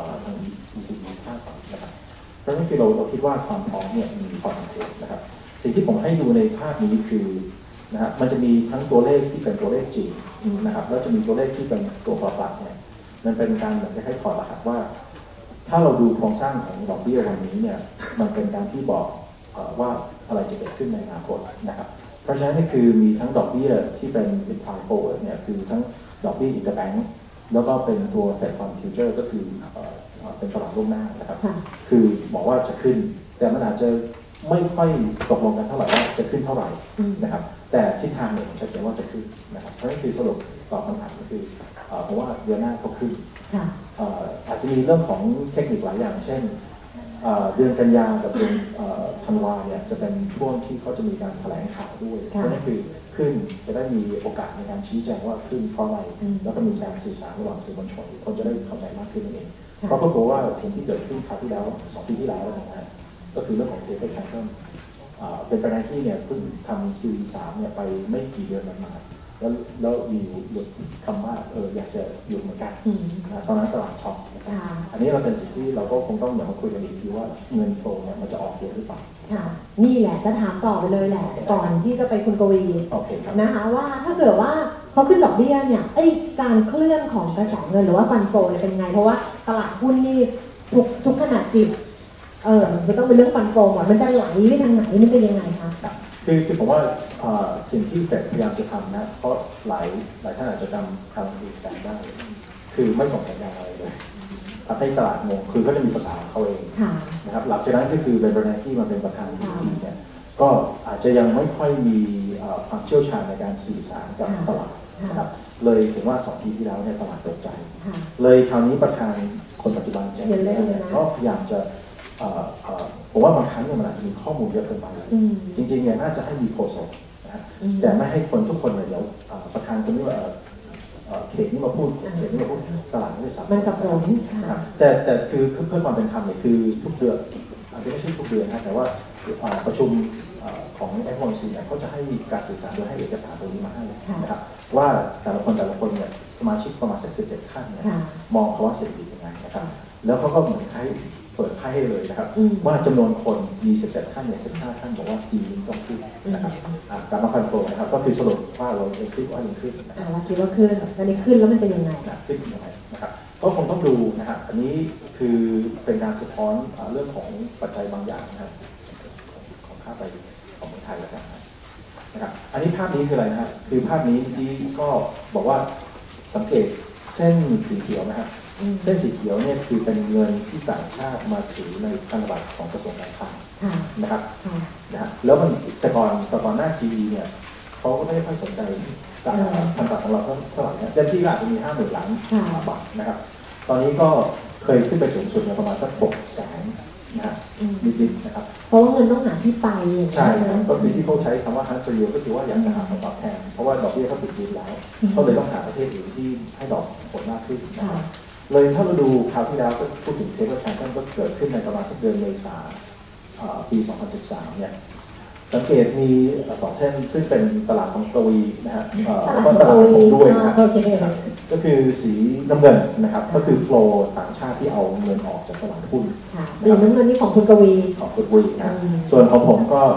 ECB คาดหวังนะครับเพราะฉะนั้นคือเราคิดว่าความพร้อมเนี่ยมีพอสมควรนะครับสิ่งที่ผมให้ดูในภาพนี้คือนะฮะมันจะมีทั้งตัวเลขที่เป็นตัวเลขจริงนะครับแล้วจะมีตัวเลขที่เป็นตัวปรับเนี่ยมันเป็นการเหมือนจะให้ถอดรหัสว่าถ้าเราดูโครงสร้างของดอกเบี้ยวันนี้เนี่ยมันเป็นการที่บอกว่าอะไรจะเกิดขึ้นในอนาคตนะครับเพราะฉะนั้นนี่คือมีทั้งดอกเบี้ยที่เป็น implied forward เนี่ยคือทั้งดอกเบี้ย interbank แล้วก็เป็นตัว Fed Fund Future ก็คือเป็นตลาดล่วงหน้านะครับคือบอกว่าจะขึ้นแต่มันอาจจะไม่ค่อยตกลงกันเท่าไหร่ว่าจะขึ้นเท่าไหร่นะครับแต่ทิศทางเนี่ยชัดเจนว่าจะขึ้นนะครับเพราะนั่นคือสรุปตอบคำถามก็คือเพราะว่าเดือนหน้าก็ขึ้นอาจจะมีเรื่องของเทคนิคหลายอย่างเช่นเดือนกันยากับเดือนธันวาเนี่ยจะเป็นช่วงที่เขาจะมีการแถลงข่าวด้วยเพราะนั่นคือขึ้นจะได้มีโอกาสในการชี้แจงว่าขึ้นเพราะอะไรแล้วก็มีการสื่อสารระหว่างสื่อมวลชนคนจะได้เข้าใจมากขึ้นนั่นเองเพราะปรากฏว่าสิ่งที่เกิดขึ้นคราวที่แล้ว2 ปีที่แล้วนะฮะก็คือเรื่องของเทปแคนเซิลเป็นประเด็นที่เนี่ยเพิ่งทำ QE3 เนี่ยไปไม่กี่เดือนมาแล้วมีหลุดคำว่าอยากจะหยุดเหมือนกันตอนนั้นตลาดช็อคอันนี้เราเป็นสิ่งที่เราก็คงต้องมาคุยกันอีกทีว่าเงินโฟลเนี่ยมันจะออกเยอะหรือเปล่าค่ะนี่แหละจะถามต่อไปเลยแหละก่อนที่จะไปคุณกวีนะคะว่าถ้าเกิดว่าเขาขึ้นดอกเบี้ยเนี่ยการเคลื่อนของกระแสเงินหรือว่าฟันโฟลเป็นไงเพราะว่าตลาดหุ้นนี่ทุกขนาดจิบมันต้องเป็นเรื่องฟันโฟลหมดมันจะไหลไปทางไหนมันจะยังไงคะคือผมว่าสิ่งที่เฟดพยายามจะทำนะเพราะหลายท่านอาจจะจำคำนี้แสดงได้คือไม่ส่งสัญญาณอะไรเลยทำให้ตลาดงงคือก็จะมีภาษาของเขาเองนะครับหลังจากนั้นก็คือเป็นประธานที่มาเป็นประธานทีเนี่ยก็อาจจะยังไม่ค่อยมีความเชี่ยวชาญในการสื่อสารกับตลาดนะครับเลยถึงว่า2 ปีที่แล้วเนี่ยตลาดตกใจเลยคราวนี้ประธานคนปัจจุบันเจนก็พยายามจะผมว่าบางครั้งเนี่ยมันอาจจะมีข้อมูลเยอะเกินไปจริงๆเนี่ยน่าจะให้มีโฆษกนะแต่ไม่ให้คนทุกคนเลยเดี๋ยวประธานคนนี้ว่าเขตนี้มาพูดเขตนี้มาพูดตลาดไม่สับสนมันสับสนแต่คือเพื่อความเป็นธรรมเนี่ยคือทุกเดือนอาจจะไม่ใช่ทุกเดือนนะแต่ว่าประชุมของ FOMC เนี่ยเขาจะให้การสื่อสารโดยให้เอกสารตัวนี้มาให้นะครับว่าแต่ละคนเนี่ยสมาชิกประมาณ17 ท่านเนี่ยมองภาวะเศรษฐกิจยังไงนะครับแล้วเขาก็เหมือนเปิดไพ่ให้เลยนะครับว่าจำนวนคนมี17 ท่านเนี่ย15 ท่านบอกว่าปีนี้ต้องขึ้นนะครับการมาฟันโฟนะครับก็คือสรุปว่าเราจะคิดว่ายังขึ้นเราคิดว่าขึ้นตอนนี้ขึ้นแล้วมันจะยังไงขึ้นยังไงนะครับก็คงต้องดูนะครับอันนี้คือเป็นการสะท้อนเรื่องของปัจจัยบางอย่างนะครับของค่าไปของเมืองไทยแล้วกันนะครับอันนี้ภาพนี้คืออะไรนะครับคือภาพนี้ที่ก็บอกว่าสังเกตเส้นสีเขียวนะครับเส้นสีเขียวเนี่ยคือเป็นเงินที่ต่างชาติมาถือในธนบัตรของกระทรวงการคลังนะครับแล้วมันแต่ก่อนหน้า QE เนี่ยเขาก็ไม่ได้ค่อยสนใจธนบัตรของเราเท่าไหร่เนี่ยเต็มที่ก็อาจจะมี 50,000 ล้านบาทนะครับตอนนี้ก็เคยขึ้นไปสูงสุดประมาณสัก600,000นะนิดๆนะครับเพราะว่าเงินต้องหาที่ไปใช่ก็คือที่เขาใช้คำว่า hard to yield ก็คือว่าอยากจะหาผลตอบแทนเพราะว่าดอกเบี้ยเขาติดดินแล้วเขาเลยต้องหาประเทศอื่นที่ให้ดอกผลมากขึ้นนะครับเลยถ้าเราดูคราวที่แล้วก็พูดถึงเทปแคนเซิลก็เกิดขึ้นในประมาณสักเดือนเมษายนปี 2013 เนี่ยสังเกตมี2 เส้นซึ่งเป็นตลาดของกวีนะฮะแล้วก็ตลาดของด้วยนะครับก็คือสีน้ำเงินนะครับก็คือโฟลว์ต่างชาติที่เอาเงินออกจากตลาดหุ้นสีน้ำเงินนี่ของคุณกวีของคุณกวีนะส่วนของผมก็เนี่ย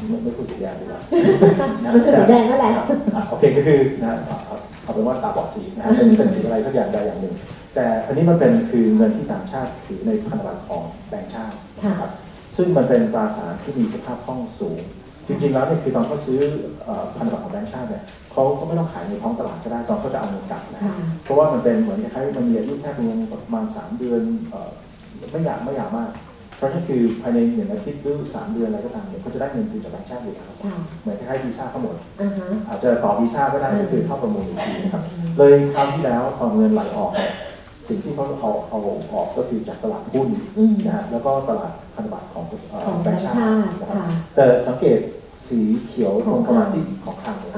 ไม่พูดสีแดงดีกว่ามันคือสีแดงนั่นแหละโอเคก็คือนะเอาเป็นว่าตาบอดสีนะเป็นสีอะไรสักอย่างใดอย่างหนึ่งแต่อันนี้มันเป็นคือเงินที่ต่างชาติถือในพันธบัตรของแบงก์ชาตินะครับซึ่งมันเป็นตราสารที่มีสภาพคล่องสูงจริงๆแล้วเนี่ยคือตอนเขาซื้อพันธบัตรของแบงก์ชาติเนี่ยเขาก็ไม่ต้องขายในท้องตลาดก็ได้ตอนเขาจะเอาเงินกลับนะเพราะว่ามันเป็นเหมือนคล้ายๆมันมีอายุแค่เพียงประมาณ3 เดือนไม่ยาวมากเพราะนั่นคือภายใน1 อาทิตย์หรือ3 เดือนอะไรก็ตามเนี่ยเขาจะได้เงินคืนจากแบงก์ชาติอยู่แล้วเหมือนคล้ายๆวีซ่าทั้งหมดอาจจะต่อวีซ่าก็ได้ก็คือเข้าประมูลอีกทีนะครับเลยคราวที่แล้วพอเงินไหลออกสิ่งที่เขาเอาออกก็คือจากตลาดหุ้นนะฮะแล้วก็ตลาดพันธบัตรของแบงก์ชาตินะครับแต่สังเกตสีเขียวตรงประมาณที่ของคลังเนี่ย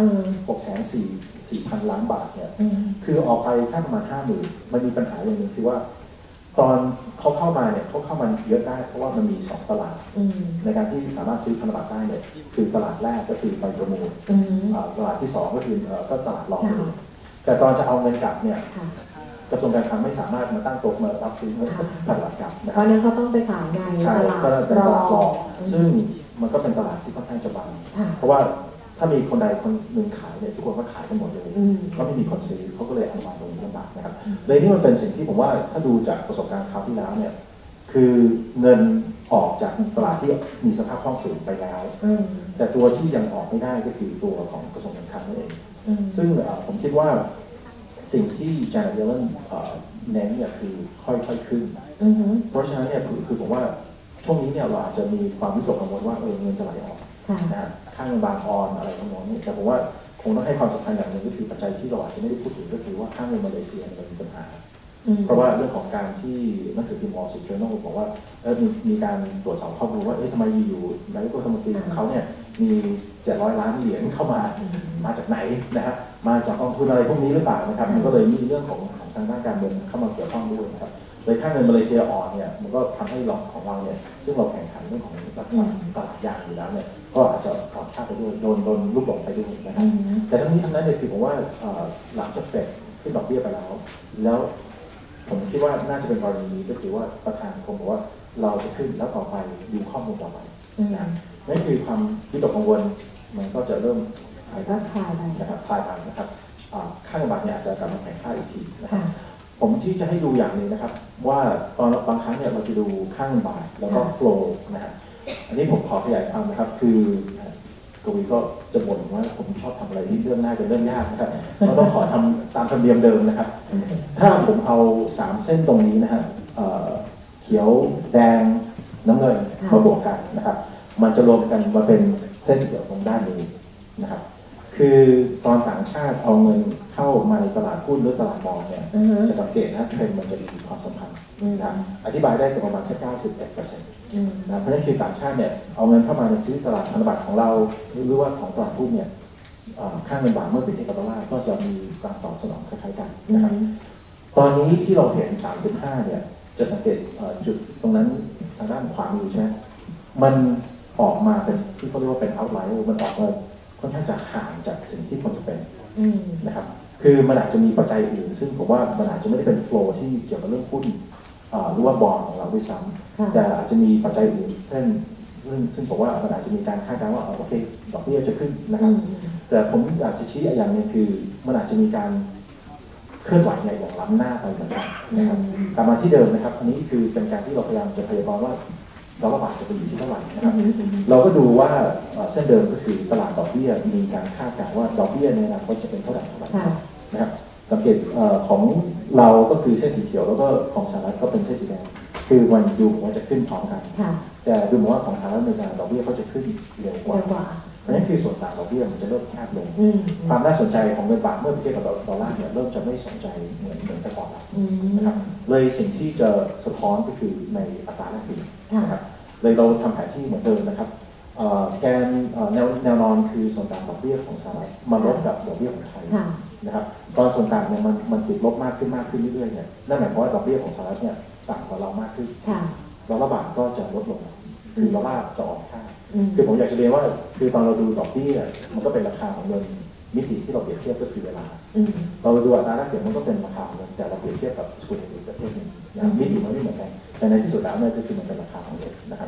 604,000 ล้านบาทเนี่ยคือออกไปแค่ประมาณ 50,000มันมีปัญหาอย่างหนึ่งคือว่าตอนเขาเข้ามาเนี่ยเขาเข้ามาเยอะได้เพราะว่ามันมี2 ตลาดในการที่สามารถซื้อพันธบัตรได้เนี่ยคือตลาดแรกก็คือไปประมูลตลาดที่2ก็คือก็ตลาดรองแต่ตอนจะเอาเงินกลับเนี่ยกระทรวงการคลังไม่สามารถมาตั้งโต๊ะมารับซื้อพันธบัตรกลับเพราะนั้นเขาต้องไปขายในตลาดรองซึ่งมันก็เป็นตลาดที่ค่อนข้างจะบางเพราะว่าถ้ามีคนใดคนหนึ่งขายเนี่ยทุกคนก็ขายกันหมดเลยก็ไม่มีคนซื้อเขาก็เลยอนุมัติตรงนี้ลำบากนะครับเลยนี่มันเป็นสิ่งที่ผมว่าถ้าดูจากประสบการณ์คราวที่แล้วเนี่ยคือเงินออกจากตลาดที่มีสภาพคล่องสูงไปแล้วแต่ตัวที่ยังออกไม่ได้ก็คือตัวของกระทรวงการคลังนั่นเองซึ่งผมคิดว่าสิ่งที่จานาเยเลนเน้นเนี่ยคือค่อยๆขึ้นเพราะฉะนั้นเนี่ยคือผมว่าช่วงนี้เนี่ยเราอาจจะมีความวิตกกังวลว่าเงินจะไหลออกนะค่าเงินบาทอ่อนอะไรทั้งหมดนี่แต่ผมว่าคงต้องให้ความสำคัญอย่างหนึ่งก็คือปัจจัยที่เราอาจจะไม่ได้พูดถึงก็คือว่าค่าเงินมาเลเซียมันมีปัญหาเพราะว่าเรื่องของการที่หนังสือพิมพ์ Wall Street Journal บอกว่ามีการตรวจสอบข้อมูลว่าทำไมอยู่นายกรัฐมนตรีของเขาเนี่ยมี700 ล้านเหรียญเข้ามาจากไหนนะครับมาจากกองทุนอะไรพวกนี้หรือเปล่านะครับมันก็เลยมีเรื่องของทางด้านการเงินเข้ามาเกี่ยวข้องด้วยนะครับเลยค่าเงินมาเลเซียอ่อนเนี่ยมันก็ทำให้เราของเราเนี่ยซึ่งเราแข่งขันเรื่องของตลาดยางอยู่แล้วเนี่ยก็อาจจะอ่อนค่าไปด้วยโดนลูกหลงไปด้วยนะครับแต่ทั้งนี้ทั้งนั้นเนี่ยคือผมว่าหลังจากเฟดขึ้นดอกเบี้ยไปแล้วผมคิดว่าน่าจะเป็นกรณีนี้ก็คือว่าประธานคงบอกว่าเราจะขึ้นแล้วต่อไปดูข้อมูลต่อไปนะนั่นคือความวิตกกังวลมันก็จะเริ่มคลายไปนะครับคลายไปนะครับค่าเงินบาทเนี่ยอาจจะกลับมาแข็งค่าอีกทีนะครับผมที่จะให้ดูอย่างนี้นะครับว่าตอนบางครั้งเนี่ยเราจะดูค่าเงินบาทแล้วก็โฟลว์นะครับอันนี้ผมขอขยายความนะครับคือกวีก็จะบ่นว่าผมชอบทำอะไรที่เรื่องง่ายเป็นเรื่องยากนะครับก็ต้องขอทำตามธรรมเนียมเดิมนะครับถ้าผมเอา3 เส้นตรงนี้นะฮะเขียวแดงน้ำเงินมาบวกกันนะครับมันจะรวมกันมาเป็นเส้นสีเขียวตรงด้านนี้นะครับคือตอนต่างชาติเอาเงินเข้ามาในตลาดหุ้นหรือตลาดบอลเนี่ยจะสังเกตนะเทรนด์มันจะมีความสัมพันธ์นะอธิบายได้ประมาณสัก 91% นะเพราะฉะนั้นคือต่างชาติเนี่ยเอาเงินเข้ามาในซื้อตลาดพันธบัตรของเราหรือว่าของตลาดหุ้นเนี่ยค่าเงินบาทเมื่อเปรียบเทียบกับดอลลาร์ก็จะมีการตอบสนองคล้ายๆกันนะครับตอนนี้ที่เราเห็น35เนี่ยจะสังเกตจุดตรงนั้นทางด้านขวามือใช่ไหมมันออกมาเป็นที่เขาเรียกว่าเป็น outlier มันออกมาค่อนข้างจะห่างจากสิ่งที่ควรจะเป็นนะครับคือมันอาจจะมีปัจจัยอื่นซึ่งผมว่ามันอาจจะไม่ได้เป็น flow ที่เกี่ยวกับเรื่องหุ้นหรือว่าบอลของเราด้วยซ้ำแต่อาจจะมีปัจจัยอื่นเช่นซึ่งผมว่ามันอาจจะมีการคาดการณ์ว่าโอเคดอกเบี้ยจะขึ้นนะครับแต่ผมอยากจะชี้อย่างนึงคือมันอาจจะมีการเคลื่อนไหวอย่างล้ำหน้าไปเหมือนกันนะครับกลับมาที่เดิมนะครับอันนี้คือเป็นการที่เราพยายามจะพยากรณ์ว่าดอลลาร์บาทจะไปอยู่ที่เท่าไหร่นะครับเราก็ดูว่าเส้นเดิมก็คือตลาดดอกเบี้ยมีการคาดการณ์ว่าดอกเบี้ยในอนาคตจะเป็นเท่าไหร่นะครับสังเกตของเราก็คือเส้นสีเขียวแล้วก็ของสหรัฐก็เป็นเส้นสีแดงคือมันดูเหมือนว่าจะขึ้นพร้อมกันแต่ดูเหมือนว่าของสหรัฐอเมริกาดอกเบี้ยก็จะขึ้นเร็วกว่าเพราะฉะนั้นคือส่วนต่างดอกเบี้ยมันจะเริ่มแคบลงความน่าสนใจของเงินบาทเมื่อเทียบกับดอลลาร์เนี่ยเริ่มจะไม่สนใจเหมือนแต่ก่อนแล้วนะครับเลยสิ่งที่จะสะท้อนก็คือในอัตราแลกเปลี่ยนนะครับเลยเราทำแผนที่เหมือนเดิมนะครับแกนแนวนอนคือส่วนต่างดอกเบี้ยของสหรัฐมาลบกับดอกเบี้ยของไทยนะครับตอนส่วนต่างเนี่ยมันติดลบมากขึ้นเรื่อยๆเนี่ยนั่นหมายความว่าดอกเบี้ยของสหรัฐเนี่ยต่ำกว่าเรามากขึ้นดอลลาร์บาทก็จะลดลงคือดอลลาร์จะอ่อนค่าคือผมอยากจะเรียนว่าคือตอนเราดูดอกเบี้ยมันก็เป็นราคาของเงินมิติที่เราเปรียบเทียบก็คือเวลาเราดูอัตราแลกเปลี่ยนมันก็เป็นราคาของเงินแต่เราเปรียบเทียบกับสกุลเงินประเทศหนึ่งมิติมันไม่เหมือนกันแต่ในที่สุดแล้วเนี่ยก็คือมันเป็นราคาของเงินนะครับ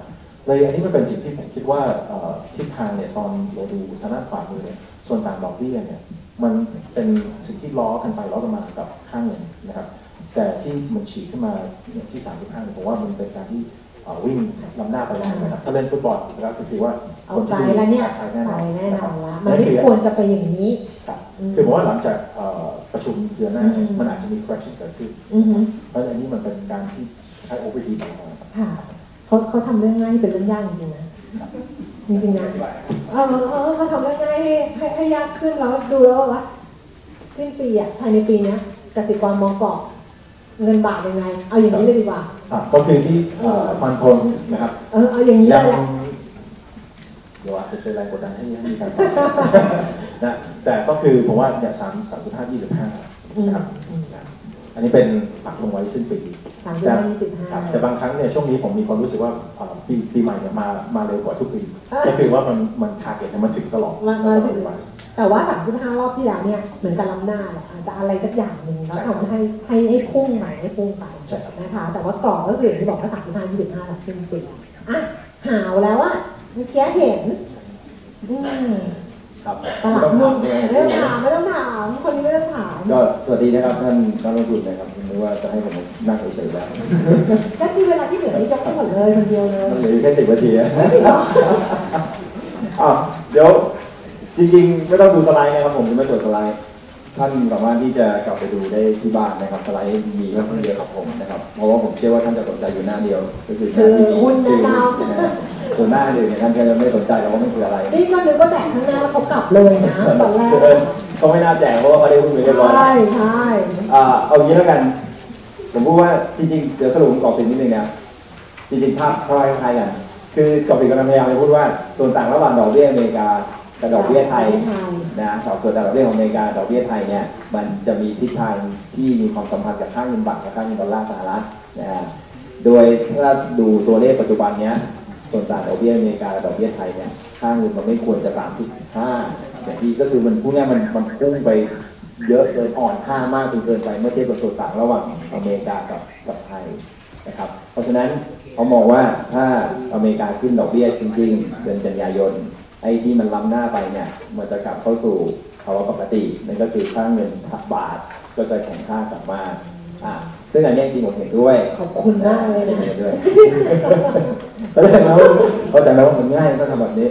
เลยอันนี้มันเป็นสิ่งที่ผมคิดว่าทิศทางเนี่ยตอนเราดูทางด้านขวามือเนี่ยส่วนต่างดอกเบี้ยเนี่ยมันเป็นสิ่งที่ล้อกันไปล้อกันมากับข้างเงินนะครับแต่ที่มันฉีกขึ้นมาที่35เนี่ยผมว่ามันเป็นการที่วิ่งล้ำหน้าไปแล้วนะครับถ้าเล่นฟุตบอลนะครับก็คือว่าเอาใจแล้วเนี่ยใช้ไปแน่นอนแน่นอนละมันไม่ควรจะไปอย่างนี้ครับคือผมว่าหลังจากประชุมเดือนหน้าเนี่ยมันอาจจะมี correction เกิดขึ้นเพราะอันนี้มันเป็นการที่ใช้ overheat ค่ะเขาทำเรื่องง่ายเป็นเรื่องยากจริงๆนะจริงๆนะเขาทำเรื่องง่ายให้ยากขึ้นแล้วดูแล้วว่าสิ้นปีอ่ะภายในปีนี้กสิกรมองกรอบเงินบาทยังไงเอาอย่างนี้เลยดีกว่าก็คือที่ฟันธงนะครับเอาอย่างนี้เลยแหละเดี๋ยวอาจจะเจอแรงกดดันให้มีการนะแต่ก็คือผมว่าเนี่ย35-25นะครับอันนี้เป็นปักลงไว้สิ้นปีแต่บางครั้งเนี่ยช่วงนี้ผมมีความรู้สึกว่าปีใหม่เนี่ยมาเร็วกว่าทุกปีก็คือว่ามันทาร์เก็ตมันถึงตลอดแต่ว่า35รอบที่แล้วเนี่ยเหมือนกันล้ำหน้าแหละอาจจะอะไรสักอย่างหนึ่งแล้วทำให้พุ่งไปนะคะแต่ว่ากรอบก็คืออย่างที่บอกว่า35-25หลักสิ้นปีอ่ะหาวแล้วอ่ะเมื่อกี้เห็นตลาดหุ้นไม่ต้องถามคนนี้ไม่ต้องถามก็สวัสดีนะครับท่านนักลงทุนนะครับไม่ว่าจะให้ผมนั่งเฉยๆแล้วก็ที่เวลาที่เหลือนี่จะไม่หมดเลยคนเดียวเลยมันเหลือแค่10 นาทีเดี๋ยวจริงๆไม่ต้องดูสไลด์นะครับผมจะไม่ตรวจสไลด์ท่านสามารถที่จะกลับไปดูได้ที่บ้านนะครับสไลด์มีค่อนข้างเยอะครับผมนะครับเพราะว่าผมเชื่อว่าท่านจะสนใจอยู่หน้าเดียวก็คือหน้าที่หุ้นแนะนำส่วนหน้าอื่นเนี่ยท่านจะไม่สนใจเราว่ามันคืออะไรนี่ก็นึกว่าแจกข้างหน้าแล้วเขากลับเลยนะตอนแรกเขาไม่น่าแจกเพราะว่าเขาได้หุ้นไปเรียบร้อยใช่เอางี้แล้วกันผมพูดว่าจริงๆเดี๋ยวสรุปกรอบสิ่งนิดนึงนะจริงๆภาพคล้ายๆกันคือกรอบสิ่งกำลังพยายามจะพูดว่าส่วนต่างระหว่างดอกเบี้ยอเมริกากับดอกเบี้ยไทยนะส่วนต่างดอกเบี้ยของอเมริกาดอกเบี้ยไทยเนี่ยมันจะมีทิศทางที่มีความสัมพันธ์กับค่าเงินบาทกับค่าเงินดอลลาร์สหรัฐนะโดยถ้าดูตัวเลขปัจจุบันเนี้ยส่วนต่างดอกเบี้ยอเมริกากับดอกเบี้ยไทยเนี่ยค่าเงินมันไม่ควรจะ35อย่างที่ก็คือมันพูดง่ายมันพุ่งไปเยอะเกินอ่อนค่ามากจนเกินไปเมื่อเทียบกับส่วนต่างระหว่างอเมริกากับไทยนะครับเพราะฉะนั้นเขามองว่าถ้าอเมริกาขึ้นดอกเบี้ยจริงๆเดือนกันยายนไอ้ที่มันล้ำหน้าไปเนี่ยมันจะกลับเข้าสู่ภาวะปกตินั่นก็คือค่าเงินบาทก็จะแข็งค่ากลับมาซึ่งอันนี้จริงผมเห็นด้วยขอบคุณมากเลยนะด้วยเข้าใจแล้วว่ามันง่ายต้องทำแบบนี้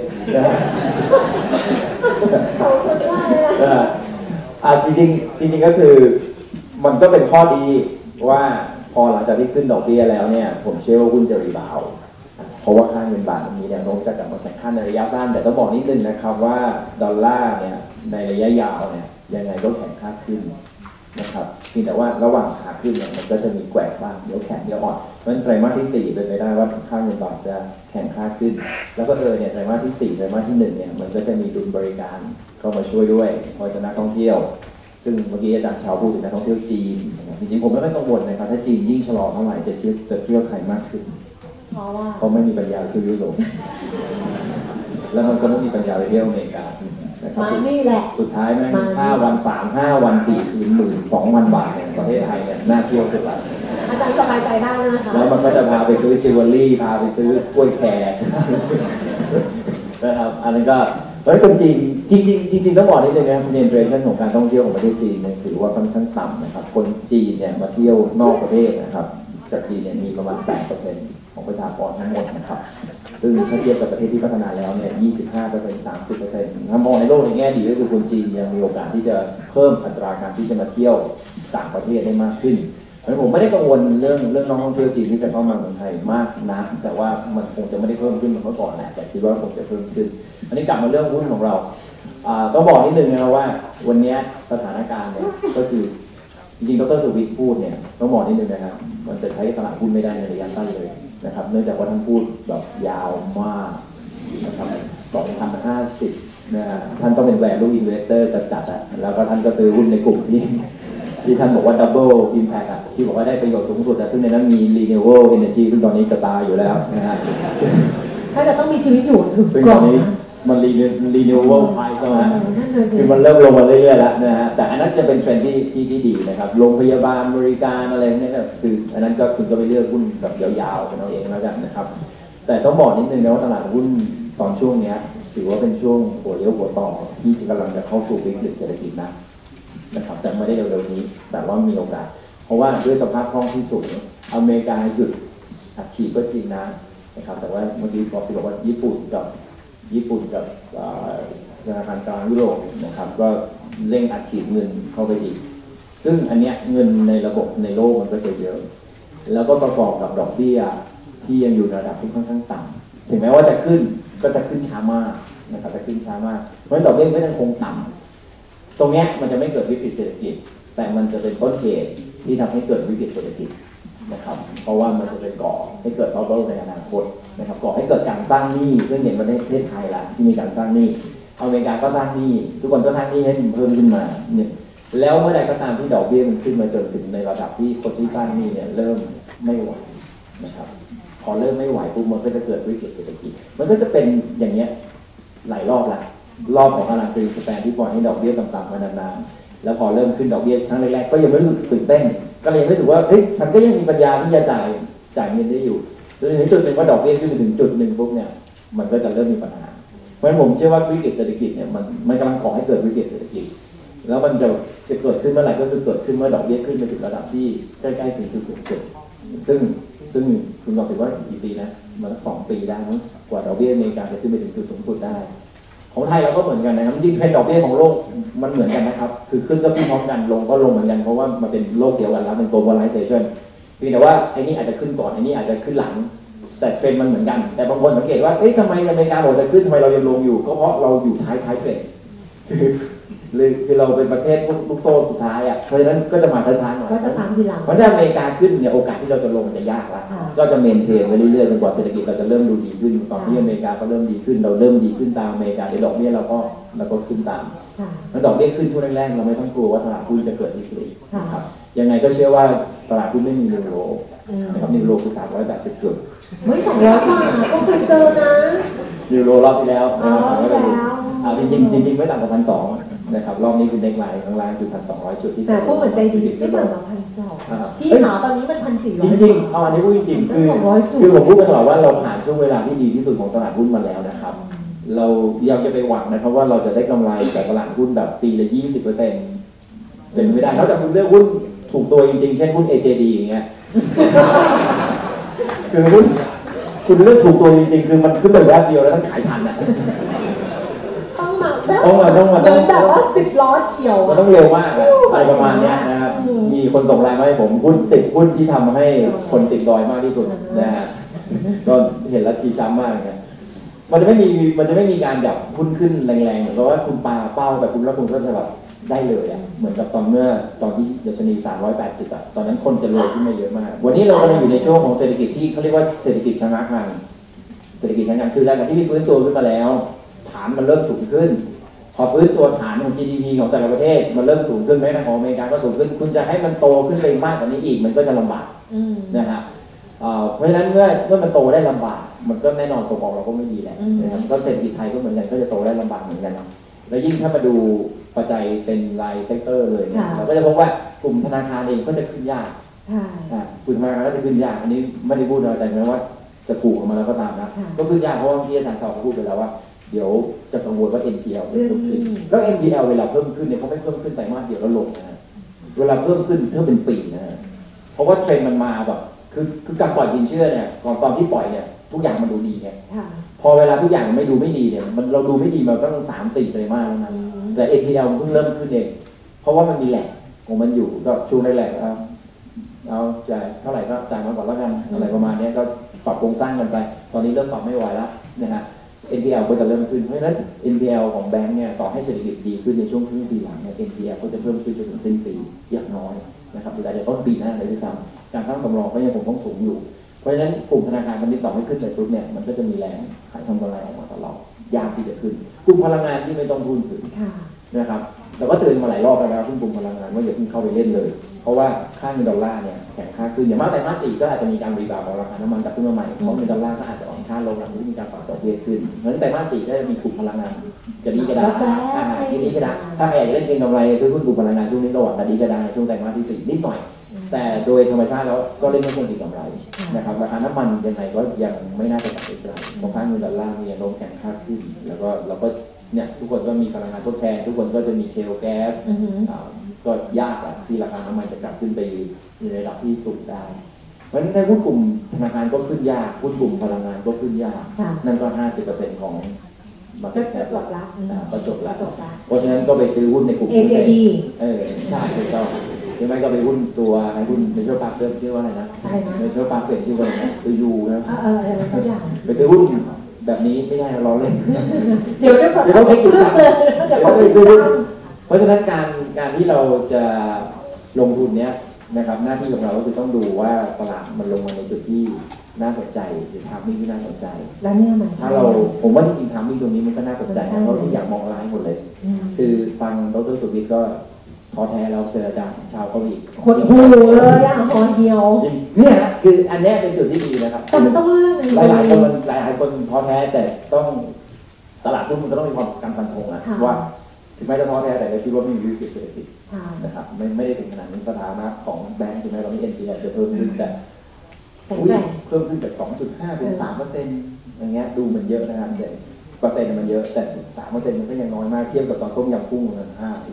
ขอบคุณมากเลยนะจริงก็คือมันก็เป็นข้อดีว่าพอหลังจากที่ขึ้นดอกเบี้ยแล้วเนี่ยผมเชื่อว่าหุ้นจะรีบาวเพราะว่าค่าเงินบาทมันมีแนวโน้มจะกลับมาแข็งค่าในระยะสั้นแต่ต้องบอกนิดนึงนะครับว่าดอลลาร์เนี่ยในระยะยาวเนี่ยยังไงก็แข็งค่าขึ้นนะครับเพียงแต่ว่าระหว่างขาขึ้นเนี่ยมันก็จะมีแกว่งบ้างเดี๋ยวแข็งเดี๋ยวอ่อนเพราะฉะนั้นไตรมาสที่4เป็นไปได้ว่าค่าเงินบาทจะแข็งค่าขึ้นแล้วก็เนี่ยไตรมาสที่4ไตรมาสที่1เนี่ยมันก็จะมีดุลบริการเข้ามาช่วยด้วยพอจะนักท่องเที่ยวซึ่งเมื่อกี้อาจารย์ชาวพูดถึงนักท่องเที่ยวจีนจริงๆผมไม่ค่อยกังวลนะครับถ้าจีนยิ่งชะลอเท่าไหร่จะเที่ยวไทยมากขึ้นเพราะไม่มีปัญญาเที่ยวยุโรปแล้วมันก็ไม่มีปัญญาไปเที่ยวอเมริกามานี่แหละสุดท้ายแม่ง5 วัน 3 5 วัน 4 คืน 12,000 บาทเนี่ยประเทศไทยเนี่ยน่าเที่ยวสุดละอาจารย์สบายใจได้แล้วนะคะแล้วมันก็จะพาไปซื้อจิวเวลรี่พาไปซื้อกล้วยแขกนะครับอันนั้นก็คนจีนจริงต้องบอกนิดนึงนะครับเนเรชั่นของการท่องเที่ยวของประเทศจีนเนี่ยถือว่าค่อนข้างต่ำนะครับคนจีนเนี่ยมาเที่ยวนอกประเทศนะครับจากจีนเนี่ยมีประมาณ 8% ของประชากรทั้งหมดนะครับซึ่งถ้าเทียบกับประเทศที่พัฒนาแล้วเนี่ย 25% 30% ถ้ามองในโลกในแง่ดีก็คือคนจีนยังมีโอกาสที่จะเพิ่มอัตราการที่จะมาเที่ยวต่างประเทศได้มากขึ้นเพราะผมไม่ได้กังวลเรื่องนักท่องเที่ยวจีนที่จะเข้ามาเมืองไทยมากนักแต่ว่ามันคงจะไม่ได้เพิ่มขึ้นเหมือนเมื่อก่อนแหละแต่คิดว่าคงจะเพิ่มขึ้นอันนี้กลับมาเรื่องหุ้นของเราต้องบอกนิดนึงนะว่าวันนี้สถานการณ์เนี่ยก็คือจริงๆดร.สุวิทย์พูดเนี่ยต้องบอกนิดนึงนะครับมันจะใช้ตลาดหุ้นไม่ได้ในระยะสั้นเลยนะครับเนื่องจากว่าท่านพูดแบบยาวมากนะครับ2050นะท่านต้องเป็น value investor จัดๆแล้วก็ท่านก็ซื้อหุ้นในกลุ่มที่ท่านบอกว่า double impact ที่บอกว่าได้ประโยชน์สูงสุดซึ่งในนั้นมี renewable energy ซึ่งตอนนี้จะตายอยู่แล้วนะฮะถ้าจะต้องมีชีวิตอยู่ถึงกรอบนะมัน renewable price ใช่ไหมคือมันเริ่มลงมาเรื่อยๆแล้วนะฮะแต่อันนั้นจะเป็นเทรนด์ที่ดีนะครับโรงพยาบาลบริการอะไรเนี่ยก็คืออันนั้นก็คุณก็ไปเลือกหุ้นแบบยาวๆกันเอาเองแล้วกันนะครับแต่ต้องบอกนิดนึงนะว่าตลาดหุ้นตอนช่วงนี้ถือว่าเป็นช่วงหัวเลี้ยวหัวต่อที่กำลังจะเข้าสู่วิกฤตเศรษฐกิจนะครับแต่ไม่ได้เร็วๆนี้แต่ว่ามีโอกาสเพราะว่าด้วยสภาพคล่องที่สูงอเมริกาหยุดอัดฉีดก็จริงนะครับแต่ว่าเมื่อกี้บอกว่าญี่ปุ่นกับธนาคารกลางยุโรปนะครับก็เร่งอัดฉีดเงินเข้าไปอีกซึ่งอันเนี้ยเงินในระบบในโลกมันก็จะเยอะแล้วก็ประกอบกับดอกเบี้ยที่ยังอยู่ในระดับที่ค่อนข้างต่ำถึงแม้ว่าจะขึ้นก็จะขึ้นช้ามากนะครับจะขึ้นช้ามากเพราะฉะนั้นดอกเบี้ยก็ยังคงต่ำตรงเนี้ยมันจะไม่เกิดวิกฤตเศรษฐกิจแต่มันจะเป็นต้นเหตุที่ทำให้เกิดวิกฤตเศรษฐกิจนะครับเพราะว่ามันจะเป็นก่อให้เกิดบับเบิ้ลในอนาคตนะครับก่อให้เกิดการสร้างหนี้ซึ่งเห็นว่าในประเทศไทยละที่มีการสร้างหนี้อเมริกาก็สร้างหนี้ทุกคนก็สร้างหนี้ให้เพิ่มขึ้นมาเนี่ยแล้วเมื่อใดก็ตามที่ดอกเบี้ยมันขึ้นมาจนถึงในระดับที่คนที่สร้างหนี้เนี่ยเริ่มไม่ไหวนะครับพอเริ่มไม่ไหวปุ๊บมันก็จะเกิดวิกฤตเศรษฐกิจมันก็จะเป็นอย่างเงี้ยหลายรอบละรอบของอลังกรีนสแปนที่ปล่อยให้ดอกเบี้ยต่ำๆมานานๆแล้วพอเริ่มขึ้นดอกเบี้ยครั้งแรกๆก็ยังไม่รู้สึกตื่นเต้นก็เลยยังไม่รู้สึกว่าเฮ้ยฉันก็ยังมีปัญญาที่จะจ่ายเงินได้อยู่จนถึงจุดหนึ่งว่าดอกเบี้ยขึ้นไปถึงจุดหนึ่งปุ๊บเนี่ยมันก็จะเริ่มมีปัญหาเพราะฉะนั้นผมเชื่อว่าวิกฤตเศรษฐกิจเนี่ยมันกำลังก่อให้เกิดวิกฤตเศรษฐกิจแล้วมันจะเกิดขึ้นเมื่อไหร่ก็คือเกิดขึ้นเมื่อดอกเบี้ยขึ้นไปถึงระดับที่ใกล้ๆถึงจุดสูงสุดซึ่งคุณบอกถือว่ากี่ปีนะมาสัก2 ปีได้มั้งกว่าดอกเบี้ยอเมริกาจะขึ้นไปถึงจุดสูงสุดได้ของไทยเราก็เหมือนกันนะครับจริงๆเทรนด์ดอกเบี้ยของโลกมันเหมือนกันนะครับคือขึ้นก็ขึ้นพร้อมกันลงก็ลงเหมือนกันเพราะว่ามันเป็นโลกเดียวกันแล้วเป็น globalization เพียงแต่ว่าไอ้นี่อาจจะขึ้นก่อนไอ้นี่อาจจะขึ้นหลังแต่เทรนด์มันเหมือนกันแต่บางคนสังเกตว่าเอ๊ะทำไมอเมริกาบอกจะขึ้นทำไมเรายังลงอยู่ก็เพราะเราอยู่ท้ายเทรนด์คือเราเป็นประเทศลูกโซ่สุดท้ายอ่ะเพราะฉะนั้นก็จะมาช้าๆหน่อยก็จะตามทีหลังเพราะถ้าอเมริกาขึ้นเนี่ยโอกาสที่เราจะลงจะยากละก็จะเมนเทนไปเรื่อยๆจนกว่าเศรษฐกิจเราจะเริ่มดูดีขึ้นตอนที่อเมริกาก็เริ่มดีขึ้นเราเริ่มดีขึ้นตามอเมริกาเดี๋ยวดอกเบี้ยเราก็ขึ้นตามแล้วดอกเบี้ยขึ้นช่วงแรกๆเราไม่ต้องกลัวว่าตลาดหุ้นจะเกิดวิกฤตครับยังไงก็เชื่อว่าตลาดหุ้นไม่มีนิวโรนะครับนิวโรคือ380 จุดไม่200 กว่าก็เคยเจอนะนิวโรรอบที่แล้วจริงไม่ต่ำกว่า1,200นะครับรอบนี้คือเด็กไลน์ข้างล่างคือ1,200 จุดที่แต่พวกเหมือนใจดีไม่ต่ำกว่า1,200ที่ขาตอนนี้มัน1,400 จริงๆเอาอันนี้พูดจริงๆคือผมพูดกันตลอดว่าเราผ่านช่วงเวลาที่ดีที่สุดของตลาดหุ้นมาแล้วนะครับเรายังจะไปหวังนะครับว่าเราจะได้กำไรจากตลาดหุ้นแบบปีละ 20% เป็นไม่ได้นอกจากคุณเลือกหุ้นถูกตัวจริงๆเช่นหุ้น AJD อย่างเงี้ยคือหุ้นคุณเลือกถูกตัวจริงๆคือมันขึ้นไปแวบเดียวแล้วต้องขายทันอ่ะต้องมาเดินแบบว่า10 ล้อเฉียวมันต้องเร็วมากอะไรประมาณนี้นะครับมีคนส่งไลน์มาให้ผมหุ้น10 หุ้นที่ทำให้คนติดดอยมากที่สุดนะฮะก็เห็นแล้วชี้ช้ำมากนะมันจะไม่มีการแบบหุ้นขึ้นแรงๆเหมือนกับว่าคุณปาเป้าแต่คุณแล้วคุณก็จะแบบได้เลยอ่ะเหมือนกับตอนที่ดัชนี380อ่ะตอนนั้นคนจะรวยขึ้นมาเยอะมากวันนี้เรากำลังอยู่ในช่วงของเศรษฐกิจที่เขาเรียกว่าเศรษฐกิจชะงักงันเศรษฐกิจชะงักงันคือหลังจากที่มีฟื้นตัวขึ้นมาแล้วฐานมันเริ่มสูงขึ้นพอฟื้นตัวฐานของ GDP ของแต่ละประเทศมันเริ่มสูงขึ้นแม้แต่ของอเมริกาก็สูงขึ้นคุณจะให้มันโตขึ้นไปมากกว่านี้อีกมันก็จะลำบากนะฮะเพราะฉะนั้นเมื่อมันโตได้ลำบากมันก็แน่นอนส่งออกเราก็ไม่ดีแหละนะครับก็เศรษฐกิจไทยก็เหมือนกันก็จะโตได้ลำบากเหมือนกันแล้วยิ่งถ้ามาดูปัจจัยเป็นรายเซกเตอร์เลยเราก็จะพบว่ากลุ่มธนาคารเองก็จะขึ้นยากกลุ่มธนาคารก็จะขึ้นยากอันนี้ไม่ได้พูดอะไรแต่แม้ว่าจะถูกออกมาแล้วก็ตามนะก็ขึ้นยากเพราะว่าที่อาจารย์ชาวพูดไปแล้วว่าเดี๋ยวจะกังวลว่า NPL จะเพิ่มขึ้นแล้ว NPL เวลาเพิ่มขึ้นเนี่ยเขาไม่เพิ่มขึ้นไตรมาสเดียวแล้วลงนะเวลาเพิ่มขึ้นเท่าเป็นปีนะเพราะว่าเทรนด์มันมาแบบคือการปล่อยสินเชื่อเนี่ยตอนที่ปล่อยเนี่ยทุกอย่างมันดูดีไงพอเวลาทุกอย่างไม่ดูไม่ดีเนี่ยเราดูไม่ดีมาตั้ง3-4 ไตรมาสแล้วนะแต่ NPL มันเพิ่งเริ่มขึ้นเองเพราะว่ามันมีแหลกของมันอยู่ก็ช่วงแรกเอาจ่ายเท่าไหร่ก็จ่ายมาก่อนแล้วกันอะไรประมาณนี้ก็ปรับโครงสร้างกันไปตอนนี้เริ่มปรับไม่ไหวแล้วนะฮะ NPL ก็จะเริ่มขึ้นเพราะฉะนั้น NPL ของแบงก์เนี่ยต่อให้เศรษฐกิจดีขึ้นในช่วงครึ่งปีหลังเนี่ย NPL ก็จะเพิ่มขึ้นจนถึงสิ้นปีอย่างน้อยนะครับหรืออาจจะต้นปีหน้าเลยด้วยซ้ำการตั้งสำรองก็ยังคงต้องสูงอยู่เพราะฉะนั้นกลุ่มธนาคารมันติดต่อให้ขึ้นไปปุ๊บเนี่ยมันก็จะมีแรงขายทำกำไรออกมาตลอดยากที่จะขึ้นกลุ่มพลังงานที่ไม่ต้องทุนถึงนะครับแต่ก็เตือนมาหลายรอบแล้วนะกลุ่มพลังงานว่าอย่าเพิ่งเข้าไปเล่นเลยเพราะว่าค่าเงินดอลลาร์เนี่ยแข็งค่าขึ้นอย่างมากแต่มา4ก็อาจจะมีการรีบาวของราคาน้ำมันกลับขึ้นมาใหม่เพราะเงินดอลลาร์ก็อาจจะอ่อนชาติลงหลังที่มีการปรับดอกเบี้ยขึ้นเพราะฉะนั้นไตรมาส 4ก็จะมีกลุ่มพลังงานกระดีกระดาทีนี้ก็ได้ถ้าใครอยากเล่นเก็งกำไรซื้อหุ้นกลุ่มพลังงานช่วงนี้ระหว่างกระดีกระดาช่วงไตรมาสที่ 4นิดหน่อยแต่โดยธรรมชาติแล้วก็เล่นไม่ควรติดกำไรนะครับราคาน้ำมันยังไงก็ยังไม่น่าจะกลับไปไกลเพราะค่าเงินดอลลาร์มีแนวโน้มแข็งค่าขึ้นแล้วก็เราก็เนี่ยทุกคนก็มีพลังงานทดแทนทุกคนก็จะมีเชลแก๊สก็ยากที่ราคาน้ำมันจะกลับขึ้นไปในระดับที่สูงได้เพราะฉะนั้นถ้าหุ้นกลุ่มธนาคารก็ขึ้นยากหุ้นกลุ่มพลังงานก็ขึ้นยากนั่นก็ 50% ของก็จบละก็จบละเพราะฉะนั้นก็ไปซื้อหุ้นในกลุ่ม AJD ใช่ถูกต้องหรือไม่ก็ไปหุ้นตัวหุ้นเนเชอร์พาร์คเดิมชื่อว่าอะไรนะเนเชอร์พาร์คเปลี่ยนชื่อว่าอะไรนะตัวยูนะอะไรสักอย่างไปซื้อหุ้นแบบนี้ไม่ได้เราเล่นเดี๋ยวต้องให้จุดจับเพราะฉะนั้นการที่เราจะลงทุนเนี้ยนะครับหน้าที่ของเราก็คือต้องดูว่าตลาดมันลงมาในจุดที่น่าสนใจหรือทามมิ่งที่น่าสนใจแล้วเนี่ยมันถ้าเราผมว่าจริงๆทามมิ่งตรงนี้มันก็น่าสนใจเพราะทุกอย่างมองร้ายหมดเลยคือฟังดร.สุวิทย์ก็ท้อแท้เราเจออาจารย์ชาวเกาหลีหดหูเลยอ่ะหอนเดียวเนี่ยคืออันนี้เป็นจุดที่ดีนะครับแต่มันต้องเลือกหลายคนท้อแท้แต่ต้องตลาดหุ้นมันก็ต้องมีความการฟันธงนะว่าถึงแม้จะท้อแท้แต่ก็คิดว่าไม่มีวิกฤตเศรษฐกิจนะครับไม่ได้ถึงขนาดนี้สถานะของแบงก์ถึงแม้ตอนนี้ NPL จะเพิ่มขึ้นแต่เพิ่มขึ้นจาก 2.5 เป็น 3% อย่างเงี้ยดูมันเยอะนะครับแต่เปอร์เซ็นต์มันเยอะแต่ 3% มันก็ยังน้อยมากเทียบกับตอนต้มยำกุ้งมัน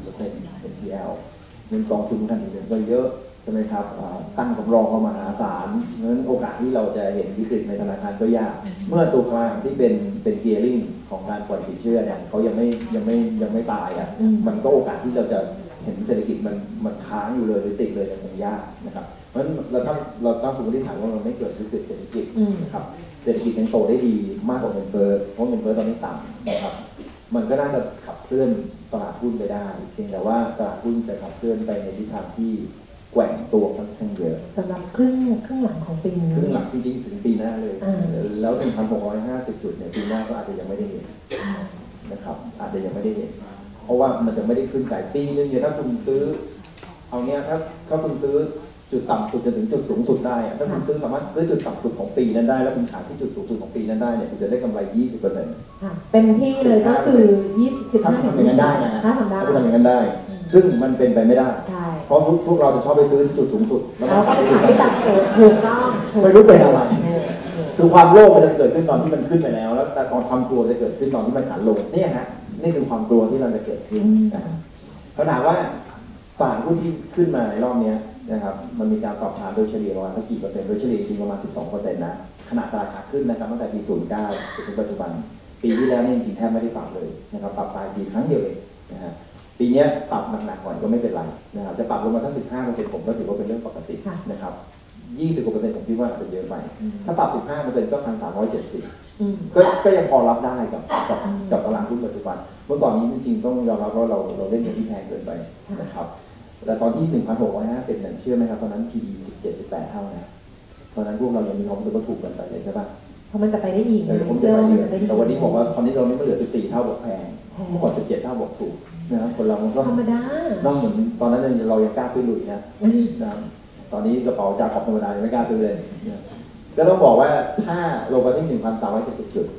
50% NPL เงินกองทุนกันถึงก็เยอะใช่ไหมครับตั้งสำรองเข้ามามหาศาลเพราะฉะนั้นโอกาสที่เราจะเห็นวิกฤตในธนาคารก็ยากเมื่อตัวกลางที่เป็นเกียร์ลิงของการปล่อยสินเชื่อเนี่ยเขายังไม่ตายอ่ะมันก็โอกาสที่เราจะเห็นเศรษฐกิจมันค้างอยู่เลยหรือติดเลยมันยากนะครับเพราะฉะนั้นเราตั้งสมมติฐานว่าเราไม่เกิดวิกฤตเศรษฐกิจนะครับเศรษฐกิจยังโตได้ดีมากกว่าเงินเฟ้อเพราะเงินเฟ้อตอนนี้ต่ำนะครับมันก็น่าจะขับเคลื่อนตลาดหุ้นไปได้เพียงแต่ว่าตลาดหุ้นจะขับเคลื่อนไปในทิศทางที่แกว่งตัวค่อนข้างเยอะสำหรับครึ่งหลังของปีนี้ครึ่งหลังจริงๆถึงปีหน้าเลยแล้ว 1,650 จุดเนี่ยปีหน้าก็อาจจะยังไม่ได้เห็นนะครับอาจจะยังไม่ได้เห็นเพราะว่ามันจะไม่ได้ขึ้นไกลปีนึงเนี่ยถ้าคุณซื้อเอาเนี้ยถ้าคุณซื้อจุดต่ำสุดจนถึงจุดสูงสุดได้ถ้าคุณซื้อสามารถซื้อจุดต่ำสุดของปีนั้นได้แล้วคุณขายที่จุดสูงสุดของปีนั้นได้เนี่ยคุณจะได้กำไร 20% ค่ะเต็มที่เลยก็คือ25% ถ้าทำอย่างนั้นได้นะถ้าทำอย่างนั้นได้ซึ่งมันเป็นไปไม่ได้เพราะพวกเราจะชอบไปซื้อที่จุดสูงสุดแล้วก็ขายที่ต่ำสุดถูกต้องไม่รู้เป็นอะไรคือความโลภมันจะเกิดขึ้นตอนที่มันขึ้นไปแล้วแต่ตอนความกลัวจะเกิดขึ้นตอนที่มันขาลงนี่ฮะนี่คือความกลัวที่เราจะเกิดขึ้นเขาถามว่าตลาดหุ้นที่ขึ้นมาในรอบนี้นะครับมันมีการปรับฐานโดยเฉลี่ยประมาณกี่เปอร์เซ็นต์โดยเฉลี่ยจริงประมาณ 12% นะขณะตลาดขาขึ้นนะครับตั้งแต่ปี 09 จนถึงปัจจุบันปีที่แล้วนี่จริงแทบไม่ได้ปรับเลยนะครับปรับปลายปีครั้งเดียวเองนะฮะปีนี้ปรับหนักๆก่อนก็ไม่เป็นไรนะครับจะปรับลงมาสัก 15% ผมก็ถือว่าเป็นเรื่องปกตินะครับ 20% ผมคิดว่าอาจจะเยอะไปถ้าปรับ 15% ก็ 1,370 ก็ยังพอรับได้กับตลาดหุ้นปัจจุบันเมื่อก่อนนี้จริงๆต้องยอมรับว่าเราเล่นเงินที่แพงเกินไปนะครับแต่ตอนที่ 1,650 เนี่ยเชื่อไหมครับตอนนั้น PE 17-18 เท่านะตอนนั้นพวกเรายังมีความรู้สึกว่าถูกกันไปเลยใช่ป่ะเพราะมันจะไปได้อีกผมจะไปเยอะแต่วันนี้บอกว่าตอนนี้เราไม่เหลือ14 เท่าบอกแพงเมื่อก่อน17 เท่าบอกถูกนะครับคนเราก็ธรรมดาเหมือนตอนนั้นเรายังกล้าซื้อหลุยนะครับตอนนี้กระเป๋าจากของธรรมดายังไม่กล้าซื้อเลยก็ต้องบอกว่าถ้าลงไปที่ 1,370 จุด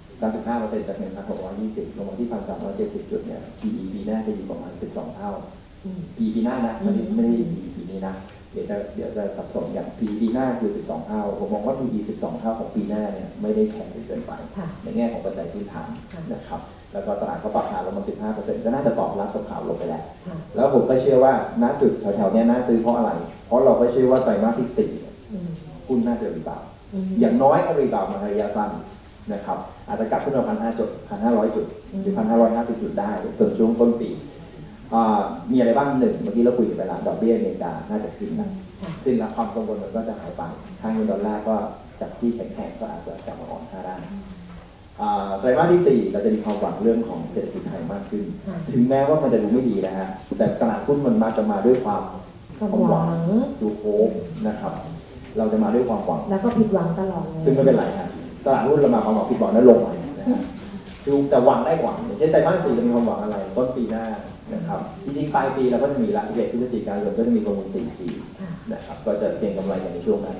95% จาก 1,620 ลงมาที่ 1,370 จุดเนี่ย PE ปีหน้าจะอยู่ประมาณ12 เท่าปีหน้านะไม่ได้ปีนี้นะเดี๋ยวจะสับสนอย่างปีหน้าคือ12 เท่าผมมองว่า PE 12 เท่าของปีหน้าเนี่ยไม่ได้แพงเกินไปในแง่ของปัจจัยพื้นฐานนะครับแล้วก็ตลาดเขาปรับฐานลงมา 15% ก็น่าจะตอบรับสภาพลงไปแล้วผมก็เชื่อว่าณจุดแถวๆนี้น่าซื้อเพราะอะไรเพราะเราก็เชื่อว่าไตรมาสที่4หุ้นน่าจะรีบาวอย่างน้อยก็รีบาวมาระยะสั้นนะครับอาจจะกลับขึ้นมา 1,500 จุดหรือ 1,550 จุดได้จนช่วงต้นปีมีอะไรบ้างหนึ่งเมื่อกี้เราคุยกันไปแล้วดอกเบี้ยอเมริกาน่าจะขึ้นแล้วความกังวลมันก็จะหายไปค่าเงินดอลลาร์ก็จากที่แข็งๆก็อาจจะกลับมาอ่อนค่าได้ไตรมาสที่4เราจะมีความหวังเรื่องของเศรษฐกิจไทยมากขึ้นถึงแม้ว่ามันจะดูไม่ดีนะฮะแต่ตลาดหุ้นมันมาจะมาด้วยความหวังดูโฮปนะครับเราจะมาด้วยความหวังแล้วก็ผิดหวังตลอดเลยซึ่งไม่เป็นไรฮะตลาดหุ้นเรามาความหวังผิดหวังแล้วลงไปคือแต่หวังได้หวังเช่นไตรมาส4จะมีความหวังอะไรต้นปีหน้านะครับจริงๆปลายปีเราก็จะมี11 พฤศจิกายนก็จะมีประมูล 4G นะครับก็จะเก็งกำไรในช่วงนั้น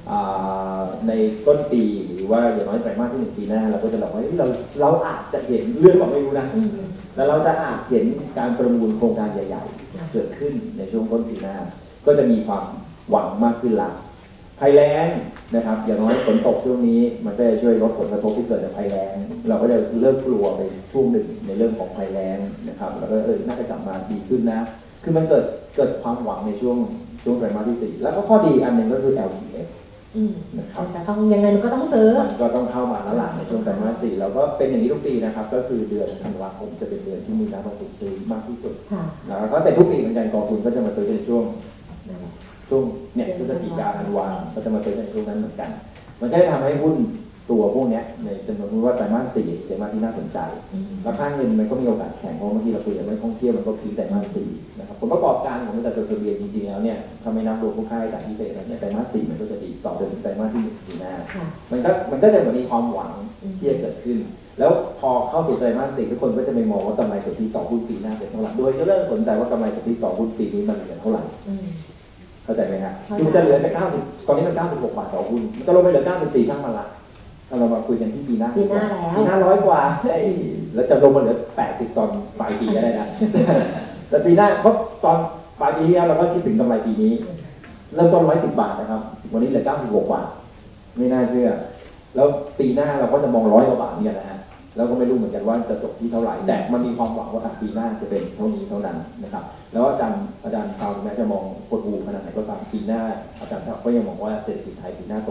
ในต้นปีหรือว่าอย่างน้อยไตรมาสที่1ปีหน้าเราก็จะบอกว่าเราอาจจะเห็นเรื่องของไม่รู้นะแล้วเราจะอาจเห็นการประมูลโครงการใหญ่ๆเกิดขึ้นในช่วงต้นปีหน้าก็จะมีความหวังมากขึ้นละภัยแล้งนะครับอย่างน้อยฝนตกช่วงนี้มันก็จะช่วยลดผลกระทบที่เกิดจากภัยแล้งเราก็จะเลิกกลัวไปช่วงหนึ่งในเรื่องของภัยแล้งนะครับแล้วก็น่าจะกลับมาดีขึ้นนะคือมันเกิดความหวังในช่วงไตรมาสที่4แล้วก็ข้อดีอันหนึ่งก็คือ LTF นะครับจะต้องยังไงมันก็ต้องซื้อมันก็ต้องเข้ามาแล้วล่ะในช่วงไตรมาส4เราก็เป็นอย่างนี้ทุกปีนะครับก็คือเดือนธันวาคมจะเป็นเดือนที่มีนักลงทุนซื้อมากที่สุดแล้วก็เป็นทุกปีเหมือนกันกองทุนก็จะมาซื้อในช่วงเนี่ยพฤศจิกาธันวาก็จะมาซื้อในช่วงนั้นเหมือนกันมันก็จะทำให้หุ้นตัวพวกนี้ในจำนวนว่าไตรมาส4ไตรมาสที่น่าสนใจแล้วค่าเงินมันก็มีโอกาสแข็งเพราะเมื่อกี้เราคุยกันเรื่องท่องเที่ยวมันก็พีคไตรมาส4นะครับผลประกอบการของบริษัทจดทะเบียนจริงๆแล้วเนี่ยถ้าไม่นับรวมผู้ค่าใช้จ่ายพิเศษเนี่ยไตรมาส4มันก็จะดีต่อจนถึงไตรมาสที่1ปีหน้ามันก็จะมีความหวังที่จะเกิดขึ้นแล้วพอเข้าสู่ไตรมาส4ทุกคนก็จะไม่มองว่ากำไรสุทธิต่อหุ้นปีหน้าเป็นเท่าไหร่โดยจะเริ่มสนใจว่ากำไรสุทธิต่อหุ้นปีนี้มันเป็นเท่าไหร่เข้าใจไหมครับคือจะเหลือจะ90ตอนนี้มัน96 บาทต่อหุ้นมันจะลงไปเหลือ94ช่างมันละเรามาคุยกันที่ปีหน้าแล้วปีหน้า 100 กว่าแล้วจะลงมาเหลือ80ตอนปลายปีก็ได้นะแต่ปีหน้าเพราะตอนปลายปีที่แล้วเราก็คิดถึงกำไรปีนี้เริ่มต้น110 บาทนะครับวันนี้เหลือ96 บาทไม่น่าเชื่อแล้วปีหน้าเราก็จะมอง100 กว่าบาทเนี่ยนะฮะแล้วก็ไม่รู้เหมือนกันว่าจะจบที่เท่าไหร่แต่มันมีความหวังว่าปีหน้าจะเป็นเท่านี้เท่านั้นนะครับแล้วอาจารย์ชาวแม้จะมองกดวูขนาดไหนก็ตามปีหน้าอาจารย์ชาวก็ยังมองว่าเศรษฐกิจไทยปีหน้าโต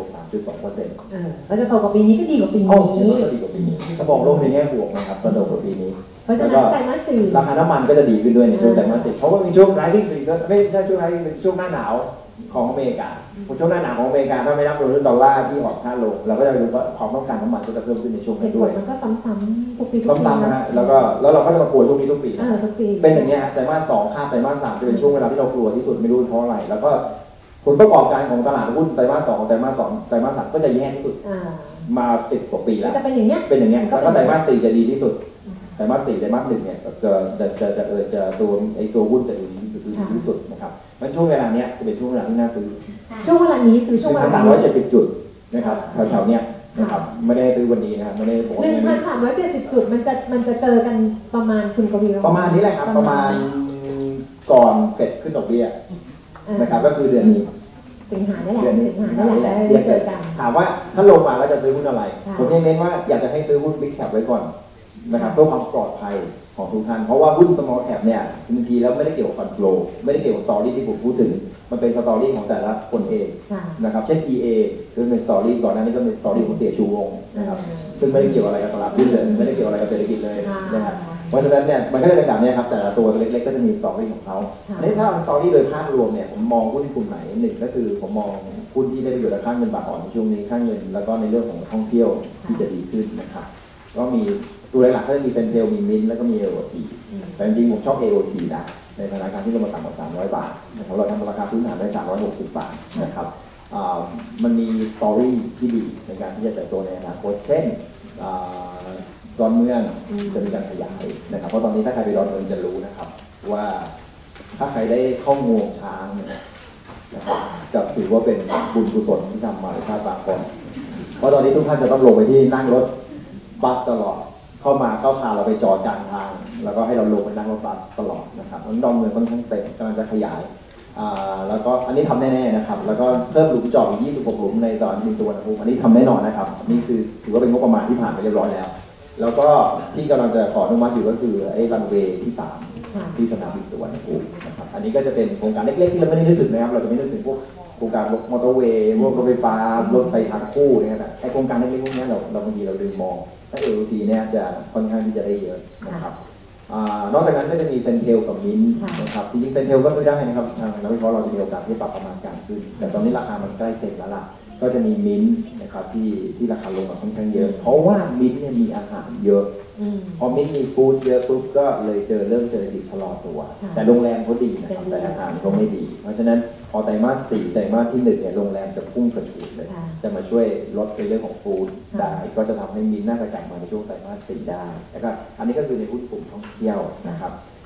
3.2% แล้วจะโตกว่าปีนี้ก็ดีกว่าปีนี้ก็ดีกว่าปีนี้ถ้ามองโลกในแง่บวกนะครับก็โตกว่าปีนี้เพราะฉะนั้นไตรมาส4 ราคาน้ำมันก็จะดีขึ้นด้วยในช่วงไตรมาส4เพราะว่ามีช่วง driving season ไม่ใช่ช่วง driving เป็นช่วงหน้าหนาวของอเมริกาช่วงหน้าหนาวของอเมริกาถ้าไม่นับดอลลาร์ที่อ่อนค่าลงเราก็จะรู้ว่าความต้องการน้ำมันก็จะเพิ่มขึ้นในช่วงนี้ด้วยมันก็ซ้ำๆทุกปีซ้ำๆนะฮะแล้วเราก็จะมากลัวช่วงนี้ทุกปีเป็นอย่างนี้ฮะไตรมาส2ข้ามไตรมาส3จะเป็นช่วงเวลาที่เรากลัวที่สุดไม่รู้เพราะอะไรแล้วก็ผลประกอบการของตลาดหุ้นไตรมาส2ไตรมาส2ไตรมาส3ก็จะแย่ที่สุดมา10 กว่าปีแล้วจะเป็นอย่างเงี้ยแล้วก็ไตรมาส4จะดีที่สุดไตรมาส4ไตรมาส1เนี่ยจะตัวหุ้นจะดีที่สุดนะครับมันช่วงเวลาเนี้ยจะเป็นช่วงเวลาที่น่าซื้อช่วงเวลานี้คือช่วงเวลา 1,370 จุดนะครับแถวๆเนี้ยนะครับไม่ได้ซื้อวันนี้นะครับไม่ได้บอกว่า 1,370 จุดมันจะเจอกันประมาณคุณกวีประมาณนี้แหละครับประมาณก่อนเฟดขึ้นดอกเบี้ยนะครับก็คือเดือนนี้สิงหาได้แหละได้เจอกันถามว่าถ้าลงมาแล้วจะซื้อหุ้นอะไรผมยังเน้นว่าอยากจะให้ซื้อหุ้น Big Cap ไว้ก่อนนะครับเพื่อความปลอดภัยของทุกท่านเพราะว่าหุ้น small cap เนี่ยบางทีแล้วไม่ได้เกี่ยวกับฟันโฟลไม่ได้เกี่ยวกับสตอรี่ที่ผมพูดถึงมันเป็นสตอรี่ของแต่ละคนเองนะครับเช่น EA คือเป็นสตอรี่ก่อนหน้านี้ก็เป็นสตอรี่ของเสียชูวงนะครับซึ่งไม่ได้เกี่ยวอะไรกับตลาดหุ้นเลยไม่ได้เกี่ยวอะไรกับเศรษฐกิจเลยนะครับเพราะฉะนั้นเนี่ยมันก็จะเป็นแบบนี้ครับแต่ละตัวเล็กๆก็จะมีสตอรี่ของเขาในถ้าสตอรี่โดยภาพรวมเนี่ยผมมองหุ้นกลุ่มไหนหนึ่งก็คือผมมองหุ้นที่ได้ประโยชน์จากค่าเงินบาทอ่อนในช่วงนี้ค่าเงินแล้วก็ในเรื่องของท่องเที่ยวที่จะดีขึ้นนะครับก็มีตัวหลักๆก็จะมีเซนเทลมีมินแล้วก็มี AOT แต่จริงๆผมชอบ AOT นะในสถานการณ์ที่เรามาต่ำกว่า300 บาทนะครับเราทำราคาพื้นฐานได้360 บาทนะครับมันมีสตอรี่ที่ดีในการที่จะเติบโตในอนาคตเช่นดอนเมืองจะมีการขยายนะครับเพราะตอนนี้ถ้าใครไปดอนเมืองจะรู้นะครับว่าถ้าใครได้เข้างวงช้างนะครับจะถือว่าเป็นบุญกุศลที่ทำมาในชาติบางคนเพราะตอนนี้ทุกท่านจะต้องลงไปที่นั่งรถบัสตลอดเข้าพาเราไปจอดกลางทางแล้วก็ให้เราลงไปนั่งรถบัสตลอดนะครับดอนเมืองค่อนข้างเต็มกำลังจะขยายแล้วก็อันนี้ทำแน่ๆนะครับแล้วก็เพิ่มหลุมจอดอีก26 หลุมในสนามบินสุวรรณภูมิอันนี้ทำแน่นอนนะครับนี่คือถือว่าเป็นงบประมาณที่ผ่านไปเรียบร้อยแล้วก็ที่กำลังจะขออนุมัติอยู่ก็คือไอ้รันเวย์ที่3ที่สนามบินสุวรรณภูมินะครับอันนี้ก็จะเป็นโครงการเล็กๆที่เราไม่ได้นึกถึงนะครับเราจะไม่นึกถึงพวกโครงการมอเตอร์เวย์พวกรถไฟฟ้ารถไฟทางคู่เนี่ยนะไอ้โครงการเล็กๆพวกนี้เราบางทีเราลืมมองถ้า AOT เนี่ยจะค่อนข้างที่จะได้เยอะนะครับนอกจากนั้นก็จะมีเซนเทลกับมินนะครับจริงๆเซนเทลก็ซื้อได้นะครับทางนักวิเคราะห์เราจะมีโอกาสที่ปรับประมาณการขึ้นแต่ตอนนี้ราคามันใกล้เต็มแล้วล่ะก็จะมีมินนะครับที่ราคาลงมาค่อนข้างเยอะเพราะว่ามินเนี่ยมีอาหารเยอะพอมินมีฟู้ดเยอะปุ๊บก็เลยเจอเรื่องเศรษฐกิจชะลอตัวแต่โรงแรมเขาดีนะครับแต่อาหารเขาไม่ดีเพราะฉะนั้นพอไตรมาส4ไตรมาสที่1เนี่ยโรงแรมจะพุ่งกระฉูดเลยจะมาช่วยลดในเรื่องของฟู้ดได้ก็จะทำให้มินน่าจะกลับมาในช่วงไตรมาส4ได้นะครับอันนี้ก็คือในหุ้นกลุ่มท่องเที่ยวนะครับ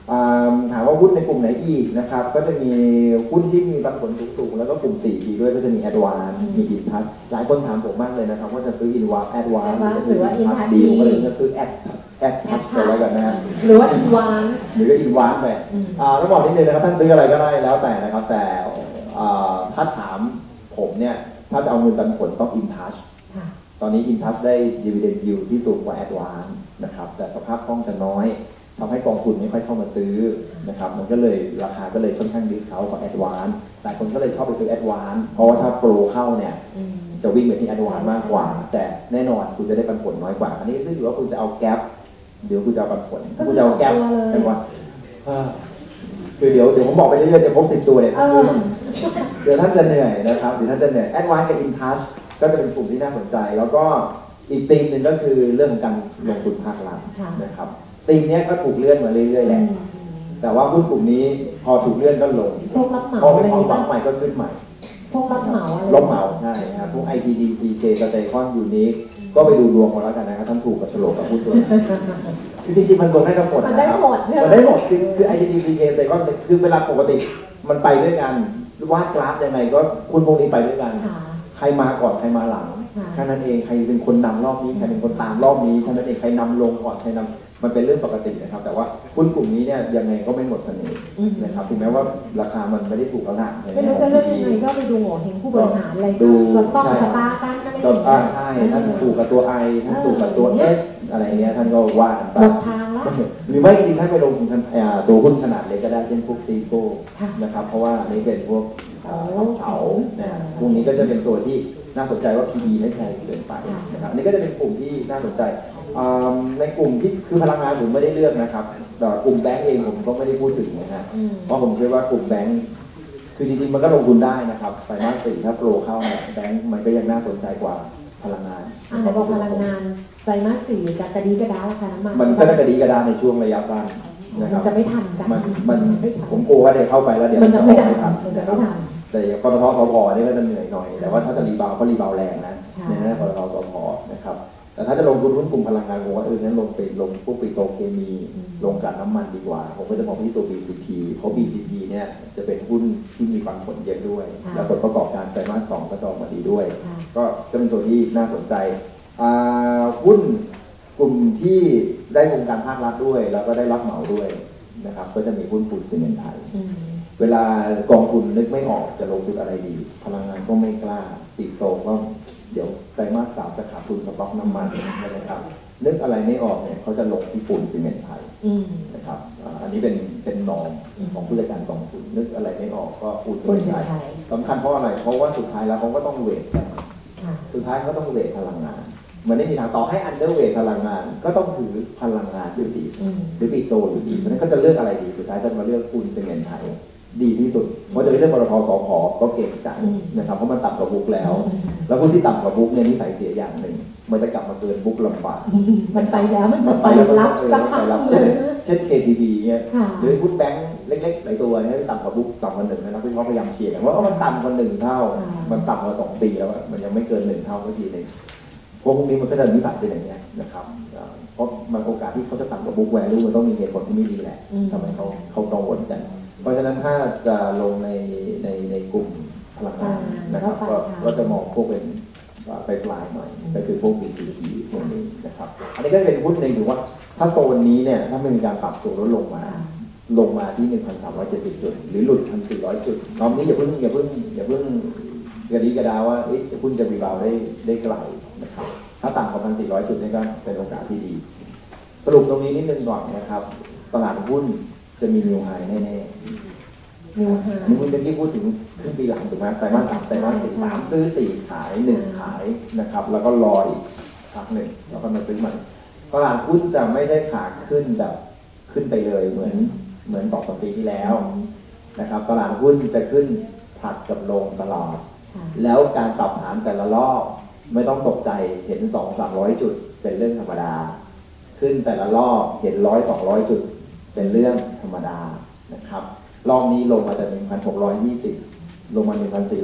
ถามว่าหุ้นในกลุ่มไหนอีกนะครับก็จะมีหุ้นที่มีปันผลสูงๆแล้วก็กลุ่ม 4G ด้วยก็จะมี Advance มี Intouch หลายคนถามผมมากเลยนะครับว่าจะซื้อ Advance หรือว่า Intouch ดีก็เลยจะซื้อ Adtouch ไปแล้วกันนะหรือว่า Advance หรือ Advance ไปต้องบอกนิดนึงนะครับท่านซื้ออะไรก็ได้แล้วแต่นะครับแต่ถ้าถามผมเนี่ยถ้าจะเอาเงินปันผลต้อง Intouch ตอนนี้ Intouch ได้ Dividend Yield ที่สูงกว่า Advance นะครับแต่สภาพคล่องจะน้อยทำให้กองทุนไม่ค่อยเข้ามาซื้อนะครับมันก็เลยราคาก็เลยค่อนข้างดิสเคาท์กว่าแอดวานซ์หลายคนก็เลยชอบไปซื้อแอดวานซ์เพราะว่าถ้าโปรเข้าเนี่ยจะวิ่งไปที่แอดวานซ์มากกว่าแต่แน่นอนคุณจะได้ปันผลน้อยกว่าอันนี้ขึ้นอยู่ว่าคุณจะเอาแก๊ปเดี๋ยวคุณจะเอาปันผลคุณจะเอาแก๊ปแต่ว่าคือเดี๋ยวผมบอกไปเรื่อยๆจะพก10 ตัวเนี่ยเดี๋ยวท่านจะเหนื่อยนะครับเดี๋ยวท่านจะเหนื่อยแอดวานซ์กับอินทัชก็จะเป็นกลุ่มที่น่าสนใจแล้วก็อีกธีมหนึ่งก็คือเรื่องของการลงทุนภาครัฐนะครับธีมนี้ก็ถูกเลื่อนมาเรื่อยๆแหละแต่ว่าหุ้นกลุ่มนี้พอถูกเลื่อนก็ลงพวกรับเหมาพออะไม่ไรพอนี้รัป่ะบใหม่ก็ขึ้นใหม่พวกรับเหมาอะไรรับเหมาใช่ครับพวก ITD CJ สเตคอนยูนิคก็ไปดูดวงมาแล้วกันนะครับท่านถูกกับฉลกกับหุ้นตัวจริงๆมันลงได้ทั้งหมดมันนะได้ครับหมดใช่ไหมมันได้หมดคือ ITD CJ สเตคอนคือเวลาปกติมันไปด้วยกันวาดกราฟยังไงก็คุณพวกนี้ไปด้วยกันใครมาก่อนใครมาหลังแค่นั้นเองใครเป็นคนนำรอบนี้ใครเป็นคนตามรอบนี้แค่นั้นเองใครนำลงก่อนใครนำมันเป็นเรื่องปกตินะครับแต่ว่าหุ้นกลุ่มนี้เนี่ยยังไงก็ไม่หมดเสน่ห์นะครับถึงแม้ว่าราคามันไม่ได้ถูกแล้วนะไม่รู้จะเลือกยังไงก็ไปดูโง่เฮงผู้บริหารอะไรก็ต้องชะตากันอะไรอย่างเงี้ยใช่ท่านถูกกับตัว I ท่านถูกกับตัว S อะไรเงี้ยท่านก็ว่ากันไปหมดทางละหรือไม่จริงๆท่านไปลงทุนตัวหุ้นขนาดเล็กก็ได้เช่นพวกซีโก้นะครับเพราะว่าอันนี้เป็นพวกเสาพวกนี้ก็จะเป็นตัวที่น่าสนใจว่า PE ไม่แพงเกินไปนะครับอันนี้ก็จะเป็นกลุ่มที่น่าสนใจในกลุ่มที่คือพลังงานผมไม่ได้เลือกนะครับแต่กลุ่มแบงก์เองผมก็ไม่ได้พูดถึงนะฮะเพราะผมเชื่อว่ากลุ่มแบงก์คือจริงๆมันก็ลงทุนได้นะครับไตรมาส 4ถ้าโปรเข้าเนี่ยแบงก์มันก็ยังน่าสนใจกว่าพลังงานบอกพลังงานไตรมาส 4จะกระดีกระดาราคาน้ำมันมันก็จะกระดีกระดาในช่วงระยะสั้นนะครับจะไม่ทันกันมันผมกลัวว่าเดี๋ยวเข้าไปแล้วเดี๋ยวมันจะไม่ทันแต่อย่างปตทสผนี่ก็จะเหนื่อยหน่อยแต่ว่าถ้าจะรีบาวก็รีบาวแรงนะปตทสผนะครับแต่ถ้าจะลงทุนหุ้นกลุ่มพลังงานผมว่านั้นลงพวกปิโตรเคมีลงกลั่นน้ำมันดีกว่าผมก็จะมองที่ตัว BCP เพราะ BCP เนี่ยจะเป็นหุ้นที่มีปันผลเยอะด้วยแล้วผลประกอบการไตรมาส 2ก็จะออกมาดีด้วยก็เป็นตัวที่น่าสนใจหุ้นกลุ่มที่ได้โครงการภาครัฐด้วยแล้วก็ได้รับเหมาด้วยนะครับก็จะมีหุ้นปูนซีเมนต์ไทยเวลากองทุนนึกไม่ออกจะลงทุนอะไรดีพลังงานก็ไม่กล้าติดโตก็เดี๋ยวไตรมาส 3จะขาดทุนสต็อกน้ำมันนะครับนึกอะไรไม่ออกเนี่ยเขาจะลงที่ปูนซีเมนต์ไทยนะครับอันนี้เป็นนอมของผู้จัดการกองทุนนึกอะไรไม่ออกก็ปูนซีเมนต์ไทยสำคัญเพราะอะไรเพราะว่าสุดท้ายแล้วเขาก็ต้องเวทกันสุดท้ายเขาต้องเวทพลังงานมันไม่มีทางต่อให้อันเดอร์เวทพลังงานก็ต้องถือพลังงานอยู่ดีหรือปิโตอยู่ดีเพราะนั้นก็จะเลือกอะไรดีสุดท้ายจะมาเลือกปูนซีเมนต์ไทยดีที่สุดเพราะจะไปเลือกปตทสผก็เก่งจังนะครับเพราะมันต่ำกว่าบุ๊กแล้วผู้ที่ต่ำกว่าบุ๊กเนี่ยนิสัยเสียอย่างหนึ่งมันจะกลับมาเกินบุ๊กลำบากมันไปแล้วมันจะไปรับสักพักเช่น KTB เนี่ยหรือหุ้นแบงค์เล็กๆหลายตัวเนี่ยต่ำกว่าบุ๊กต่ำกว่า1นะครับพี่พยายามเชียร์กันว่ามันต่ำกว่า1เท่ามันต่ำกว่า2ปีแล้วมันยังไม่เกิน1เท่าสักทีนึงพวกนี้มันก็จะนิสัยเป็นอย่างนี้นะครับเพราะมันโอกาสที่เขาจะต่ำกว่าบุ๊กแวลูมันต้องมีเหตุผลที่ไม่ดีแหละทำให้เขากังวลกันเพราะฉะนั้นถ้าจะลงในกลุ่มพลังงานนะครับก็จะมองพวกเป็นไปปลายหน่อยก็คือพวก BCP พวกนี้นะครับอันนี้ก็เป็นหุ้นในถือว่าถ้าโซนนี้เนี่ยถ้าไม่มีการปรับตัวลดลงมาที่ 1,370 จุดหรือหลุด 1,400 จุดรอบนี้อย่าเพิ่งกระดิกระดาว่าหุ้นจะรีบาวได้ไกลนะครับถ้าต่ำกว่า 1,400 จุดนี่ก็เป็นโอกาสที่ดีสรุปตรงนี้นิดนึงก่อนนะครับตลาดหุ้นจะมีนิวไฮแน่ๆนี่คุณเมื่อกี้พูดถึงครึ่งปีหลังถูกไหมไตรมาส 3ไตรมาส 4 3ซื้อ4ขาย1ขายนะครับแล้วก็รออีกพักหนึ่งแล้วก็มาซื้อใหม่ตลาดหุ้นจะไม่ใช่ขาขึ้นแบบขึ้นไปเลยเหมือน2-3 ปีที่แล้วนะครับตลาดหุ้นจะขึ้นผลัดกับลงตลอดแล้วการปรับฐานแต่ละรอบไม่ต้องตกใจเห็น 200-300 จุดเป็นเรื่องธรรมดาขึ้นแต่ละรอบเห็น 100-200 จุดเป็นเรื่องธรรมดานะครับรอบนี้ลงมาจาก 1,620 ลงมา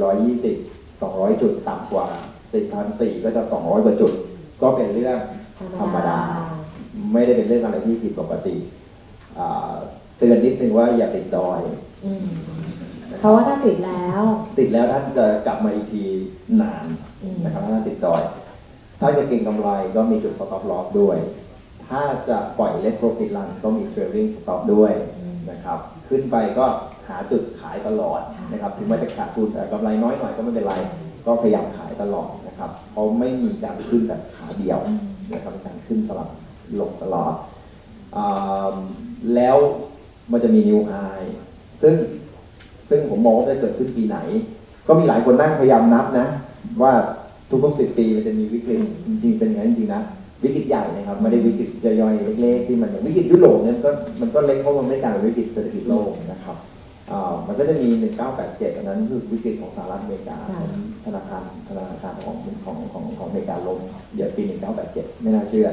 1,420 200 จุดต่ำกว่า 4,400 ก็จะ 200 กว่าจุดก็เป็นเรื่องธรรมดาไม่ได้เป็นเรื่องอะไรที่ผิดปกติเตือนนิดนึงว่าอย่าติดดอยเพราะว่าถ้าติดแล้วท่านจะกลับมาอีกทีนานนะครับถ้าติดดอยถ้าจะเก็งกำไรก็มีจุด stop loss ด้วยถ้าจะปล่อยเล่น profit run ก็มี trailing stop ด้วยนะครับขึ้นไปก็หาจุดขายตลอดนะครับถึงแม้จะขาดทุนแต่กำไรน้อยหน่อยก็ไม่เป็นไรก็พยายามขายตลอดนะครับเพราะไม่มีการขึ้นแบบขาเดียวนะครับการขึ้นสลับลงตลอดแล้วมันจะมี new high ซึ่งผมมองว่าจะเกิดขึ้นปีไหนก็มีหลายคนนั่งพยายามนับนะว่าทุกๆ10 ปีมันจะมีวิกฤตจริงๆเป็นอย่างนั้นจริงๆนะวิกฤตใหญ่นะครับไม่ได้วิกฤตย่อยๆเล็กๆที่มันอย่างวิกฤตยุโรปเนี่ยมันก็เล็กเพราะมันไม่ได้การวิกฤตเศรษฐกิจโลกนะครับมันก็จะมี1987อันนั้นคือวิกฤตของสหรัฐอเมริกาธนาคารของอเมริกาล้มเดี๋ยวปี1987ไม่น่าเชื่อ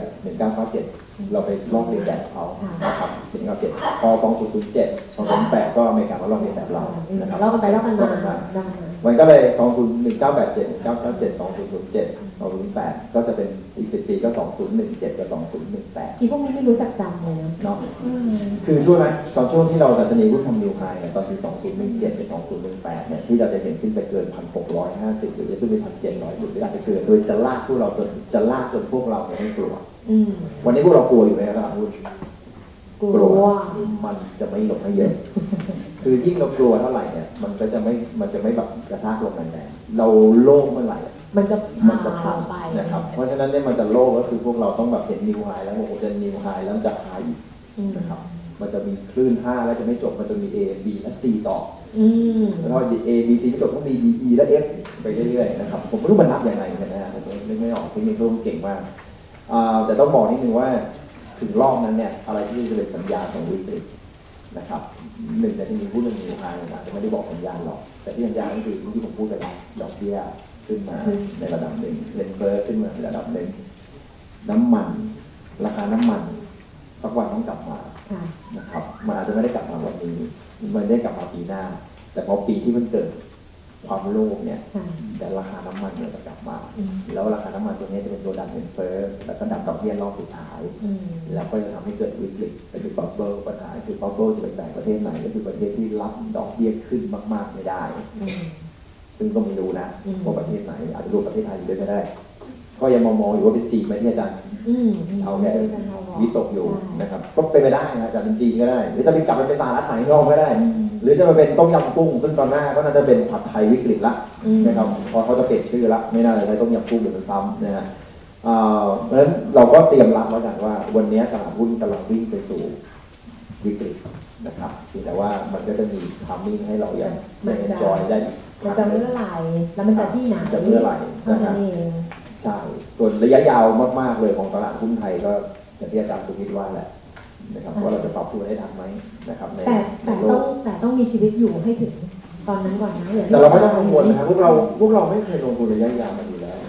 1997เราไปลอกเลียนแบบเขานะครับ1997พอ2007 2008ก็อเมริกามาลอกเลียนแบบเรานะครับลอกกันไปลอกกันมามันก็เลย1987 1997 2007 2008ก็จะเป็นอีก10 ปีก็2017กับ2018 อีพวกนี้ไม่รู้จักจำเลยเนาะคือช่วงนั้นตอนช่วงที่เราดัชนีหุ้นทำนิวไฮตอนปี2017ไป2018เนี่ยที่เราจะเห็นขึ้นไปเกิน 1,650 หรือจะขึ้นไป 1,700 หรืออาจจะเกินโดยจะลากพวกเราจะลากจนพวกเราไม่กลัววันนี้พวกเรากลัวอยู่ไหมครับหุ้นกลัวมันจะไม่ลงให้เยอะคือยิ่งเรากลัวเท่าไหร่เนี่ยมันจะไม่แบบกระชากลงแรงๆเราโล่งเมื่อไหร่มันจะผ่านไปนะครับเพราะฉะนั้นเนี่ยมันจะโล่งก็คือพวกเราต้องแบบเห็นนิวไฮแล้วโอ้โหจะนิวไฮแล้วจะไฮอีกนะครับมันจะมีคลื่น5แล้วจะไม่จบมันจะมี A B และ C ต่อแล้วพอ A B C ไม่จบก็มี D E และ F ไปเรื่อยๆนะครับผมไม่รู้มันนับยังไงนะฮะผมนึกไม่ออกที่มีเครื่องเก่งมากแต่ต้องบอกนิดนึงว่าถึงรอบนั้นเนี่ยอะไรที่จะเป็นสัญญาณของวิกฤตนะครับหนึ่งแต่ที่มีพูดเรื่องนิวไฮอาจจะไม่ได้บอกสัญญาณหรอกแต่ที่สัญญาณก็คือที่ผมพูดไปแล้วดอกเบี้ยขึ้นมาในระดับหนึ่งเงินเฟ้อขึ้นมาในระดับหนึ่งน้ำมันราคาน้ำมันสักวันต้องกลับมานะครับมันอาจจะไม่ได้กลับมาวันนี้มันได้กลับมาปีหน้าแต่พอปีที่มันเกิดความโลภเนี่ยแต่ราคาน้ำมันเนี่ยจะกลับมาแล้วราคาน้ำมันตัวนี้จะเป็นตัวดันเงินเฟ้อแล้วก็ดันดอกเบี้ยรอบสุดท้ายแล้วก็จะทำให้เกิดวิกฤตเป็นบับเบิ้ลปัญหาคือบับเบิ้ลจะเป็นแบบประเทศไหนก็คือประเทศที่รับดอกเบี้ยขึ้นมากๆไม่ได้ซึ่งก็ไม่รู้นะว่าประเทศไหนอาจจะรวมประเทศไทยด้วยก็ได้ก็ยังมองอยู่ว่าเป็นจีนไหมที่อาจารย์ชาวแก่วิตกอยู่นะครับก็เป็นไปได้นะอาจารย์เป็นจีนก็ได้หรือจะเป็นกลับไปเป็นสหรัฐไหนก็ได้หรือจะมาเป็นต้มยำกุ้งซึ่งตอนหน้าก็น่าจะเป็นผัดไทยวิกฤตละนะครับพอเขาจะเปลี่ยนชื่อละไม่น่าจะใช้ต้มยำกุ้งเดี๋ยวมันซ้ำนะฮะเพราะฉะนั้นเราก็เตรียมรับแล้วกันว่าวันนี้ตลาดหุ้นกำลังวิ่งไปสู่วิกฤตนะครับแต่ว่ามันก็จะมีทามมิ่งให้เรายังได้เอนจอยได้มันจะเมื่อไหร่แล้วมันจะที่ไหนจะเมื่อไหร่นะครับใช่ส่วนระยะยาวมากๆเลยของตลาดหุ้นไทยก็อย่างที่อาจารย์สุวิทย์ว่าแหละนะครับว่าเราจะปรับตัวได้ทันไหมนะครับแต่ต้องมีชีวิตอยู่ให้ถึงตอนนั้นก่อนนะแต่เราไม่ต้องกังวลนะครับพวกเราไม่เคยลงทุนระยะยาวมาอยู่แล้ว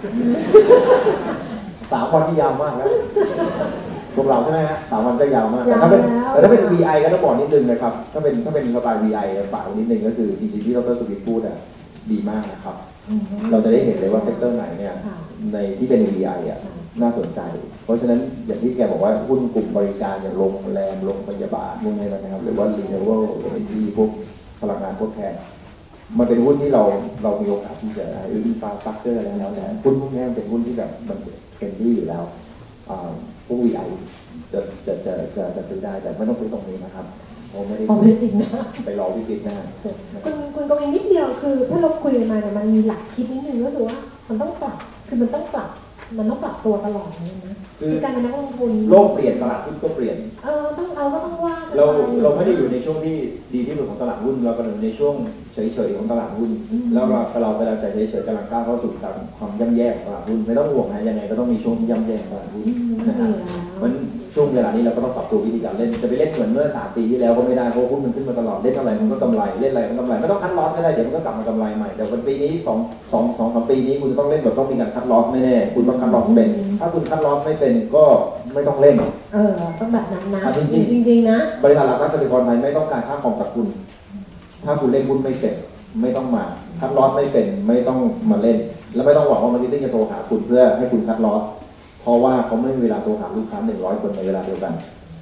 3 วันที่ยาวมากแล้วพวกเราใช่ไหมฮะ3 วันก็ยาวมากแต่ถ้าเป็น VI ก็ต้องบอกนิดนึงนะครับถ้าเป็นสไตล์ VI ฝากนิดนึงก็คือจริงๆที่ดร.สุวิทย์พูดดีมากนะครับเราจะได้เห็นเลยว่าเซกเตอร์ไหนเนี่ยในที่เป็น VI น่าสนใจเพราะฉะนั้นอย่างที่แกบอกว่าหุ้นกลุ่มบริการอย่างโรงแรมโรงพยาบาลพวกนี้นะครับหรือว่า renewable energy พวกพลังงานทดแทนมันเป็นหุ้นที่เรามีโอกาสที่จะหรือ infrastructure อะไรแล้วแต่หุ้นพวกนี้เป็นหุ้นที่แบบมันเป็นที่อยู่แล้วพวก VI จะซื้อได้แต่ไม่ต้องซื้อตรงนี้นะครับไม่ได้ไปรอวิกฤตหน้าคุณกวินนิดเดียวคือถ้าเราคุยมาเนี่ยมันมีหลักคิดนิดนึงก็คือว่ามันต้องปรับตัวตลอดนะคือการเป็นนักลงทุนโลกเปลี่ยนตลาดหุ้นก็เปลี่ยนก็ต้องว่าเราไม่ได้อยู่ในช่วงที่ดีที่สุดของตลาดหุ้นเรากำลังในช่วงเฉยๆของตลาดหุ้นแล้วเราเวลาใจเฉยๆกำลังก้าวเข้าสู่ความย่ำแย่ของตลาดหุ้นไม่ต้องห่วงนะยังไงก็ต้องมีช่วงที่ย่ำแย่ของตลาดหุ้นนะครับมันช่วงเวลานี้เราก็ต้องปรับตัววิธีการเล่นจะไปเล่นเหมือนเมื่อ3 ปีที่แล้วก็ไม่ได้เพราะหุ้นมันขึ้นมาตลอดเล่นอะไรมันก็กำไรเล่นอะไรมันกำไรไม่ต้องคัดลอสก็ได้เดี๋ยวมันก็กลับมากำไรใหม่แต่วันปีนี้2-3 ปีนี้คุณต้องเล่นแบบต้องมีการคัดลอสแน่ๆคุณต้องคัดลอสเป็นถ้าคุณคัดลอสไม่เป็นก็ไม่ต้องเล่นต้องแบบนั้นนะจริงๆนะบริษัทหลักทรัพย์กสิกรไทยไม่ต้องการค่าคอมจากคุณถ้าคุณเล่นหุ้นไม่เป็นไม่ต้องมาคัดลอสไม่เป็นไม่ต้องมาเล่นแล้วไม่ต้องหวังว่ามาร์เก็ตติ้งจะโทรหาคุณเพื่อให้คุณคัดลอสเพราะว่าเขาไม่มีเวลาโทรหาลูกค้า100 คนในเวลาเดียวกัน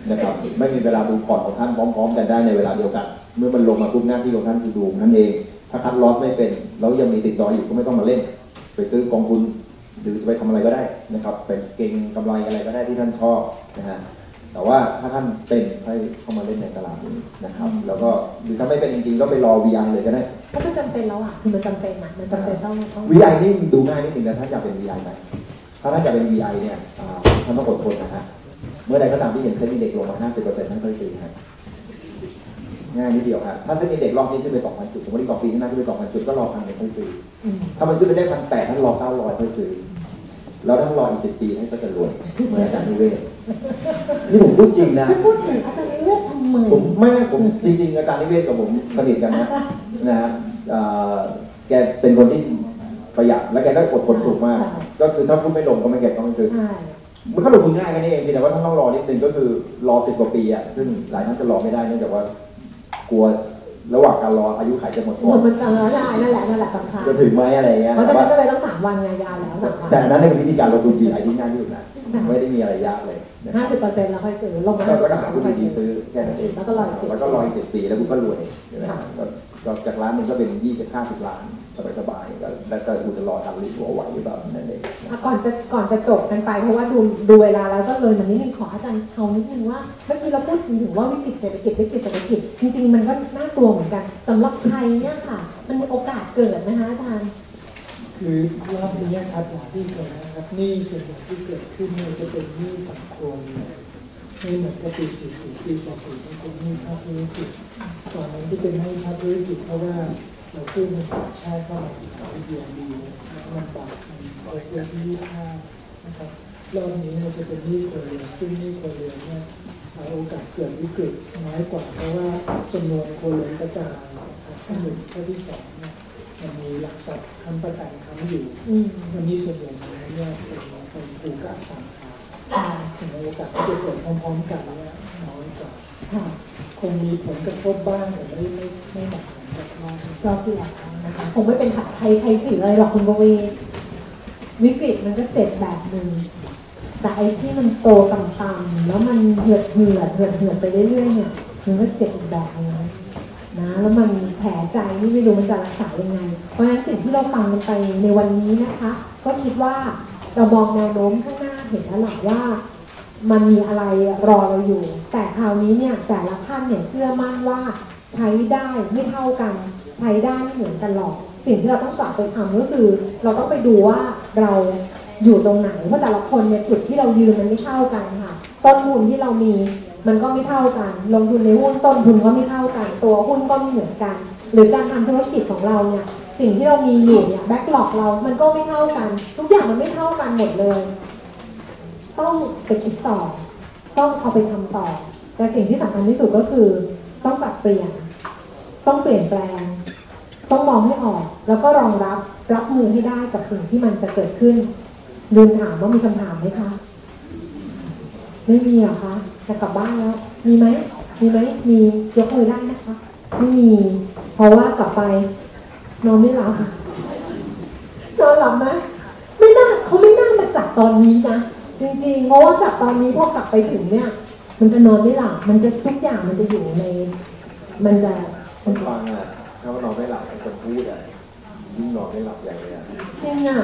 นะครับไม่มีเวลาดูพอร์ตของท่านพร้อมๆกันได้ในเวลาเดียวกันเมื่อมันลงมาปุ๊บหน้าที่ของท่านคือดูนั่นเองถ้าคัดลอสไม่เป็นแล้วยังมีติดต่ออยู่ก็ไม่ต้องมาเล่นไปซื้อกองทุนหรือไปทำอะไรก็ได้นะครับไปเก็งกำไรอะไรก็ได้ที่ท่านชอบนะฮะแต่ว่าถ้าท่านเป็นให้เข้ามาเล่นในตลาดนี้นะครับแล้วก็หรือถ้าไม่เป็นจริงๆก็ไปรอ VI เลยก็ได้ก็มันจำเป็นแล้วอ่ะคือมันจำเป็นนะมันจำเป็นต้อง VI นี่ดูง่ายนิดนึงนะถ้าอยากเป็น VI ไหมถ้าท่านอยากเป็น VI เนี่ยท่านต้องอดทนนะฮะเมื่อใดก็ตามที่เห็นเซ็นดีเด็กลงมา 50% ท่านค่อยซื้อฮะง่ายนิดเดียวฮะถ้าเซ็นดีเด็กรอบนี้ขึ้นไป 2,000 จุดสมมติอีก2 ปีข้างหน้าขึ้นไป 2,000 จุดก็รอ1,000ค่อยซื้อถ้ามันขึ้นไปได้ 1,800 ท่านรอ 900 ค่อยซื้อแล้วท่านรออีก10 ปีให้ก็จะรวยเหมือนอาจารย์นิเวศนี่ผมพูดจริงนะพูดถึงอาจารย์นิเวศทำไมผมจริงๆอาจารย์นิเวศกับผมสนิทกันนะฮะแกเป็นคนที่ประหยัดและแกก็อดทนสูงมากก็คือถ้าพูดไม่ลงก็ไม่เก็บต้องซื้อมันก็ลงทุนง่ายกันนี่เองแต่ว่าท่านต้องรอนิดนึงก็คือรอ10 กว่าปีอ่ะซึ่งหลายท่านจะรอไม่ได้เนื่องจากว่ากลัวระหว่างการรออายุขัยจะหมดก่อนมันจะได้นั่นแหละสำคัญจะถึงไหมอะไรเงี้ยเพราะฉะนั้นก็เลยต้อง3 วันไงยาวแล้วแต่นั้นเป็นวิธีการลงทุนดีไอที่ง่ายที่สุดนะไม่ได้มีอะไรยากเลย 50%แล้วค่อยซื้อลงมาแล้วก็หาผู้ดีซื้อแค่นั้นเองแล้วก็รออีก10 ปีแล้วคุณก็รวยก็จากล้านนึงก็เป็น20-50 ล้านสบายๆแล้วก็คุณจะรอทำรีบหัวไหวหรือเปล่านั่นเองก่อนจะจบกันไปเพราะว่าดูเวลาแล้วก็เลยมันนิดนึงขออาจารย์เชานิดนึงว่าเมื่อกี้เราพูดถึงว่าวิกฤตเศรษฐกิจจริงๆมันก็น่ากลัวเหมือนกันสำหรับไทยเนี่ยค่ะมันมีโอกาสเกิดไหมคะอาจารย์คือรอบนี้ครับอย่างที่เกิดนะครับหนี้ส่วนใหญ่ที่เกิดขึ้นเนี่ยจะเป็นหนี้สังคมไม่เหมือนกับปี 40 ปี 44เป็นหนี้ภาคธุรกิจตอนนั้นที่เป็นหนี้ภาคธุรกิจเพราะว่าเรากู้เงินต่างชาติเข้ามาเดือนดีมันบาทมันโอกาสที่25นะครับรอบนี้เนี่ยจะเป็นหนี้ครัวเรือนซึ่งหนี้ครัวเรือนเนี่ยโอกาสเกิดวิกฤตน้อยกว่าเพราะว่าจำนวนครัวเรือนกระจายข้อหนึ่งข้อที่2เนี่ยมันมีหลักทรัพย์ค้ำประกันค้ำอยู่วันนี้ส่วนใหญ่เนี่ยเป็นโอกาสสังหาถึงโอกาสที่จะเกิดพร้อมๆกันเนี่ยน้อยกว่าคงมีผลกระทบบ้างแต่ไม่หนักเหมือนกับรอบที่แล้วนะคะคงไม่เป็นไทยสื่ออะไรหรอกคุณบวีวิกฤตมันก็เจ็บแบบนึงแต่ไอ้ที่มันโตต่ำๆแล้วมันเหือดไปเรื่อยๆเนี่ยมันก็เจ็บอีกแบบนึงนะแล้วมันแผลใจนี่ไม่รู้มันจะรักษายังไงเพราะฉะนั้นสิ่งที่เราฟังกันไปในวันนี้นะคะก็คิดว่าเรามองแนวโน้มข้างหน้าเห็นแล้วแหละว่ามันมีอะไรรอเราอยู่แต่คราวนี้เนี่ยแต่ละท่านเนี่ยเชื่อมั่นว่าใช้ได้ไม่เท่ากันใช้ได้ไม่เหมือนกันหรอกสิ่งที่เราต้องกลับไปทำก็คือเราต้องไปดูว่าเราอยู่ตรงไหนเพราะแต่ละคนเนี่ยจุดที่เรายืนมันไม่เท่ากันค่ะต้นทุนที่เรามีมันก็ไม่เท่ากันลงทุนในหุ้นต้นทุนก็ไม่เท่ากันตัวหุ้นก็ไม่เหมือนกันหรือการทำธุรกิจของเราเนี่ยสิ่งที่เรามีอยู่เนี่ยแบ็คหลอกเรามันก็ไม่เท่ากันทุกอย่างมันไม่เท่ากันหมดเลยต้องไปคิดต่อต้องเอาไปทำต่อแต่สิ่งที่สำคัญที่สุดก็คือต้องปรับเปลี่ยนต้องเปลี่ยนแปลงต้องมองให้ออกแล้วก็รองรับมือให้ได้กับสิ่งที่มันจะเกิดขึ้นลืมถามว่ามีคำถามไหมคะไม่มีหรอคะจะกลับบ้านแล้วมีไหมมียกมือได้นะคะไม่มีเพราะว่ากลับไปนอนไม่หลับนอนหลับไหมเขาไม่น่ามาจับตอนนี้นะจริงๆเพราะว่าจับตอนนี้พอกลับไปถึงเนี่ยมันจะนอนไม่หลับมันจะทุกอย่างมันจะอยู่ในมันจะคนฟังอ่ะถ้านอนไม่หลับคนพูดอ่ะยิ่งนอนไม่หลับใหญ่เลยอ่ะจริงอ่ะ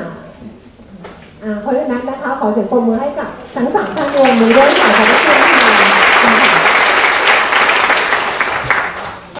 เพราะฉะนั้นนะคะขอเสียงปรบมือให้กับทั้ง3 ท่านรวมมือด้วยค่ะขอบคุณค่ะ